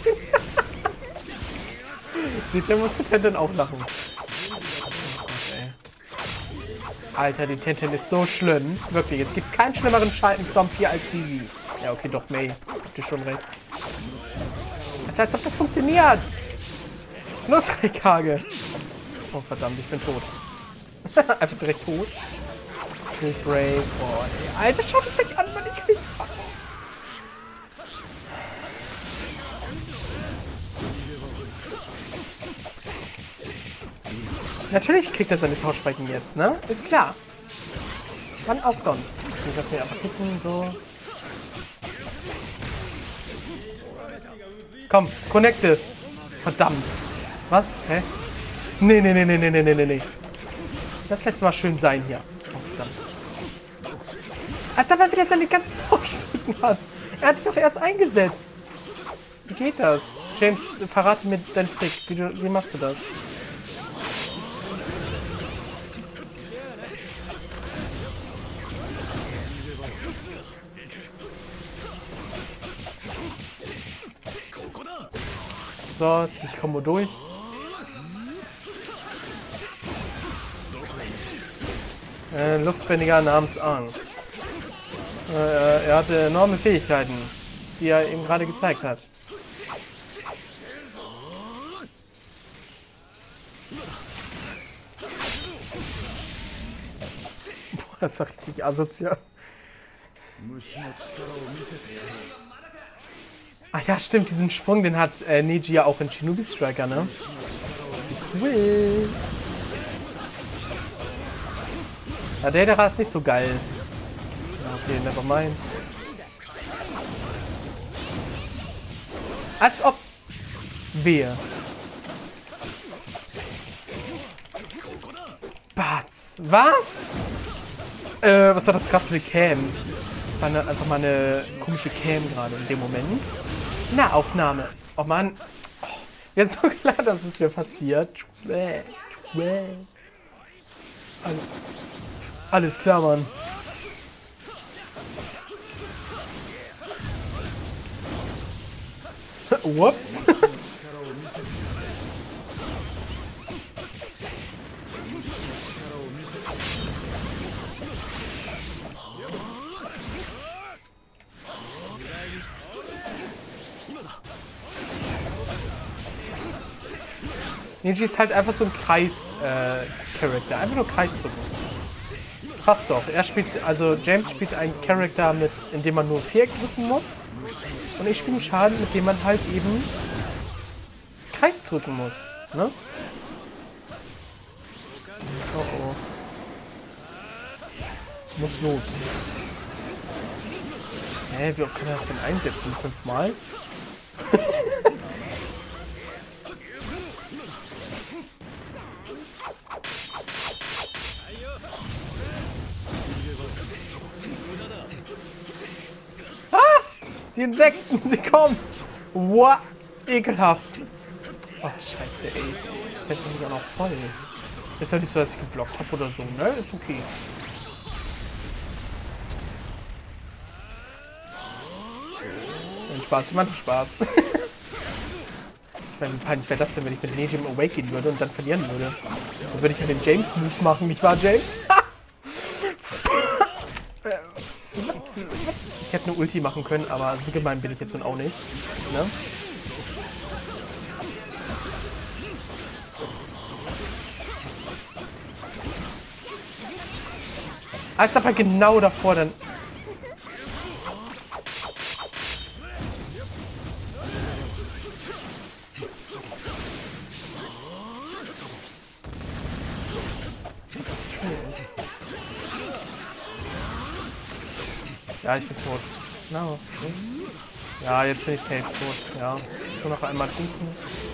Sieht der Monster dann auch lachen. Oh Gott, ey. Alter, die Tenten ist so schlimm. Wirklich, jetzt gibt es keinen schlimmeren Schaltenkampf hier als die. Ja, okay, doch, May. Habt ihr schon recht. Als ob das funktioniert. Los, Rekage. Oh, verdammt, ich bin tot. Einfach direkt tot. Nicht brave. Oh, ey. Alter, schau mich weg an, Mann, ich krieg. Natürlich kriegt er seine Tauschbalken jetzt, ne? Ist klar. Wann auch sonst. Ich lass mir einfach gucken, so. Komm, connecte. Verdammt. Was? Hä? Nee. Das lässt mal schön sein hier. Oh, verdammt. Als ob er wieder seine ganzen Tauschbalken hat. Er hat dich doch erst eingesetzt. Wie geht das? James, verrate mir deinen Trick. Wie machst du das? So, zieh ich Kombo durch. Luftbändiger namens Ang. Er hatte enorme Fähigkeiten, die er eben gerade gezeigt hat. Boah, das ist richtig asozial. Ach ja, stimmt, diesen Sprung, den hat Neji ja auch in Shinobi Striker, ne? Cool. Ja, der ist nicht so geil. Okay, nevermind. Als ob... Wehe. Batz. Was? Was war das gerade für eine Cam? Das war einfach mal eine komische Cam gerade in dem Moment. Na, Aufnahme. Oh Mann. Oh, jetzt ist so klar, dass es mir passiert. Alles klar, Mann. Whoops. Neji ist halt einfach so ein Kreis-Charakter. Einfach nur Kreis drücken. Passt doch. Er spielt, also James spielt einen Charakter mit, in dem man nur Viereck drücken muss. Und ich spiele einen Schaden, mit dem man halt eben Kreis drücken muss. Ne? Oh oh. Muss los. Hä, wie oft kann er das denn einsetzen? 5-mal? Die Insekten, sie kommen! Wow, ekelhaft! Oh, scheiße, ey. Das fällt mir auch noch voll. Ist ja nicht so, dass ich geblockt habe oder so, ne? Ist okay. Spaß, ich meine Spaß. Ich meine, wie peinlich wäre das denn, wenn ich mit Neji im Awaken würde und dann verlieren würde? Dann würde ich ja den James-Move machen, nicht wahr, James? Ich hätte eine Ulti machen können, aber so gemein bin ich jetzt nun auch nicht. Ne? Als aber genau davor dann... Ja, ich bin tot. No. Ja, jetzt bin ich safe tot. Ja. Nur noch einmal prüfen.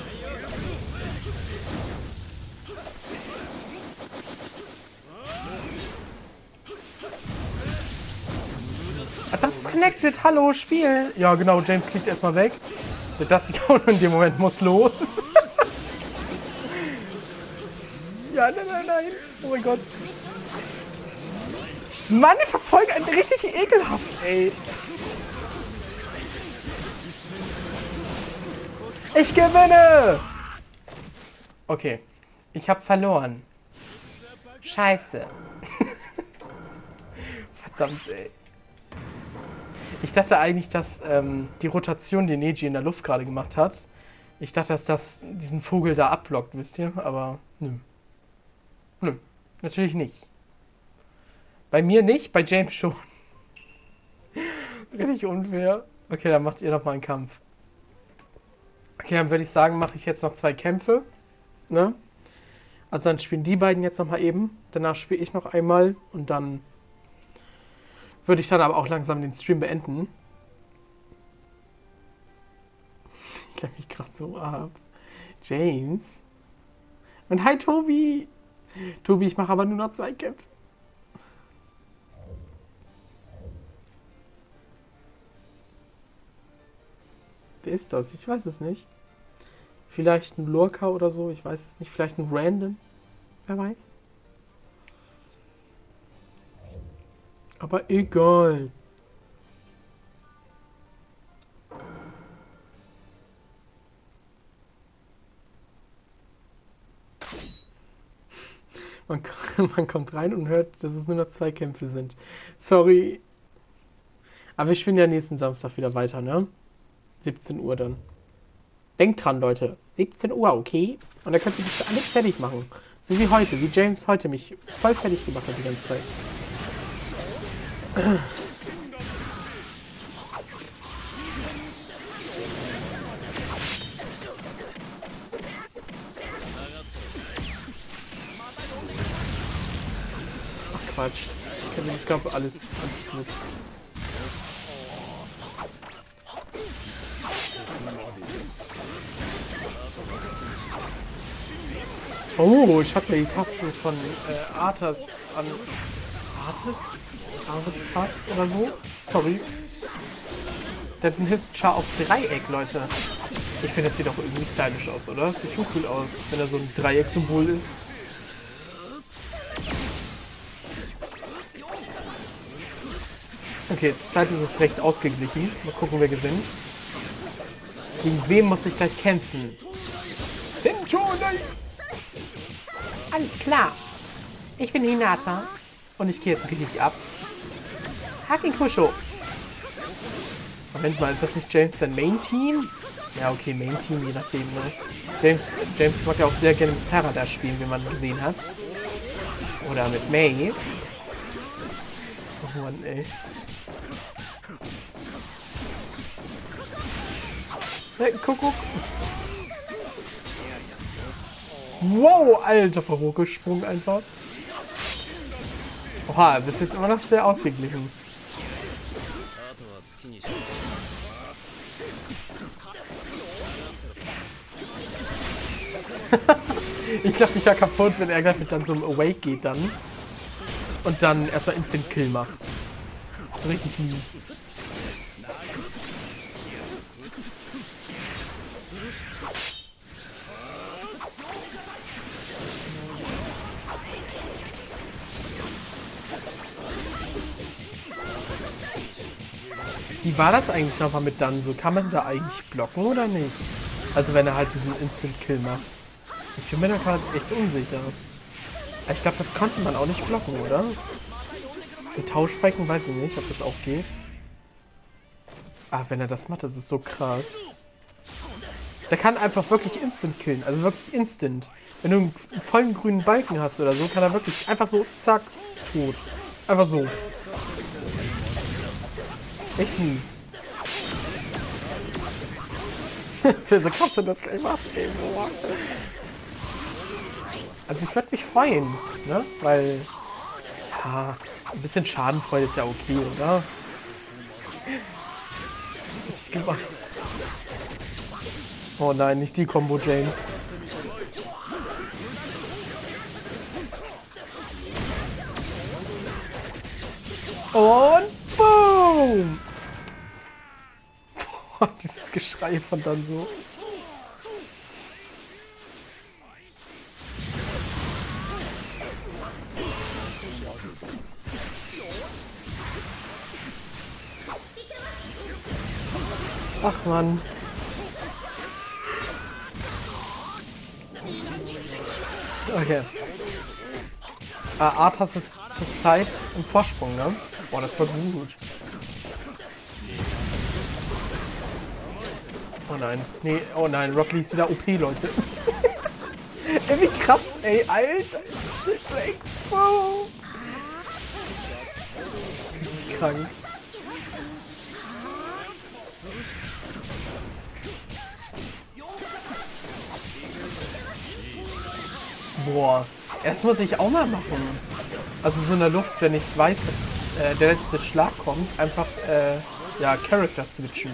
Das ist connected. Hallo, Spiel. Ja, genau. James fliegt erstmal weg. Der dachte sich auch in dem Moment, muss los. Ja, nein. Oh mein Gott. Mann, ich verfolge einen richtig ekelhaft, ey. Ich gewinne! Okay. Ich habe verloren. Scheiße. Verdammt, ey. Ich dachte eigentlich, dass die Rotation, die Neji in der Luft gerade gemacht hat, ich dachte, dass das diesen Vogel da abblockt, wisst ihr? Aber nö. Nö, natürlich nicht. Bei mir nicht, bei James schon. Richtig unfair. Okay, dann macht ihr noch mal einen Kampf. Okay, dann würde ich sagen, mache ich jetzt noch 2 Kämpfe. Ne? Also dann spielen die beiden jetzt noch mal eben. Danach spiele ich noch einmal und dann würde ich dann aber auch langsam den Stream beenden. Ich lenke mich gerade so ab. James. Und hi Tobi. Tobi, ich mache aber nur noch 2 Kämpfe. Wer ist das? Ich weiß es nicht. Vielleicht ein Lurker oder so, ich weiß es nicht. Vielleicht ein Random. Wer weiß. Aber egal. Man kommt rein und hört, dass es nur noch 2 Kämpfe sind. Sorry. Aber wir spielen ja nächsten Samstag wieder weiter, ne? 17 Uhr dann. Denkt dran, Leute. 17 Uhr, okay? Und dann könnt ihr das alles fertig machen. So wie heute, wie James heute mich voll fertig gemacht hat die ganze Zeit. Ach Quatsch. Ich glaube alles gut. Oh, ich habe ja die Tasten von Arthas an. Arthas oder so? Sorry. Der hat einen Hilfschar auf Dreieck, Leute. Ich finde, das sieht doch irgendwie stylisch aus, oder? Das sieht schon cool aus, wenn er so ein Dreieck-Symbol ist. Okay, Zeit ist es recht ausgeglichen. Mal gucken, wer gewinnt. Gegen wem muss ich gleich kämpfen? Alles klar. Ich bin Hinata. Und ich gehe jetzt richtig ab. Hakin Kusho. Moment mal, ist das nicht James sein Main-Team? Ja, okay, Main-Team, je nachdem, ne? James mag ja auch sehr gerne mit Terra da spielen, wie man gesehen hat. Oder mit Mei. Oh Mann, ey. Kuckuck. Wow, alter Verrucke-Sprung einfach. Oha, bis jetzt immer noch sehr ausgeglichen. Ich lasse mich ja kaputt, wenn er gleich mit dann so einem Awake geht dann. Und dann erstmal Instant Kill macht. Richtig mies. Wie war das eigentlich nochmal mit Danzo? Kann man da eigentlich blocken oder nicht? Also wenn er halt diesen Instant Kill macht. Ich bin mir da gerade echt unsicher. Ich glaube, das konnte man auch nicht blocken, oder? Mit Tauschbalken weiß ich nicht, ob das auch geht. Ah, wenn er das macht, das ist so krass. Der kann einfach wirklich instant killen, also wirklich instant. Wenn du einen vollen grünen Balken hast oder so, kann er wirklich einfach so, zack, tot. Einfach so. Echt mies. Wieso kannst du das gleich machen? Also ich würde mich freuen, ne? Weil, ja, ein bisschen Schadenfreude ist ja okay, oder? Ich gemacht. Oh nein, nicht die Combo, James. Und boom! Boah, dieses Geschrei von dann so. Ach Mann. Okay. Arthas ist zur Zeit im Vorsprung, ne? Boah, das war gut. Oh nein. Nee, oh nein, Rock Lee ist wieder OP, Leute. Ey, wie krass, ey, Alter. Shit, ey, wow. Das ist krank. Boah, erst muss ich auch mal machen. Also so in der Luft, wenn ich weiß, dass der letzte Schlag kommt, einfach ja, Charakter switchen.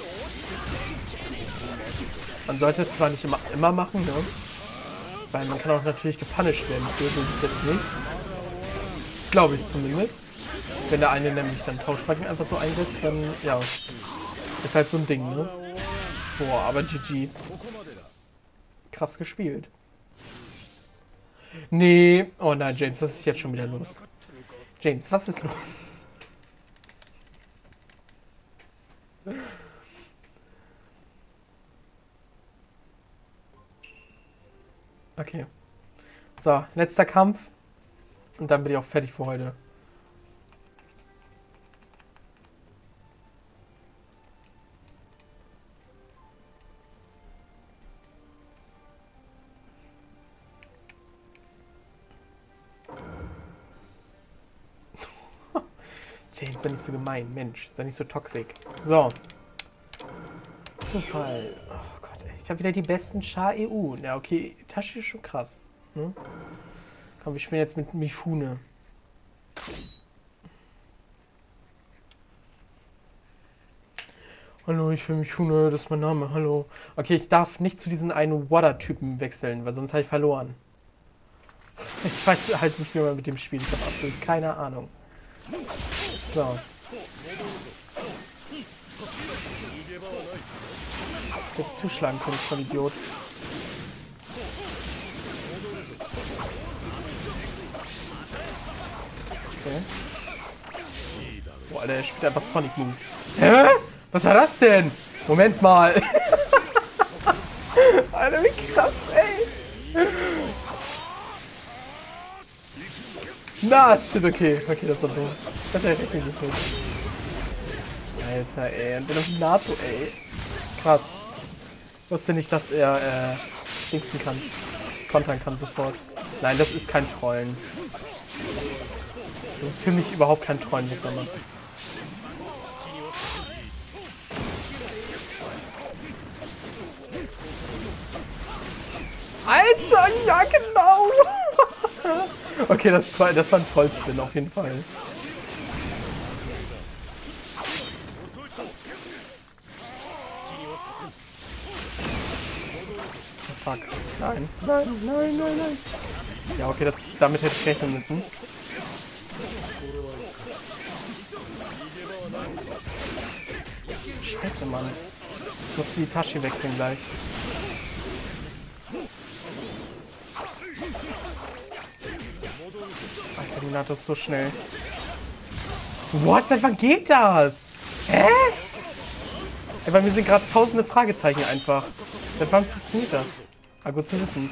Man sollte es zwar nicht immer machen, ne? Weil man kann auch natürlich gepunished werden. So ist es jetzt nicht. Glaube ich zumindest. Wenn der eine nämlich dann Tauschbalken einfach so einsetzt, dann ja. Ist halt so ein Ding, ne? Boah, aber GG's. Krass gespielt. Nee. Oh nein, James, was ist jetzt schon wieder los? James, was ist los? Okay. So, letzter Kampf. Und dann bin ich auch fertig für heute. James, sei nicht so gemein, Mensch, sei nicht so toxisch. So. Zufall. Oh Gott, ey. Ich habe wieder die besten Char EU. Ja, okay, Tashi ist schon krass. Ne? Komm, wir spielen jetzt mit Mifune. Hallo, ich bin Mifune, das ist mein Name, hallo. Okay, ich darf nicht zu diesen einen Water-Typen wechseln, weil sonst habe ich verloren. Ich weiß halt nicht, wie man mit dem spielt. Ich habe absolut keine Ahnung. So. Ich hätte zuschlagen können, ich voll Idiot. Okay. Boah, Alter, er spielt einfach Sonic Move. Hä? Was war das denn? Moment mal. Alter, wie krass, ey. Na, shit, okay. Okay, das war dumm. Das hat er richtig nicht mit. Alter, ey. Und dann auf NATO, ey. Krass. Ich wusste nicht, dass er, dingsen kann. Kontern kann sofort. Nein, das ist kein Trollen. Das ist für mich überhaupt kein Trollen, was er macht. Alter, ja genau! Okay, das war ein Trollspin auf jeden Fall. Oh, fuck. Nein, nein, nein, nein, nein. Ja, okay, damit hätte ich rechnen müssen. Scheiße, Mann. Ich muss die Tasche wechseln gleich. Alter, Minato ist so schnell. What? Seit wann geht das? Hä? Ey, bei mir sind gerade tausende Fragezeichen einfach. Seit wann funktioniert das? Ah, gut zu wissen.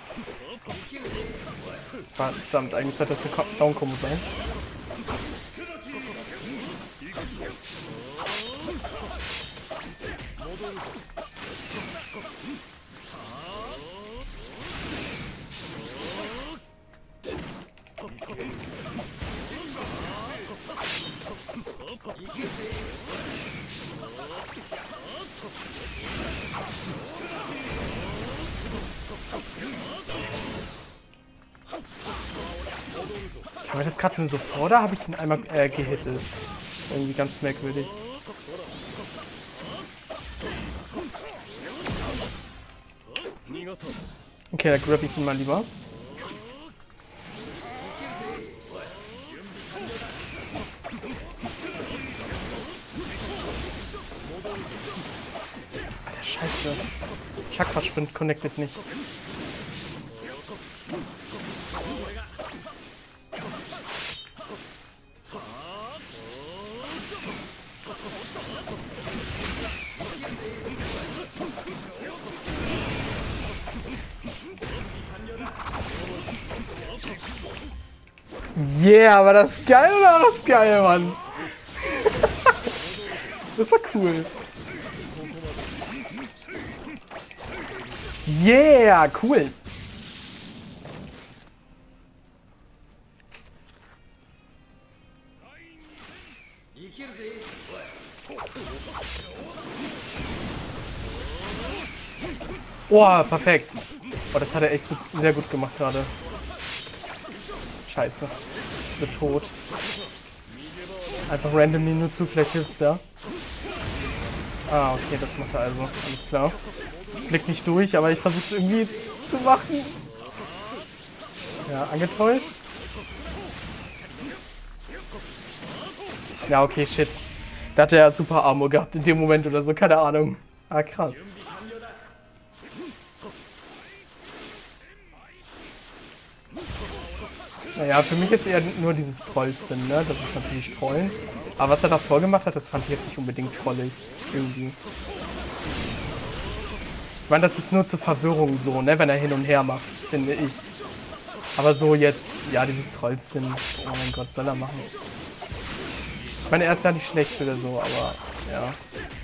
Verdammt, eigentlich sollte das eine Down-Kombo sein. Kam ich das gerade schon so vor, oder habe ich ihn einmal gehittet? Irgendwie ganz merkwürdig. Okay, da grab ich ihn mal lieber. Alter, Scheiße. Chakra-Sprint connected nicht. Yeah, aber das ist geil oder das ist geil, Mann? Das war cool. Yeah, cool. Oh, perfekt. Oh, das hat er echt sehr gut gemacht gerade. Scheiße. Ich bin tot. Einfach randomly nur zu, vielleicht hilft's ja. Ah, okay, das macht er also. Alles klar. Blick nicht durch, aber ich versuche es irgendwie zu machen. Ja, angetäuscht. Ja, okay, shit. Da hat er super Armor gehabt in dem Moment oder so, keine Ahnung. Ah, krass. Naja, für mich ist eher nur dieses Troll drin, ne? Das ist natürlich Troll. Aber was er davor gemacht hat, das fand ich jetzt nicht unbedingt trollig. Irgendwie. Ich meine, das ist nur zur Verwirrung so, ne? Wenn er hin und her macht, finde ich. Aber so jetzt, ja, dieses Trollspin, oh mein Gott, soll er machen. Ich meine, er ist ja nicht schlecht oder so, aber ja.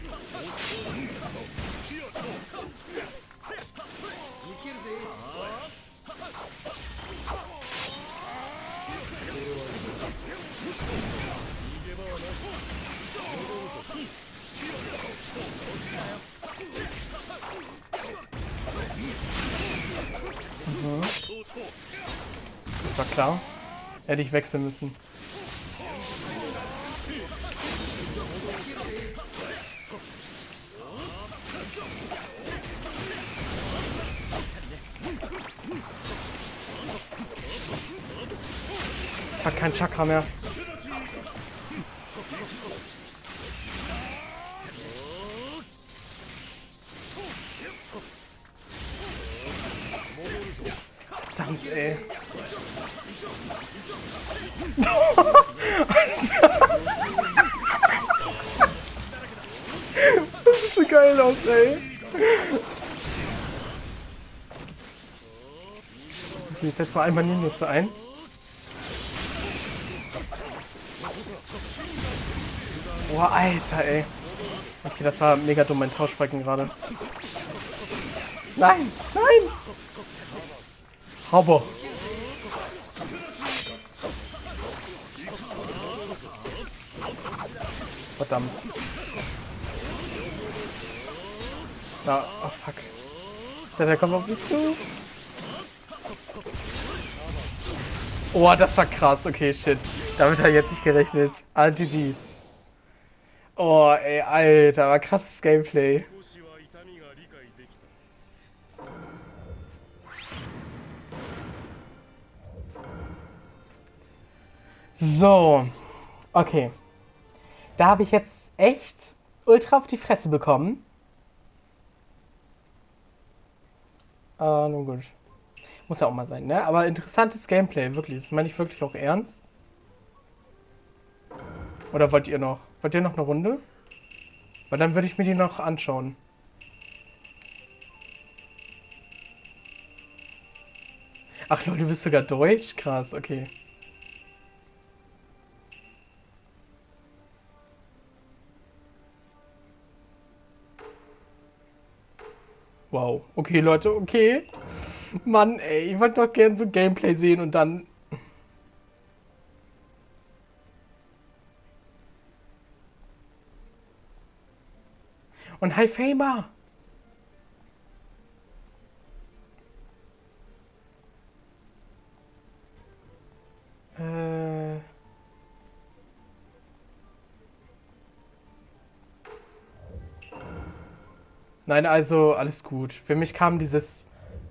Mhm. Das war klar. Hätte ich wechseln müssen. Ich hab kein Chakra mehr. Verdammt, ey. Das sieht so geil aus, ey. Okay, ich setze mal einmal Ninjutsu ein. Boah, Alter, ey. Okay, das war mega dumm, mein Tauschbalken gerade. Nein, nein! Hauber. Verdammt. Ja, oh fuck. Der kommt auf mich zu. Oh, das war krass. Okay, shit. Damit habe ich jetzt nicht gerechnet. RGG. Oh, ey, Alter, war krasses Gameplay. So. Okay. Da habe ich jetzt echt ultra auf die Fresse bekommen. Nun gut. Muss ja auch mal sein, ne? Aber interessantes Gameplay, wirklich. Das meine ich wirklich auch ernst. Oder wollt ihr noch? Wollt ihr noch eine Runde? Weil dann würde ich mir die noch anschauen. Ach Leute, du bist sogar Deutsch? Krass, okay. Wow. Okay, Leute, okay. Mann, ey, ich wollte doch gern so Gameplay sehen und dann... Und Hi Famer! Nein, also alles gut. Für mich kam dieses...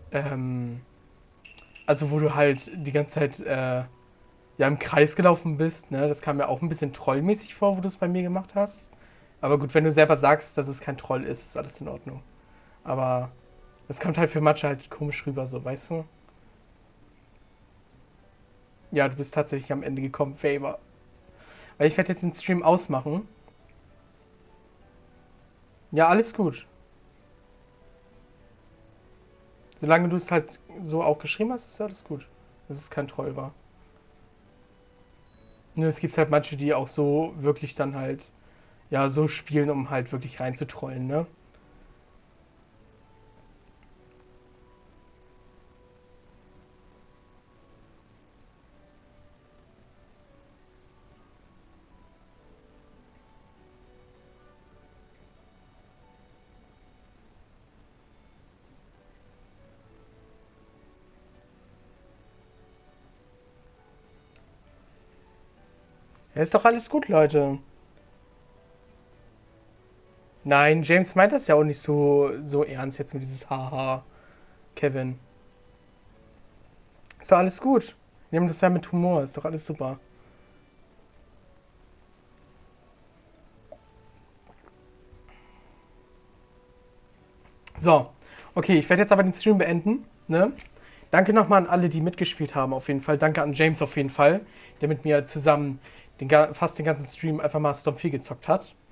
also wo du halt die ganze Zeit ja, im Kreis gelaufen bist, ne? Das kam mir auch ein bisschen trollmäßig vor, wo du es bei mir gemacht hast. Aber gut, wenn du selber sagst, dass es kein Troll ist, ist alles in Ordnung. Aber es kommt halt für manche halt komisch rüber, so, weißt du? Ja, du bist tatsächlich am Ende gekommen, Faber. Weil ich werde jetzt den Stream ausmachen. Ja, alles gut. Solange du es halt so auch geschrieben hast, ist ja alles gut. Das ist kein Troll war. Nur es gibt halt manche, die auch so wirklich dann halt, ja, so spielen, um halt wirklich reinzutrollen, ne? Ja, ist doch alles gut, Leute. Nein, James meint das ja auch nicht so ernst jetzt mit dieses Haha, Kevin. Ist doch alles gut. Wir nehmen das ja mit Humor, ist doch alles super. So, okay, ich werde jetzt aber den Stream beenden, ne? Danke nochmal an alle, die mitgespielt haben, auf jeden Fall. Danke an James auf jeden Fall, der mit mir zusammen fast den ganzen Stream einfach mal Storm 4 gezockt hat.